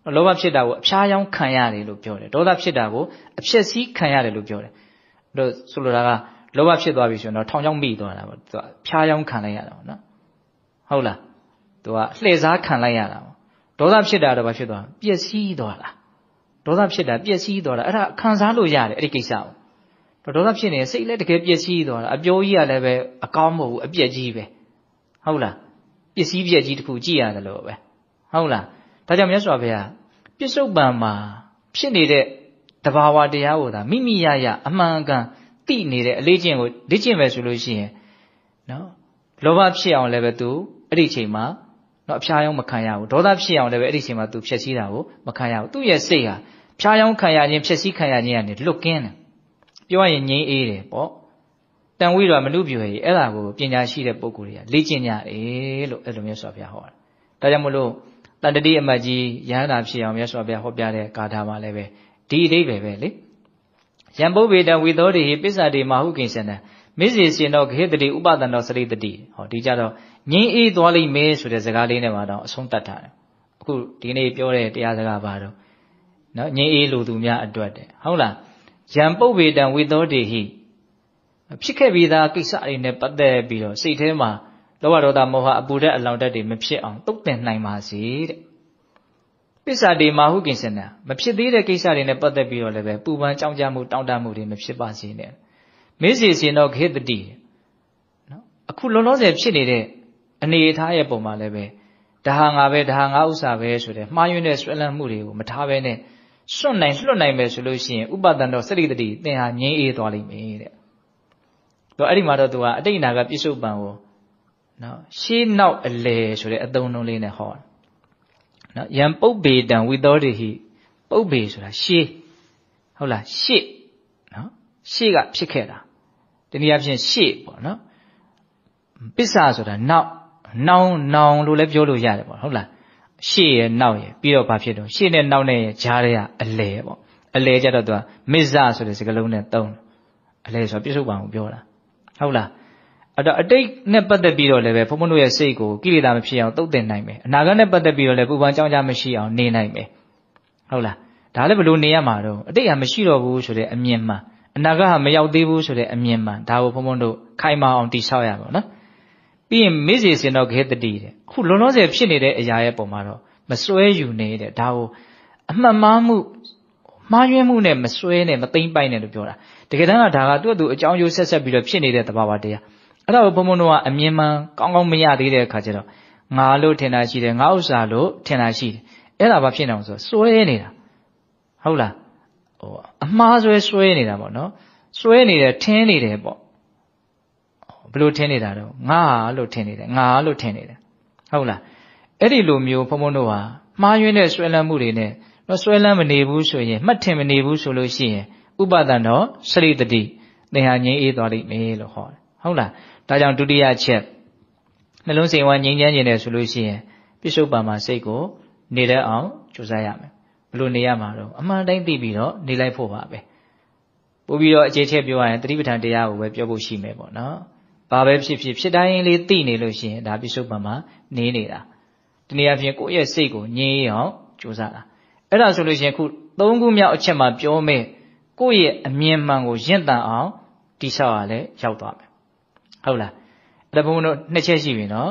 လောဘဖြစ်တာကိုအဖျားယောင်းခံရတယ်လို့ပြောတယ်ဒေါသဖြစ်တာကိုအဖြစ်စည်းခံရတယ်လို့ပြောတယ်တို့ဆိုလိုတာကလောဘဖြစ်သွားပြီဆိုရင်တော့ထောင်ချောင်းမိသွားတာပေါ့သူကဖျားယောင်းခံလိုက်ရတာပေါ့နော်ဟုတ်လားသူကလှည့်စားခံလိုက်ရတာပေါ့ဒေါသဖြစ်တာတော့ဘာဖြစ်သွားပျက်စီးသွားတာဒေါသဖြစ်တာပျက်စီးသွားတာအဲ့ဒါခံစားလို့ရတယ်အဲ့ဒီကိစ္စကိုဒေါသဖြစ်နေစိတ်လည်းတကယ်ပျက်စီးသွားတာအပြောကြီးကလည်းပဲအကောင်းမဟုတ်ဘူးအပြက်ကြီးပဲဟုတ်လားပစ္စည်းပြက်ကြီးတစ်ခုကြည့်ရတယ်လို့ပဲဟုတ်လားဒါကြောင့်မြတ်စွာဘုရားပြစ္ဆုတ်ပံမှာဖြစ်နေတဲ့တဘာဝတရားကိုသာမိမိရရအမှန်ကန်သိနေတဲ့အလေးချင်းကိုလေ့ကျင့်မယ်ဆိုလို့ရှိရင်နော်လောဘဖြစ်အောင်လည်းပဲသူအဲ့ဒီချိန်မှာနော်အဖျားယောင်းမခံရဘူးဒေါသဖြစ်အောင်လည်းပဲအဲ့ဒီချိန်မှာသူဖြည့်ဆည်းတာကိုမခံရဘူးသူ့ရဲ့စိတ်ဟာဖျားယောင်းခံရခြင်းဖြည့်ဆည်းခံရခြင်းကနေလွတ်ကင်းတယ်ပြောရရင်ငြိမ်းအေးတယ်ပေါ့တန်ဝိတော်မလူပြွေကြီးအဲ့ဒါကိုပညာရှိတဲ့ပုဂ္ဂိုလ်တွေကလေ့ကျင့်ကြတယ်လို့အဲ့လိုမျိုးဆိုပြဟောတာဒါကြောင့်မလို့တန်တတိအမတ်ကြီးယဟန္တာဖြစ်အောင်မြတ်စွာဘုရားဟောပြတဲ့ဂါထာမှာလည်းပဲဒီအဓိပ္ပာယ်ပဲလေယံပုဗ္ဗေတံဝိသောတိဟိပစ္ဆာတိမာဟုကိဉ္စနံမိစေရှင်တော်ခေတတိဥပဒံတော်စရိတတိဟောဒီကြတော့ငြင်းအေးသွားလိမ့်မယ်ဆိုတဲ့စကားလေးနဲ့မှတော့အဆုံးတတ်တာတယ်အခုဒီနေ့ပြောတဲ့တရားစကားပါတော့နော်ငြင်းအေးလိုသူများအတွက်တဲ့ဟုတ်လားယံပုဗ္ဗေတံဝိသောတိဟိဖြစ်ခဲ့ပြီးသားကိစ္စတွေနဲ့ပတ်သက်ပြီးတော့စိတ်ထဲမှာလောဘဒေါသမောဟအပူဓာတ်အလောင်ဓာတ်တွေမဖြစ်အောင်တုတ်တင်နိုင်ပါစေတဲ့ပစ္ဆာတိမာဟုကိဉ္စနံမဖြစ်သေးတဲ့ကိစ္စတွေနဲ့ပတ်သက်ပြီးတော့လည်းပဲပူပန်ကြောင်းကြမှုတောင်းတမှုတွေမဖြစ်ပါစေနဲ့မေစီရှင်တော်ခေတတိနော်အခုလောလောဆယ်ဖြစ်နေတဲ့အနေအထားရဲ့ပုံမှာလည်းပဲဒါဟာငါပဲဒါဟာငါဥစ္စာပဲဆိုတဲ့မှားယွင်းတဲ့ဆွဲလန်းမှုတွေကိုမထားဘဲနဲ့စွန့်နိုင်လွတ်နိုင်မယ်ဆိုလို့ရှိရင်ဥပဒံတော်စရိတတိသင်ဟာငြင်းအေးသွားလိမ့်မယ်တဲ့တော့အဲ့ဒီမှာတော့သူကအတိတ်အနာကပြစ္ဆုတ်ပံကိုနော်ရှေးနောက်အလယ်ဆိုတဲ့အသုံးအနှုန်းလေးနဲ့ဟောတယ်နော်ယံပုဗ္ဗေတံဝိသောတိဟိပုဗ္ဗေဆိုတာရှေးဟုတ်လားရှေ့နော်ရှေ့ကဖြစ်ခဲ့တာဒီနည်းအားဖြင့်ရှေ့ပေါ့နော်ပစ္ဆာဆိုတာနောက်နောင်နောင်လို့လည်းပြောလို့ရတယ်ပေါ့ဟုတ်လားရှေ့ရဲ့နောက်ရဲ့ပြီးတော့ဘာဖြစ်တော့ရှေ့နဲ့နောက်နဲ့ဂျားတွေကအလယ်ပေါ့အလယ်ကျတော့သူကမစ္ဆာဆိုတဲ့စကားလုံးနဲ့သုံးအလယ်ဆိုပြစ္ဆုတ်ပံကိုပြောတာဟုတ်လားအဲ့တော့အတိတ်နဲ့ပတ်သက်ပြီးတော့လည်းပဲဘုန်းဘုန်းတို့ရဲ့စိတ်ကိုကိလေသာမဖြစ်အောင်တုတ်တင်နိုင်မယ်အနာဂတ်နဲ့ပတ်သက်ပြီးတော့လည်းပူပန်ကြောင်းကြမရှိအောင်နေနိုင်မယ်ဟုတ်လားဒါလည်းဘယ်လိုနေရမှာတော့အတိတ်ဟာမရှိတော့ဘူးဆိုတဲ့အမြင်မှန်အနာဂတ်ဟာမရောက်သေးဘူးဆိုတဲ့အမြင်မှန်ဒါကိုဘုန်းဘုန်းတို့ခိုင်မာအောင်တည်ဆောက်ရပါတော့ပြီးရင်မေစီရှင်တော်ခေတတိတဲ့ခုလုံးလုံးဆယ်ဖြစ်နေတဲ့အရာရဲ့ပုံမှာတော့မစွဲယူနေတဲ့ဒါကိုအမှတ်မှားမှုမှားယွင်းမှုနဲ့မစွဲနဲ့မသိမ့်ပိုက်နဲ့လို့ပြောတာတကယ်တမ်းကဒါကသူ့အတူအကြောင်းကျိုးဆက်ဆက်ပြီးတော့ဖြစ်နေတဲ့သဘာဝတရားအဲ့ဒါကိုဘုံဘုံတို့ကအမြင်မှန်ကောင်းကောင်းမရသေးတဲ့အခါကျတော့ငါလို့ထင်တာရှိတယ်ငါဥစ္စာလို့ထင်တာရှိတယ်အဲ့ဒါဘာဖြစ်နေအောင်ဆိုစွဲနေတာဟုတ်လားဟိုအမှားစွဲစွဲနေတာပေါ့နော်စွဲနေတယ်ထင်းနေတယ်ပေါ့ဘယ်လိုထင်းနေတာတော့ငါလို့ထင်နေတယ်ငါလို့ထင်နေတယ်ဟုတ်လားအဲ့ဒီလိုမျိုးဘုံဘုံတို့ဟာမှားယွင်းတဲ့စွဲလန်းမှုတွေနဲ့တော့စွဲလန်းမနေဘူးဆိုရင်မှတ်ထင်မနေဘူးဆိုလို့ရှိရင်ဥပဒံတော့စရိတတိသင်ဟာငြိမ်းအေးသွားလိမ့်မယ်လို့ဟောတယ်ဟုတ်လားဒါကြောင့်ဒုတိယချက်နှလုံးစိတ်ဝမ်းငြိမ်းချမ်းခြင်းနဲ့ဆိုလို့ရှိရင်ပြစ္ဆုတ်ပံမှာစိတ်ကိုနေတတ်အောင်ကြိုးစားရမယ်ဘယ်လိုနေရမှာတော့အမှန်တိုင်းသိပြီးတော့နေလိုက်ဖို့ပါပဲပို့ပြီးတော့အခြေချက်ပြောရရင်သတိပဋ္ဌာန်တရားကိုပဲပြောဖို့ရှိမယ်ပေါ့နော်ဘာပဲဖြစ်ဖြစ်ဖြစ်တိုင်းလေးသိနေလို့ရှိရင်ဒါပြစ္ဆုတ်ပံမှာနေနေတာဒီနေ့အပြင်ကိုယ့်ရဲ့စိတ်ကိုငြိမ်းအောင်ကြိုးစားတာအဲ့ဒါဆိုလို့ရှိရင်ခုသုံးခုမြောက်အချက်မှာပြောမယ်ကိုယ့်ရဲ့အမြင်မှန်ကိုရင့်တန်အောင်တိဆောက်ရလဲရောက်သွားမယ်ဟုတ်လားအဲ့ဒါဘုံတို့နှစ်ချက်ရှိပြီနော်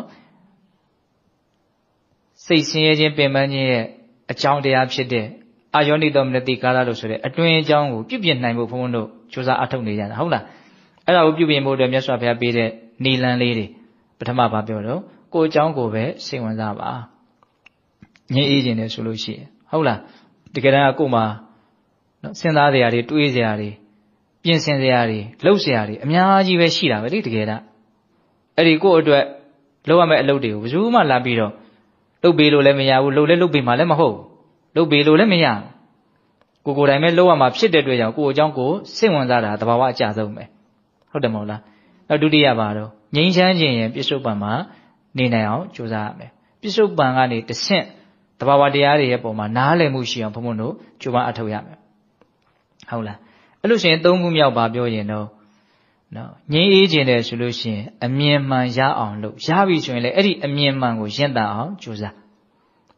စိတ်ဆင်းရဲခြင်းပင်ပန်းခြင်းရဲ့အကြောင်းတရားဖြစ်တဲ့အာယောနိသောမနတိကာလလို့ဆိုတဲ့အတွင်းအကြောင်းကိုပြုပြင်နိုင်ဖို့ဘုံဘုံတို့ကြိုးစားအထောက်နေကြတာဟုတ်လားအဲ့ဒါကိုပြုပြင်ဖို့အတွက်မြတ်စွာဘုရားပေးတဲ့နိလန်လေးတွေပထမဘာပြောတော့ကိုယ်အကြောင်းကိုပဲစိတ်ဝင်စားပါငြိမ်းအေးခြင်းနဲ့ဆိုလို့ရှိရင်ဟုတ်လားတကယ်တမ်းကကိုယ်မှာနော်စဉ်းစားစရာတွေတွေးစရာတွေပြင်ဆင်စရာတွေလှုပ်စရာတွေအများကြီးပဲရှိတာပဲလေတကယ်တော့အဲ့ဒီကိုယ့်အတွက်လုပ်ရမယ့်အလုပ်တွေကိုဘယ်သူမှလာပြီးတော့လုပ်ပေးလို့လည်းမရဘူးလုပ်လဲလုပ်ပေးမှလည်းမဟုတ်ဘူးလုပ်ပေးလို့လည်းမရဘူးကိုကိုယ်တိုင်ပဲလုပ်ရမှာဖြစ်တဲ့အတွက်ကြောင့်ကိုယ်အကြောင်းကိုစိတ်ဝင်စားတာသဘာဝအကျဆုံးပဲဟုတ်တယ်မဟုတ်လားနောက်ဒုတိယပါတော့ငြိမ်းချမ်းခြင်းရင်ပြစ္ဆုတ်ပံမှာနေနိုင်အောင်ကြိုးစားရမယ်ပြစ္ဆုတ်ပံကနေတဆင့်သဘာဝတရားတွေရဲ့ပုံမှာနားလည်မှုရှိအောင်ဘုံဘုံတို့ကြိုးပမ်းအထောက်ရမယ်ဟုတ်လားအဲ့လို့ရှိရင်သုံးခုမြောက်ပါပြောရင်တော့နော်ငြိမ်းအေးခြင်းတယ်ဆိုလို့ရှိရင်အမြင်မှန်ရအောင်လုပ်ရပြီဆိုရင်လည်းအဲ့ဒီအမြင်မှန်ကိုရင့်တတ်အောင်ကြိုးစား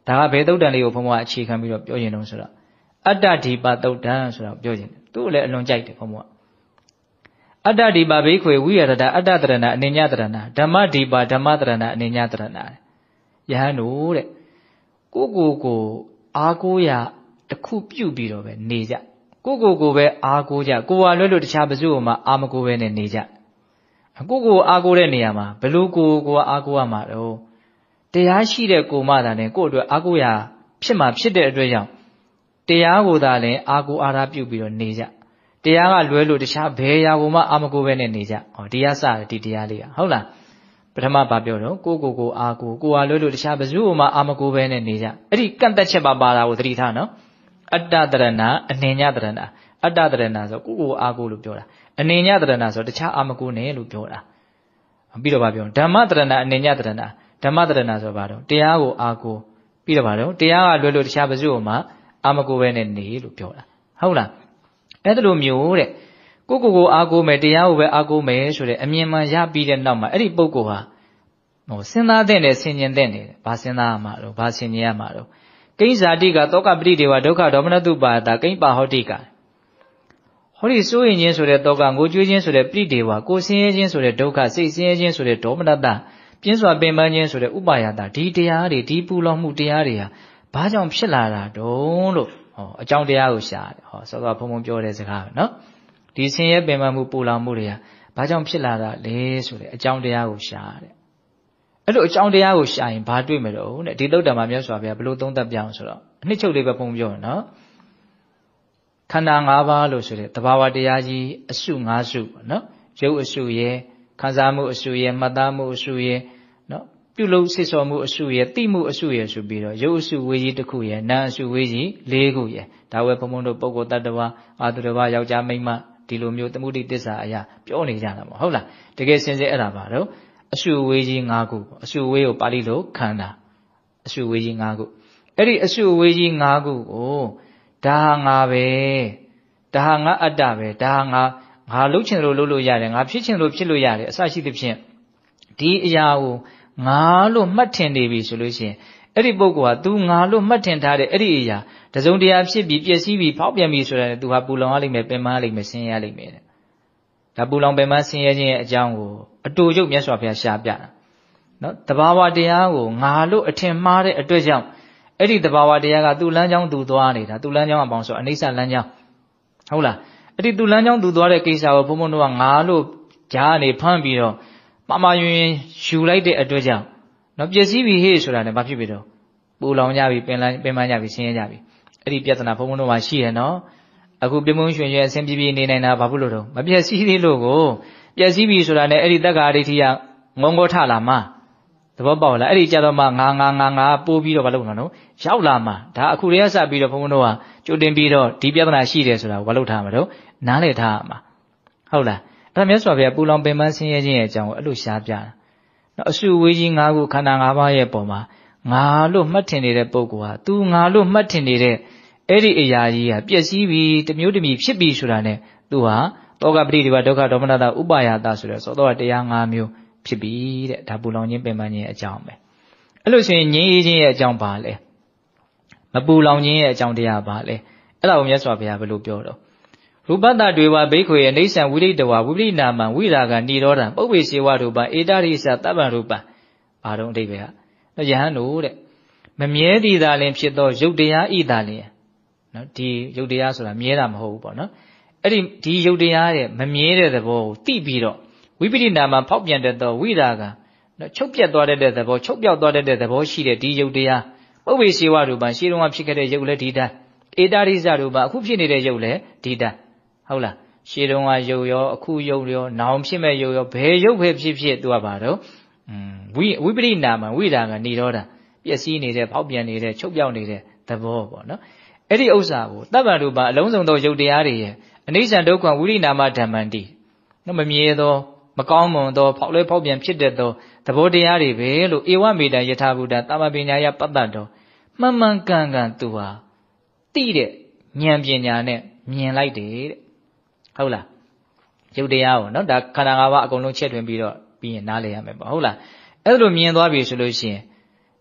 ဒါကဘယ်သုတ်တန်လေးကိုဘုံဘုံကအခြေခံပြီးတော့ပြောရင်တော့ဆိုတော့အတ္တဒီပါသုတ်တန်ဆိုတော့ပြောရင်သူ့လည်းအလွန်ကြိုက်တယ်ဘုံဘုံကအတ္တဒီပါဘိခွေဝိရဒအတ္တတရဏအနေညတရဏဓမ္မဒီပါဓမ္မတရဏအနေညတရဏယဟန်တို့တဲ့ကိုကိုကိုအားကိုးရတစ်ခုပြုတ်ပြီးတော့ပဲနေကြကိုကိုကိုပဲအားကိုးကြကိုဟာလွတ်လို့တခြားဘစုမှအာမကိုပဲနဲ့နေကြကိုကိုအားကိုးတဲ့နေရာမှာဘလို့ကိုကိုအားကိုးရမှာတော့တရားရှိတဲ့ကိုမှသာနဲ့ကို့အတွက်အားကိုးရဖြစ်မှာဖြစ်တဲ့အတွက်ကြောင့်တရားကိုသာလည်းအားကိုးအားထားပြုတ်ပြီးတော့နေကြတရားကလွဲလို့တခြားဘယ်ရာကိုမှအာမကိုပဲနဲ့နေကြဟောတရားစတယ်ဒီတရားလေးကဟုတ်လားပထမဘာပြောတော့ကိုကိုကိုအားကိုကိုဟာလွဲလို့တခြားဘယ်သူမှအာမကိုပဲနဲ့နေကြအဲ့ဒီကန့်သက်ချက်ပါပါတာကိုသတိထားနော်အတ္တတရဏအနေညတရဏအတ္တတရဏဆိုကိုကိုအားကိုလို့ပြောတာအနေညတရဏဆိုတခြားအာမကိုနဲ့လို့ပြောတာပြီးတော့ဘာပြောဓမ္မတရဏအနေညတရဏဓမ္မတရဏဆိုဘာတော့တရားကိုအားကိုပြီးတော့ဘာတော့တရားကလွဲလို့တခြားဘယ်သူမှအာမကိုပဲနဲ့နေလို့ပြောတာဟုတ်လားအဲ့ဒါလိုမျိုးတဲ့ကိုကိုကိုအားကိုမယ်တရားကိုပဲအားကိုမယ်ဆိုတဲ့အမြင်မှန်ရပြီးတဲ့နောက်မှာအဲ့ဒီပုဂ္ဂိုလ်ဟာဟိုစဉ်းစားတဲ့နဲ့ဆင်ញင်တဲ့နေတယ်ဘာစဉ်းစားရမှာတော့ဘာဆင်ញင်ရမှာတော့ကိဉ္ဇာတိကသောကပရိဒေဝဒုက္ခဒေါမနတုပါတာကိဉ္ပါဟောတိကဟောဒီစိုးရင်ချင်းဆိုတဲ့သောကငိုကြွေးခြင်းဆိုတဲ့ပရိဒေဝကိုဆင်းရဲခြင်းဆိုတဲ့ဒုက္ခစိတ်ဆင်းရဲခြင်းဆိုတဲ့ဒေါမနတပြင်းစွာပင်ပန်းခြင်းဆိုတဲ့ဥပါယတာဒီတရားတွေဒီပူလောင်မှုတရားတွေဟာဘာကြောင့်ဖြစ်လာတာတုံးလို့ဟောအကြောင်းတရားကိုရှာတယ်ဟောစောစောဘုံဘုံပြောတဲ့စကားပဲနော်ဒီဆင်းရဲပင်ပန်းမှုပူလောင်မှုတွေကဘာကြောင့်ဖြစ်လာတာလဲဆိုတဲ့အကြောင်းတရားကိုရှာတယ်အဲ့လိုအကြောင်းတရားကိုရှာရင်ဘာတွေ့မလို့တဲ့ဒီသုတ်တံမှာမြတ်စွာဘုရားဘယ်လိုသုံးသပ်ပြအောင်ဆိုတော့အနှစ်ချုပ်လေးပဲပုံပြောရနော်ခန္ဓာ၅ပါးလို့ဆိုတဲ့သဘာဝတရားကြီးအစု၅စုပေါ့နော်ရုပ်အစုရဲ့ခံစားမှုအစုရဲ့မှတ်သားမှုအစုရဲ့နော်ပြုလုပ်စစ်စော်မှုအစုရဲ့သိမှုအစုရဲ့ဆိုပြီးတော့ရုပ်အစုဝေကြီးတစ်ခုရဲ့နာမ်အစုဝေကြီး၄ခုရဲ့ဒါဝဲဘုံဘုံတို့ပုဂ္ဂိုလ်တ attva အာတုတဝယောက်ျားမိန်းမဒီလိုမျိုးသမုဒိတစ္ဆာအရာပြောနေကြတာပေါ့ဟုတ်လားတကယ်စင်စစ်အဲ့ဒါပါတော့အစုဝေးကြီး၅ခုအစုဝေးကိုပါဠိလိုခန္ဓာအစုဝေးကြီး၅ခုအဲ့ဒီအစုဝေးကြီး၅ခုကိုဒါဟာငါပဲဒါဟာငါအတ္တပဲဒါဟာငါငါလှုပ်ချင်လို့လှုပ်လို့ရတယ်ငါဖြစ်ချင်လို့ဖြစ်လို့ရတယ်အစရှိသဖြင့်ဒီအရာကိုငါလို့မှတ်ထင်နေပြီဆိုလို့ရှိရင်အဲ့ဒီပုဂ္ဂိုလ်ဟာ तू ငါလို့မှတ်ထင်ထားတဲ့အဲ့ဒီအရာတစုံတရာဖြစ်ပြီးပျက်စီးပြီးဖောက်ပြန်ပြီးဆိုတာနဲ့ तू ဟာပူလောင်ရလိမ့်မယ်ပင်ပန်းရလိမ့်မယ်ဆင်းရဲရလိမ့်မယ်တဲ့ဒါပူလောင်ပင်ပန်းဆင်းရဲခြင်းရဲ့အကြောင်းကိုအတူချုပ်မြတ်စွာဘုရားရှာပြတာနော်တဘာဝတရားကိုငါလို့အထင်မှားတဲ့အတွက်ကြောင့်အဲ့ဒီတဘာဝတရားကသူ့လမ်းကြောင်းသူသွားနေတာသူ့လမ်းကြောင်းအပေါင်းဆိုအနိစ္စလမ်းကြောင်းဟုတ်လားအဲ့ဒီသူ့လမ်းကြောင်းသူသွားတဲ့ကိစ္စကိုဘုံဘုံတို့ကငါလို့ဂျားနေဖမ်းပြီးတော့မမယွင်ယူလိုက်တဲ့အတွက်ကြောင့်နော်ပျက်စီးပြီဟေ့ဆိုတာနဲ့ဘာဖြစ်ပြီတော့ပူလောင်ကြပြီပင်လန်းပင်ပန်းကြပြီဆင်းရဲကြပြီအဲ့ဒီပြဿနာဘုံဘုံတို့မှာရှိတယ်နော်အခုပြမုံရွှင်ရွှင်အဆင်ပြေပြေနေနိုင်တာဘာဖြစ်လို့တော့မပျက်စီးသေးလို့ကိုပျက်စီးပြီဆိုတာနဲ့အဲ့ဒီတက္ကာဒိဋ္ဌိကငုံငေါထလာမှာသဘောပေါက်လားအဲ့ဒီကြတော့မှငါငါငါငါပိုးပြီးတော့ဘာလုပ်မှာနော်ရောက်လာမှာဒါအခုတည်းကစပြီးတော့ဘုံဘုံတို့ကကြိုတင်ပြီးတော့ဒီပြဿနာရှိတယ်ဆိုတာကိုဘာလုပ်ထားမှာတော့နားလည်ထားမှာဟုတ်လားအဲ့ဒါမြတ်စွာဘုရားပူလောင်ပင်ပန်းဆင်းရဲခြင်းရဲ့အကြောင်းကိုအဲ့လိုရှားပြတာနော်အစုဝေးကြီး၅ခုခန္ဓာ၅ပါးရဲ့ပုံမှာငါလို့မှတ်ထင်နေတဲ့ပုဂ္ဂိုလ်ဟာ तू ငါလို့မှတ်ထင်နေတဲ့အဲ့ဒီအရာကြီးဟာပျက်စီးပြီးတမျိုးတမီဖြစ်ပြီးဆိုတာနဲ့ तू ဟာတောကပရိဒီဝဒုက္ခဒေါမနတဥပါယတဆိုတဲ့သောတော်တရား၅မျိုးဖြစ်ပြီတဲ့ဒါပူလောင်ခြင်းပင်ပန်းခြင်းအကြောင်းပဲအဲ့လိုဆိုရင်ငြိမ်းအေးခြင်းရဲ့အကြောင်းပါလဲမပူလောင်ခြင်းရဲ့အကြောင်းတရားပါလဲအဲ့ဒါကိုမြတ်စွာဘုရားဘယ်လိုပြောတော့ရူပတ္တတွေဝဘိက္ခွေအိဋ္ဌံဝိရိတဝဝိပရိနာမံဝိရာဂနိရောဓံပုပ္ပေစေဝရူပံဧတရိသတပ္ပံရူပံဘာတော့အဓိပ္ပာယ်ကယဟန်တို့တဲ့မမြဲသည်သာလင်ဖြစ်သောရုပ်တရားဤသာလင်နော်ဒီရုပ်တရားဆိုတာမြဲတာမဟုတ်ဘူးပေါ့နော်အဲ့ဒီဒီရုပ်တရားရဲ့မမြဲတဲ့သဘောကိုသိပြီးတော့ဝိပရိနာမဖောက်ပြန်တတ်သောဝိရာဂနော်ချုပ်ပြတ်သွားတဲ့သဘောချုပ်ပြောက်သွားတဲ့သဘောရှိတဲ့ဒီရုပ်တရားပုပ္ပေစေဝရူပံရှေးတုန်းကဖြစ်ခဲ့တဲ့ရုပ်လည်းဒီတိုင်းဧတရိသရူပံအခုဖြစ်နေတဲ့ရုပ်လည်းဒီတိုင်းဟုတ်လားရှေးတုန်းကရုပ်ရောအခုရုပ်ရောနောင်ဖြစ်မဲ့ရုပ်ရောဘယ်ရုပ်ပဲဖြစ်ဖြစ်သူကပါတော့อืมဝိဝိပရိနာမဝိရာဂနိရောဓပျက်စီးနေတဲ့ဖောက်ပြန်နေတဲ့ချုပ်ပြောက်နေတဲ့သဘောပေါ့နော်အဲ့ဒီဥစ္စာကိုတပ္ပံရူပအလုံးစုံသောရုပ်တရားတွေရဲ့အနိစ္စဒုက္ခဝိရိနာမဓမ္မန္တိနော်မမြဲသောမကောင်းမွန်သောဖောက်လဲဖောက်ပြန်ဖြစ်တတ်သောသဘောတရားတွေပဲလို့ဧဝမေတ္တယထာဘုဒ္ဓသမ္မာပညာယပတ္တတော်မှန်မှန်ကန်ကန်သူဟာသိတဲ့ဉာဏ်ပညာနဲ့မြင်လိုက်တယ်တဲ့ဟုတ်လားရုပ်တရားကိုနော်ဒါခန္ဓာ၅ပါးအကုန်လုံးချက်ထွင်ပြီးတော့ပြီးရင်နားလည်ရမယ်ပေါ့ဟုတ်လားအဲ့လိုမြင်သွားပြီဆိုလို့ရှိရင်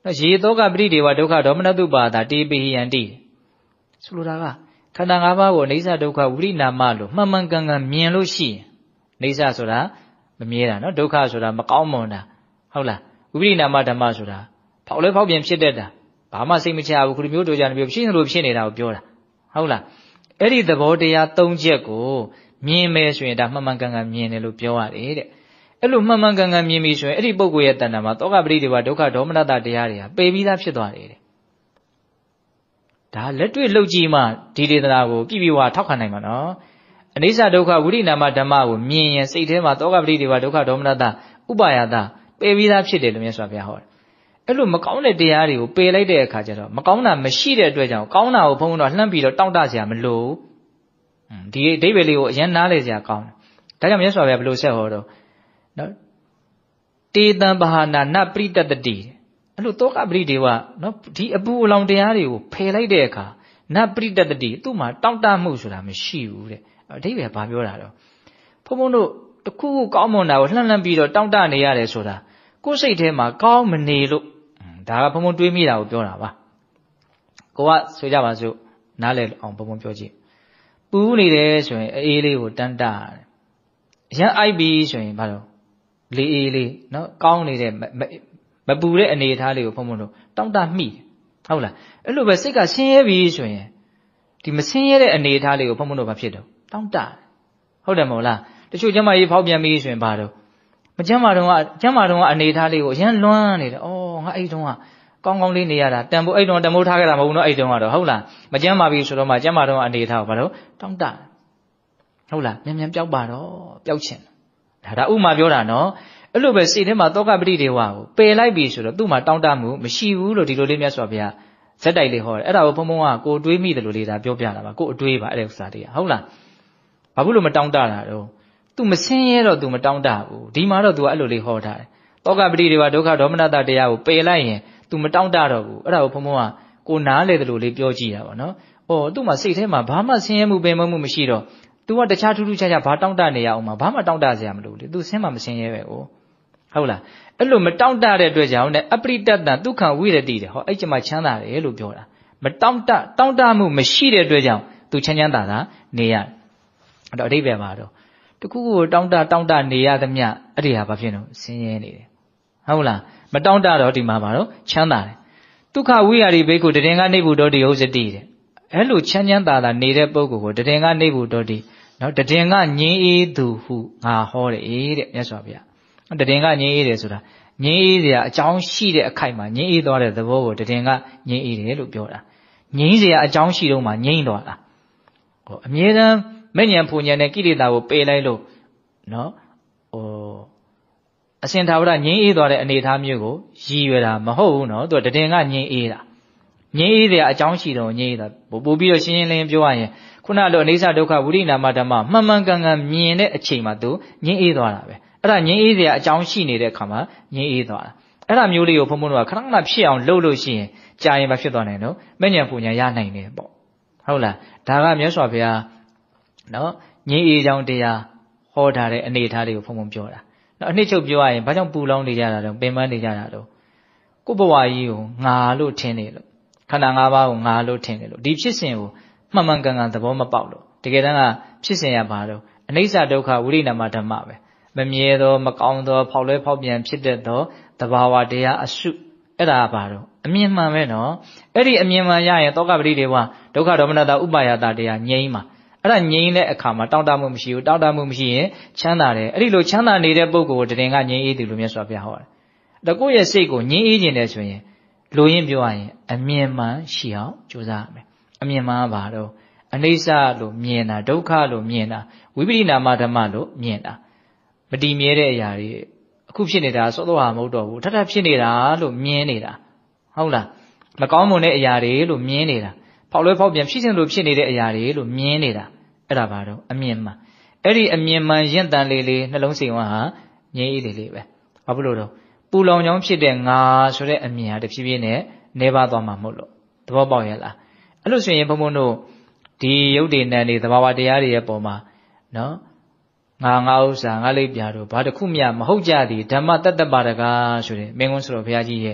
နော်ရေသောကပရိဒေဝဒုက္ခဒေါမနတုပါဒတေပိဟိယန္တိဆိုလိုတာကခန္ဓာ၅ပါးကိုအိဋ္ဌဒုက္ခဝိရိနာမလို့မှန်မှန်ကန်ကန်မြင်လို့ရှိရင်အိဋ္ဌဆိုတာမမြဲတာနော်ဒုက္ခဆိုတာမကောင်းမွန်တာဟုတ်လားဝိရိနာမဓမ္မဆိုတာဖောက်လဲဖောက်ပြန်ဖြစ်တတ်တာဘာမှစိတ်မချဘူးခုလိုမျိုးတို့ကြတယ်မျိုးဖြစ်နေလို့ဖြစ်နေတာကိုပြောတာဟုတ်လားအဲ့ဒီသဘောတရား၃ချက်ကိုမြင်မယ်ဆိုရင်ဒါမှန်မှန်ကန်ကန်မြင်တယ်လို့ပြောရတယ်တဲ့အဲ့လိုမှန်မှန်ကန်ကန်မြင်ပြီဆိုရင်အဲ့ဒီပုဂ္ဂိုလ်ရဲ့တဏ္ဍာမှာသောကပရိဒေဝဒုက္ခဒေါမနတတရားတွေကပယ်ပြီးသားဖြစ်သွားတယ်တဲ့ဒါလက်တွေ့လှုပ်ကြည့်မှဒီဒေသနာကိုပြည့်ပြည့်ဝထောက်ခံနိုင်မှာနော်အနိစ္စဒုက္ခဝိရိနာမဓမ္မကိုမြင်ရင်စိတ်ထဲမှာသောကပရိဒေဝဒုက္ခဒေါမနတဥပါယတပယ်ပြီးသားဖြစ်တယ်လို့မြတ်စွာဘုရားဟောတယ်အဲ့လိုမကောင်းတဲ့တရားတွေကိုပယ်လိုက်တဲ့အခါကျတော့မကောင်းတာမရှိတဲ့အတွက်ကြောင့်ကောင်းတာကိုဘုန်းဘုန်းတော်လှမ်းပြီးတော့တောင့်တစရာမလိုဒီအဓိပ္ပာယ်လေးကိုအရင်နားလေစရာကောင်းတယ်ဒါကြောင့်မြတ်စွာဘုရားဘယ်လိုဆက်ဟောတော့နော်တေတံဘာဟာနာနပရိတတတိအဲ့လိုသောကပရိဒေဝနော်ဒီအပူအလောင်တရားတွေကိုဖယ်လိုက်တဲ့အခါနပရိတတတိသူ့မှာတောင့်တမှုဆိုတာမရှိဘူးတဲ့အဓိပ္ပာယ်ဘာပြောတာတော့ဘုန်းဘုန်းတို့တခုခုကောင်းမွန်တာကိုလှမ်းလှမ်းပြီးတော့တောင့်တနေရတယ်ဆိုတာကိုယ်စိတ်ထဲမှာကောင်းမနေလို့ဒါကဘုံဘုံတွေးမိတာကိုပြောတာပါကိုကဆိုကြပါစို့နားလည်အောင်ဘုံဘုံပြောကြည့်ပူနေတယ်ဆိုရင်အေးလေးကိုတန်းတရတယ်အရင်အိုက်ပြီးဆိုရင်ဘာလို့လေးအေးလေးနော်ကောင်းနေတဲ့မပူတဲ့အနေအထားလေးကိုဘုံဘုံတို့တောင့်တမိဟုတ်လားအဲ့လိုပဲစိတ်ကဆင်းရဲပြီဆိုရင်ဒီမဆင်းရဲတဲ့အနေအထားလေးကိုဘုံဘုံတို့ဘာဖြစ်တော့တောင့်တဟုတ်တယ်မဟုတ်လားတချို့ကျမကြီးဖောက်ပြန်ပြီးဆိုရင်ဘာတော့မကျမ်းမာတော့ကကျမ်းမာတော့ကအနေထားလေးကိုအရင်လွမ်းနေတယ်။အော်ငါအဲ့တုန်းကကောင်းကောင်းလေးနေရတာတန်ဖိုးအဲ့တုန်းတန်ဖိုးထားခဲ့တာမဟုတ်ဘူးနော်အဲ့တုန်းကတော့ဟုတ်လားမကျမ်းမာပြီဆိုတော့မှကျမ်းမာတော့အနေထားကိုဘာလို့တောင်းတဟုတ်လားမြန်မြန်ပျောက်ပါတော့ပျောက်ချင်ဒါဒါဥမာပြောတာနော်အဲ့လိုပဲစိတ်ထဲမှာသောကပရိဒေဝကိုပယ်လိုက်ပြီဆိုတော့သူ့မှာတောင်းတမှုမရှိဘူးလို့ဒီလိုလေးမြတ်စွာဘုရားဇက်တိုက်လေးဟောတယ်အဲ့ဒါကိုဘုံဘုံကကိုတွေးမိတယ်လို့လေးဒါပြောပြတာပါကိုအတွေးပါအဲ့ဒါဥစ္စာတွေကဟုတ်လားဘာဖြစ်လို့မတောင်းတတာတော့तू မဆင်းရဲတော့ तू မတောင်းတဘူးဒီမှာတော့ तू အဲ့လိုလေးဟောထားတယ်တောကပရိဒေဝဒုက္ခဒေါမနတတရားကိုပယ်လိုက်ရင် तू မတောင်းတတော့ဘူးအဲ့ဒါကိုဘုံဘုံကကိုနားလေတယ်လို့လေးပြောကြည့်တာပါနော်အော် तू မှာစိတ်ထဲမှာဘာမှဆင်းရဲမှုပင်မမှုမရှိတော့ तू ကတခြားထူးထူးခြားခြားဘာတောင်းတနေရအောင်မှာဘာမှတောင်းတစရာမလိုလေ तू ဆင်းမှမဆင်းရဲပဲကိုဟုတ်လားအဲ့လိုမတောင်းတတဲ့အတွက်ကြောင့်ねအပရိတတ္တဒုက္ခဝိရတိတဲ့ဟောအဲ့ကျမှချမ်းသာတယ်လို့ပြောတာမတောင်းတတောင်းတမှုမရှိတဲ့အတွက်ကြောင့် तू ချမ်းချမ်းသာသာနေရအဲ့တော့အဓိပ္ပာယ်ပါတော့တခုခုကိုတောင်းတတောင်းတနေရသမျှအဲ့ဒီဟာဘာဖြစ်လို့ဆင်းရဲနေတယ်ဟုတ်လားမတောင်းတတော့ဒီမှာပါတော့ချမ်းသာတယ်ဒုက္ခဝိဟာရိဘိက္ခုတရင်ကနေဘူးတော်တိဟုတ်စတိတဲ့အဲ့လိုချမ်းချမ်းသာသာနေတဲ့ပုဂ္ဂိုလ်ကိုတရင်ကနေဘူးတော်တိနော်တရင်ကငြင်းအေးသူဟုငါဟောတယ်တဲ့မြတ်စွာဘုရားတရင်ကငြင်းအေးတယ်ဆိုတာငြင်းအေးစရာအကြောင်းရှိတဲ့အခိုက်မှာငြင်းအေးသွားတဲ့သဘောကိုတရင်ကငြင်းအေးတယ်လို့ပြောတာငြင်းစရာအကြောင်းရှိတော့မှငြင်းသွားတာဟောအမြဲတမ်းမဉ္ဇဉ်ဖူဉ္ဇဉ်နဲ့ကိလေသာကိုပယ်လိုက်လို့နော်ဟိုအစင်သာဝရငြင်းအေးသွားတဲ့အနေအထားမျိုးကိုရည်ရွယ်တာမဟုတ်ဘူးနော်သူကတည်ငါငြင်းအေးတာငြင်းအေးတဲ့အကြောင်းရှိတော့ငြင်းအေးတာပို့ပြီးတော့ရှင်းရှင်းလင်းလင်းပြောရရင်ခုနလိုအိဋ္ဌဒုက္ခဝိရိနာမဓမ္မမှန်မှန်ကန်ကန်မြင်တဲ့အချိန်မှာသူငြင်းအေးသွားတာပဲအဲ့ဒါငြင်းအေးစရာအကြောင်းရှိနေတဲ့အခါမှာငြင်းအေးသွားတာအဲ့ဒါမျိုးလေးကိုဘုံဘုံတို့ကခဏခဏဖြစ်အောင်လုပ်လို့ရှိရင်ကြာရင်မဖြစ်သွားနိုင်တော့မဉ္ဇဉ်ဖူဉ္ဇဉ်ရနိုင်တယ်ပေါ့ဟုတ်လားဒါကမြတ်စွာဘုရားနော်ငြင်းအေးကြောင်းတရားဟောထားတဲ့အနေအထားတွေကိုဘုံဘုံပြောတာနော်အနှစ်ချုပ်ပြောရရင်ဘာကြောင့်ပူလောင်နေကြတာတော့ပင်ပန်းနေကြတာတော့ကိုယ်ဘဝကြီးကိုငါလို့ထင်နေလို့ခန္ဓာ၅ပါးကိုငါလို့ထင်နေလို့ဒီဖြစ်စဉ်ကိုမှန်မှန်ကန်ကန်သဘောမပေါက်လို့တကယ်တမ်းကဖြစ်စဉ်ရပါတော့အနိစ္စဒုက္ခဝိရိနာမဓမ္မပဲမမြဲသောမကောင်းသောဖောက်လဲဖောက်ပြန်ဖြစ်တတ်သောသဘာဝတရားအစုအဲ့ဒါပါတော့အမြင်မှန်ပဲနော်အဲ့ဒီအမြင်မှန်ရရင်သောကပရိဒေဝဒုက္ခဒေါမနတဥပါယတတရားငြိမ်းမှာအဲ့ဒါငြိမ်းတဲ့အခါမှာတောင့်တမှုမရှိဘူးတောင့်တမှုမရှိရင်ချမ်းသာတယ်အဲ့ဒီလိုချမ်းသာနေတဲ့ပုဂ္ဂိုလ်ကိုတရင်ကငြိမ်းအေးတယ်လို့မြတ်စွာဘုရားဟောတယ်ဒါကိုယ့်ရဲ့စိတ်ကိုငြိမ်းအေးခြင်းတယ်ဆိုရင်လိုရင်းပြောရရင်အမြင်မှန်ရှိအောင်ကြိုးစားရမယ်အမြင်မှန်ပါတော့အနိစ္စလို့မြင်တာဒုက္ခလို့မြင်တာဝိပရိနာမဓမ္မလို့မြင်တာမတည်မြဲတဲ့အရာတွေအခုဖြစ်နေတာစောတော့ဟာမဟုတ်တော့ဘူးထပ်ထပ်ဖြစ်နေတာလို့မြင်နေတာဟုတ်လားမကောင်းမွန်တဲ့အရာတွေလို့မြင်နေတာဖောက်လွဲဖောက်ပြန်ဖြစ်စဉ်လို့ဖြစ်နေတဲ့အရာတွေလို့မြင်နေတာအဲ့ဒါပါတော့အမြင်မှန်အဲ့ဒီအမြင်မှန်ရင့်တန်လေးလေးနှလုံးစိမ်ဝါဟာငြိမ်းအေးလေးလေးပဲဘာဖြစ်လို့တော့ပူလောင်ကြောင်းဖြစ်တဲ့ငါဆိုတဲ့အမြင်ဟာတဖြည်းဖြည်းနဲ့နေပါသွားမှာမဟုတ်လို့သဘောပေါက်ရဲ့လားအဲ့လို့ဆိုရင်ဘုံဘုံတို့ဒီရုပ်တည်နံတွေသဘာဝတရားတွေရဲ့ပုံမှာနော်ငါငါဥစ္စာငါလိပ်ပြာတို့ဘာတစ်ခုမှမဟုတ်ကြသည်ဓမ္မတတ္တပါဒကဆိုတဲ့မင်းကွန်းဆိုတော်ဘုရားကြီးရဲ့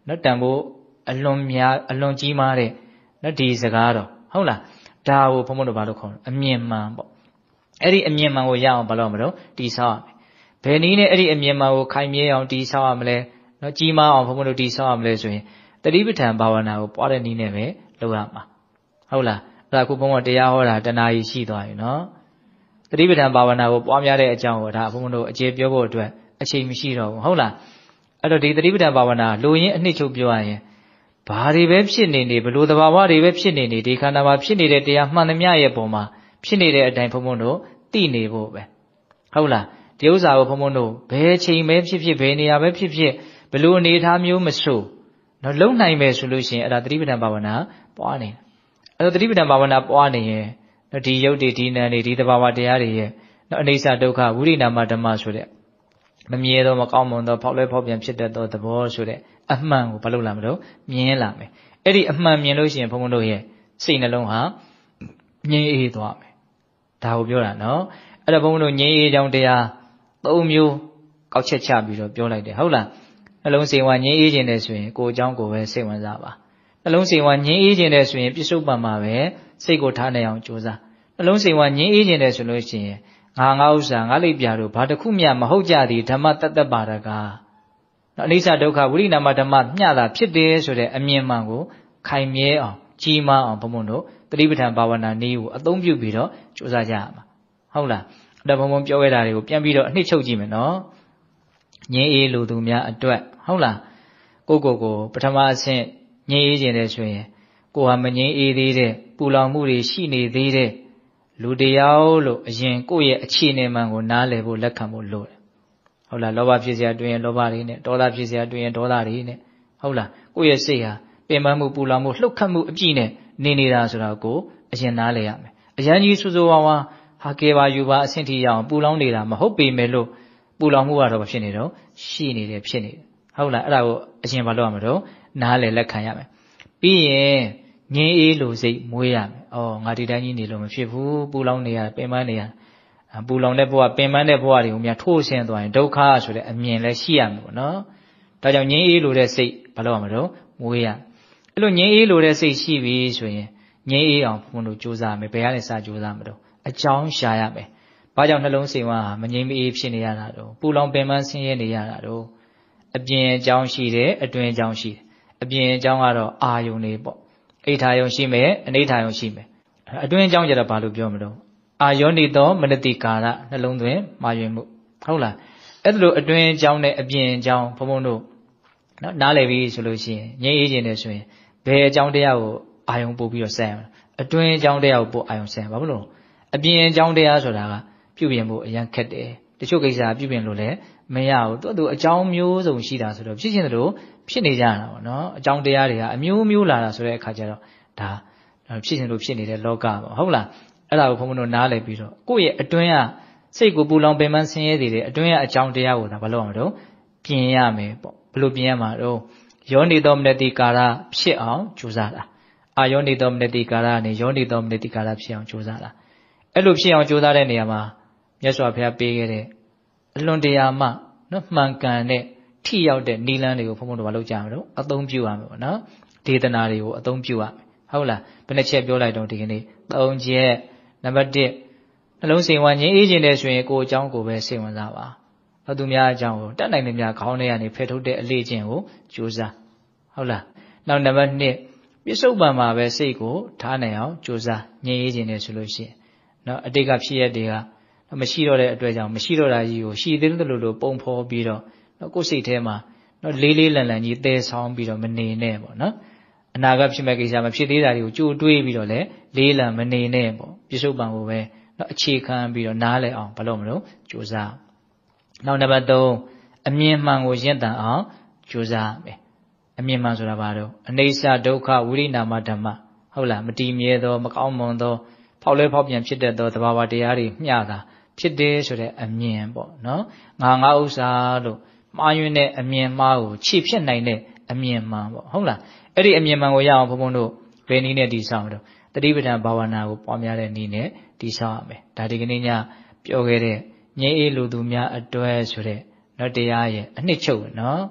နော်တန်ဖို့အလွန်များအလွန်ကြီးမားတဲ့နော်ဒီစကားတော့ဟုတ်လားဒါကိုဘုံဘုံတို့ဘာလို့ခေါ်လဲအမြင်မှန်ပေါ့အဲ့ဒီအမြင်မှန်ကိုရအောင်ဘာလို့မလို့တိဆောက်ရမယ်ဘယ်နည်းနဲ့အဲ့ဒီအမြင်မှန်ကိုခိုင်မြဲအောင်တိဆောက်ရမလဲနော်ကြီးမားအောင်ဘုံဘုံတို့တိဆောက်ရမလဲဆိုရင်တတိပဋ္ဌာန်ဘာဝနာကိုပွားတဲ့နည်းနဲ့ပဲလုပ်ရမှာဟုတ်လားအဲ့ဒါခုဘုံဘုံတရားဟောတာတဏှာကြီးရှိသွားပြီနော်တတိပဋ္ဌာန်ဘာဝနာကိုပွားများတဲ့အကြောင်းကိုဒါဘုံဘုံတို့အခြေပြောဖို့အတွက်အချိန်မရှိတော့ဘူးဟုတ်လားအဲ့တော့ဒီတတိပဋ္ဌာန်ဘာဝနာလိုရင်းအနှစ်ချုပ်ပြောရရင်ဘာတွေပဲဖြစ်နေနေဘလို့သဘာဝတွေပဲဖြစ်နေနေဒီခန္ဓာမှာဖြစ်နေတဲ့တရားမှန်သမျှရဲ့ပုံမှာဖြစ်နေတဲ့အတိုင်းဘုံဘုံတို့သိနေဖို့ပဲဟုတ်လားဒီဥစ္စာကိုဘုံဘုံတို့ဘယ်ချိန်ပဲဖြစ်ဖြစ်ဘယ်နေရာပဲဖြစ်ဖြစ်ဘလို့အနေအထားမျိုးမဆိုတော့လုံနိုင်မယ်ဆိုလို့ရှိရင်အဲ့ဒါတတိပဋ္ဌာန်ဘာဝနာပွားနေအဲ့တော့တတိပဋ္ဌာန်ဘာဝနာပွားနေရင်ဒီယုတ်တွေဒီနံတွေဒီသဘာဝတရားတွေရဲ့နော်အနိစ္စဒုက္ခဝိရိနာမဓမ္မဆိုတဲ့မမြဲသောမကောင်းမွန်သောဖောက်လဲဖောက်ပြန်ဖြစ်တတ်သောသဘောဆိုတဲ့အမှန်ကိုဘာလို့လာမလို့မြင်လာမယ်အဲ့ဒီအမှန်မြင်လို့ရှိရင်ဘုံဘုံတို့ရဲ့စိတ်နှလုံးဟာငြိမ်းအေးသွားမယ်ဒါကိုပြောတာနော်အဲ့တော့ဘုံဘုံတို့ငြိမ်းအေးကြောင်းတရားသုံးမျိုးကောက်ချက်ချပြီးတော့ပြောလိုက်တယ်ဟုတ်လားနှလုံးစိတ်ဝါငြိမ်းအေးခြင်းနဲ့ဆိုရင်ကိုယ်အကြောင်းကိုပဲစိတ်ဝင်စားပါနှလုံးစိတ်ဝါငြိမ်းအေးခြင်းနဲ့ဆိုရင်ပြစ္ဆုတ်ပံမှာပဲစိတ်ကိုထားနိုင်အောင်ကြိုးစားနှလုံးစိတ်ဝါငြိမ်းအေးခြင်းနဲ့ဆိုလို့ရှိရင်ငါငါဥစ္စာငါလိပ်ပြာတို့ဘာတစ်ခုမျှမဟုတ်ကြသည်ဓမ္မတတ္တပါရကနော်အနိစ္စဒုက္ခဝိရိနာမဓမ္မမျှတာဖြစ်တယ်ဆိုတဲ့အမြင်မှန်ကိုခိုင်မြဲအောင်ကြီးမားအောင်ဘုံဘုံတို့တတိပဋ္ဌာန်ဘာဝနာနည်းကိုအသုံးပြုပြီးတော့ကြိုးစားကြရမှာဟုတ်လားအဲ့ဒါဘုံဘုံပြောခဲ့တာတွေကိုပြန်ပြီးတော့အနှစ်ချုပ်ကြည့်မယ်နော်ငြင်းအေးလူသူများအတွက်ဟုတ်လားကိုကိုကိုပထမအဆင့်ငြင်းအေးခြင်းတဲ့ဆိုရင်ကိုဟာမငြင်းအေးသေးတဲ့ပူလောင်မှုတွေရှိနေသေးတဲ့လူတယောက်လို့အရင်ကိုယ့်ရဲ့အခြေအနေမှန်ကိုနားလည်ဖို့လက်ခံဖို့လိုတယ်ဟုတ်လားလောဘဖြစ်เสียတွင်ရင်လောဘတွေနဲ့ဒေါသဖြစ်เสียတွင်ရင်ဒေါသတွေနဲ့ဟုတ်လားကိုယ့်ရဲ့စိတ်ဟာပင်ပန်းမှုပူလောင်မှုလှုပ်ခတ်မှုအပြည့်နဲ့နေနေတာဆိုတာကိုအရင်နားလည်ရမယ်အရန်ကြီးဆူဆူဝါဝါဟာကေပါယူပါအဆင့်ထိရအောင်ပူလောင်နေတာမဟုတ်ပေမဲ့လို့ပူလောင်မှုကတော့ဖြစ်နေတော့ရှိနေတယ်ဖြစ်နေတယ်ဟုတ်လားအဲ့ဒါကိုအရင်မလုပ်ရမှာတော့နားလည်လက်ခံရမယ်ပြီးရင်ငြင်းအေးလို့စိတ်မွေးရမယ်။အော်ငါဒီတိုင်းကြီးနေလို့မဖြစ်ဘူးပူလောင်နေရပင်ပန်းနေရပူလောင်တဲ့ဘဝပင်ပန်းတဲ့ဘဝတွေကိုများထိုးဆင်းသွားရင်ဒုက္ခဆိုတဲ့အမြင်လည်းရှိရမှာပေါ့နော်။ဒါကြောင့်ငြင်းအေးလို့တဲ့စိတ်ဘာလို့ရမှာတော့မွေးရ။အဲ့လိုငြင်းအေးလို့တဲ့စိတ်ရှိပြီဆိုရင်ငြင်းအေးအောင်ဘုံတို့ကြိုးစားမယ်ဘယ်ကနေစကြိုးစားမှာတော့အကြောင်းရှာရမယ်။ဘာကြောင့်နှလုံးစိတ်ဝါဟာမငြိမ်မအေးဖြစ်နေရတာတော့ပူလောင်ပင်ပန်းဆင်းရဲနေရတာတော့အပြင်အကြောင်းရှိတယ်အတွင်းအကြောင်းရှိတယ်အပြင်အကြောင်းကတော့အာယုန်တွေပေါ့အိဋ္ဌာယုံရှိမယ်အနိဋ္ဌာယုံရှိမယ်အတွင်းအကြောင်းကြတော့ဘာလို့ပြောမလို့အာယောနိသောမနတိကာရနှလုံးသွင်းမာယွင်မှုဟုတ်လားအဲ့ဒါလိုအတွင်းအကြောင်းနဲ့အပြင်အကြောင်းဘုံဘုံတို့နော်နားလည်ပြီဆိုလို့ရှိရင်ငြိမ်းအေးခြင်းနဲ့ဆိုရင်ဘယ်အကြောင်းတရားကိုအာယုံပို့ပြီးတော့ဆက်ရမလဲအတွင်းအကြောင်းတရားကိုပို့အာယုံဆက်ဘာလို့အပြင်အကြောင်းတရားဆိုတာကပြုပြင်ဖို့အရန်ခက်တယ်တချို့ကိစ္စပြုပြင်လို့လည်းမရဘူးသူ့သူအကြောင်းမျိုးစုံရှိတာဆိုတော့ဖြစ်ချင်းတယ်လို့ဖြစ်နေကြတာပေါ့နော်အကြောင်းတရားတွေကအမျိုးမျိုးလာတာဆိုတဲ့အခါကျတော့ဒါဖြစ်ချင်းလို့ဖြစ်နေတဲ့လောကပေါ့ဟုတ်လားအဲ့ဒါကိုဘုံဘုံတို့နားလည်ပြီးတော့ကိုယ့်ရဲ့အတွင်းကစိတ်ကိုပူလောင်ပင်ပန်းဆင်းရဲနေတဲ့အတွင်းကအကြောင်းတရားကိုဒါဘာလို့အောင်တော့ပြင်ရမယ်ပေါ့ဘယ်လိုပြင်ရမှာတော့ယောနိသောမနတိကာရဖြစ်အောင်ကြိုးစားတာအာယောနိသောမနတိကာရနဲ့ယောနိသောမနတိကာရဖြစ်အောင်ကြိုးစားတာအဲ့လိုဖြစ်အောင်ကြိုးစားတဲ့နေရာမှာမြတ်စွာဘုရားပေးခဲ့တဲ့အလွန်တရာမှနော်မှန်ကန်တဲ့ထိရောက်တဲ့နိလန်းတွေကိုဘုံဘုံတို့မလုပ်ကြမှာတော့အသုံးပြုရမယ်ပေါ့နော်ဒေသနာတွေကိုအသုံးပြုရမယ်ဟုတ်လားဘယ်နှချက်ပြောလိုက်တော့ဒီကနေ့သုံးချက်နံပါတ်တစ်နှလုံးစိတ်ဝါငြိမ်းအေးခြင်းတဲ့ဆိုရင်ကိုယ်အကြောင်းကိုပဲစိတ်ဝင်စားပါနောက်သူများအကြောင်းကိုတတ်နိုင်တဲ့များခေါင်းထဲကနေဖယ်ထုတ်တဲ့အလေးခြင်းကိုကြိုးစားဟုတ်လားနောက်နံပါတ်နှစ်ပြစ္ဆုတ်ပံမှာပဲစိတ်ကိုထားနိုင်အောင်ကြိုးစားငြိမ်းအေးခြင်းနဲ့ဆိုလို့ရှိရင်နော်အတိတ်ကဖြစ်ရတဲ့ကမရှိတော့တဲ့အတွက်ကြောင့်မရှိတော့တာကြီးကိုရှိသေးတယ်လို့လို့ပုံဖော်ပြီးတော့နော်ကိုယ်စိတ်ထဲမှာနော်လေးလေးလံလံကြီးသဲဆောင်ပြီးတော့မနေနဲ့ပေါ့နော်အနာဂတ်ဖြစ်မဲ့ကိစ္စမဖြစ်သေးတာတွေကိုကြိုတွေးပြီးတော့လေလေးလံမနေနဲ့ပေါ့ပြစ္ဆုတ်ပံကိုပဲနော်အခြေခံပြီးတော့နားလည်အောင်ဘာလို့မလို့ကြိုးစားနောက်နံပါတ်သုံးအမြင်မှန်ကိုရင့်တန်အောင်ကြိုးစားမယ်အမြင်မှန်ဆိုတာဘာလို့အနိစ္စဒုက္ခဝိရိနာမဓမ္မဟုတ်လားမတည်မြဲသောမကောင်းမွန်သောဖောက်လဲဖောက်ပြန်ဖြစ်တတ်သောသဘာဝတရားတွေမျှတာဖြစ်တယ်ဆိုတဲ့အမြင်ပေါ့နော်ငါငါဥစ္စာလို့မှားယွင်းတဲ့အမြင်မှားကိုခြေဖြစ်နိုင်တဲ့အမြင်မှန်ပေါ့ဟုတ်လားအဲ့ဒီအမြင်မှန်ကိုရအောင်ဘုံဘုံတို့ဘယ်နည်းနဲ့တည်ဆောက်မလို့တတိပဋ္ဌာန်ဘာဝနာကိုပွားများတဲ့နည်းနဲ့တည်ဆောက်ရမယ်ဒါဒီကနေ့ညပြောခဲ့တဲ့ငြိမ်းအေးလူသူများအတွဲဆိုတဲ့နော်တရားရဲ့အနှစ်ချုပ်နော်ဒါ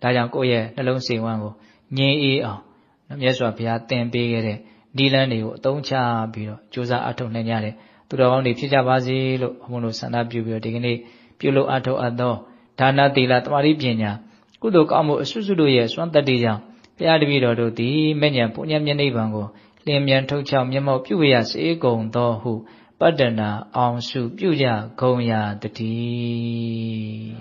ဒါကြောင့်ကိုယ့်ရဲ့နှလုံးစိတ်ဝမ်းကိုငြိမ်းအေးအောင်မြတ်စွာဘုရားသင်ပေးခဲ့တဲ့ဒီလန်းတွေကိုအသုံးချပြီးတော့ကြိုးစားအထောက်နိုင်ကြတယ်သူတော်ကောင်းတွေဖြစ်ကြပါစေလို့ဘုန်းတော်ဆန္ဒပြုပြီးတော့ဒီကနေ့ပြုလို့အထောက်အပ်သောဒါနသီလသမာဓိပညာကုသိုလ်ကောင်းမှုအစွတ်စွတ်တို့ရဲ့စွမ်းတတ္တိကြောင့်ဘုရားတပည့်တော်တို့သည်မဲ့ညာပုညံမျက်နှိဗံကိုလင်းမြန်ထုတ်ချောက်မျက်မှောက်ပြုရစေကုန်သောဟုပတ္တနာအောင်စုပြုကြကုန်ရာတည်း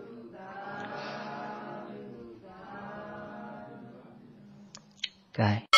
ကဲ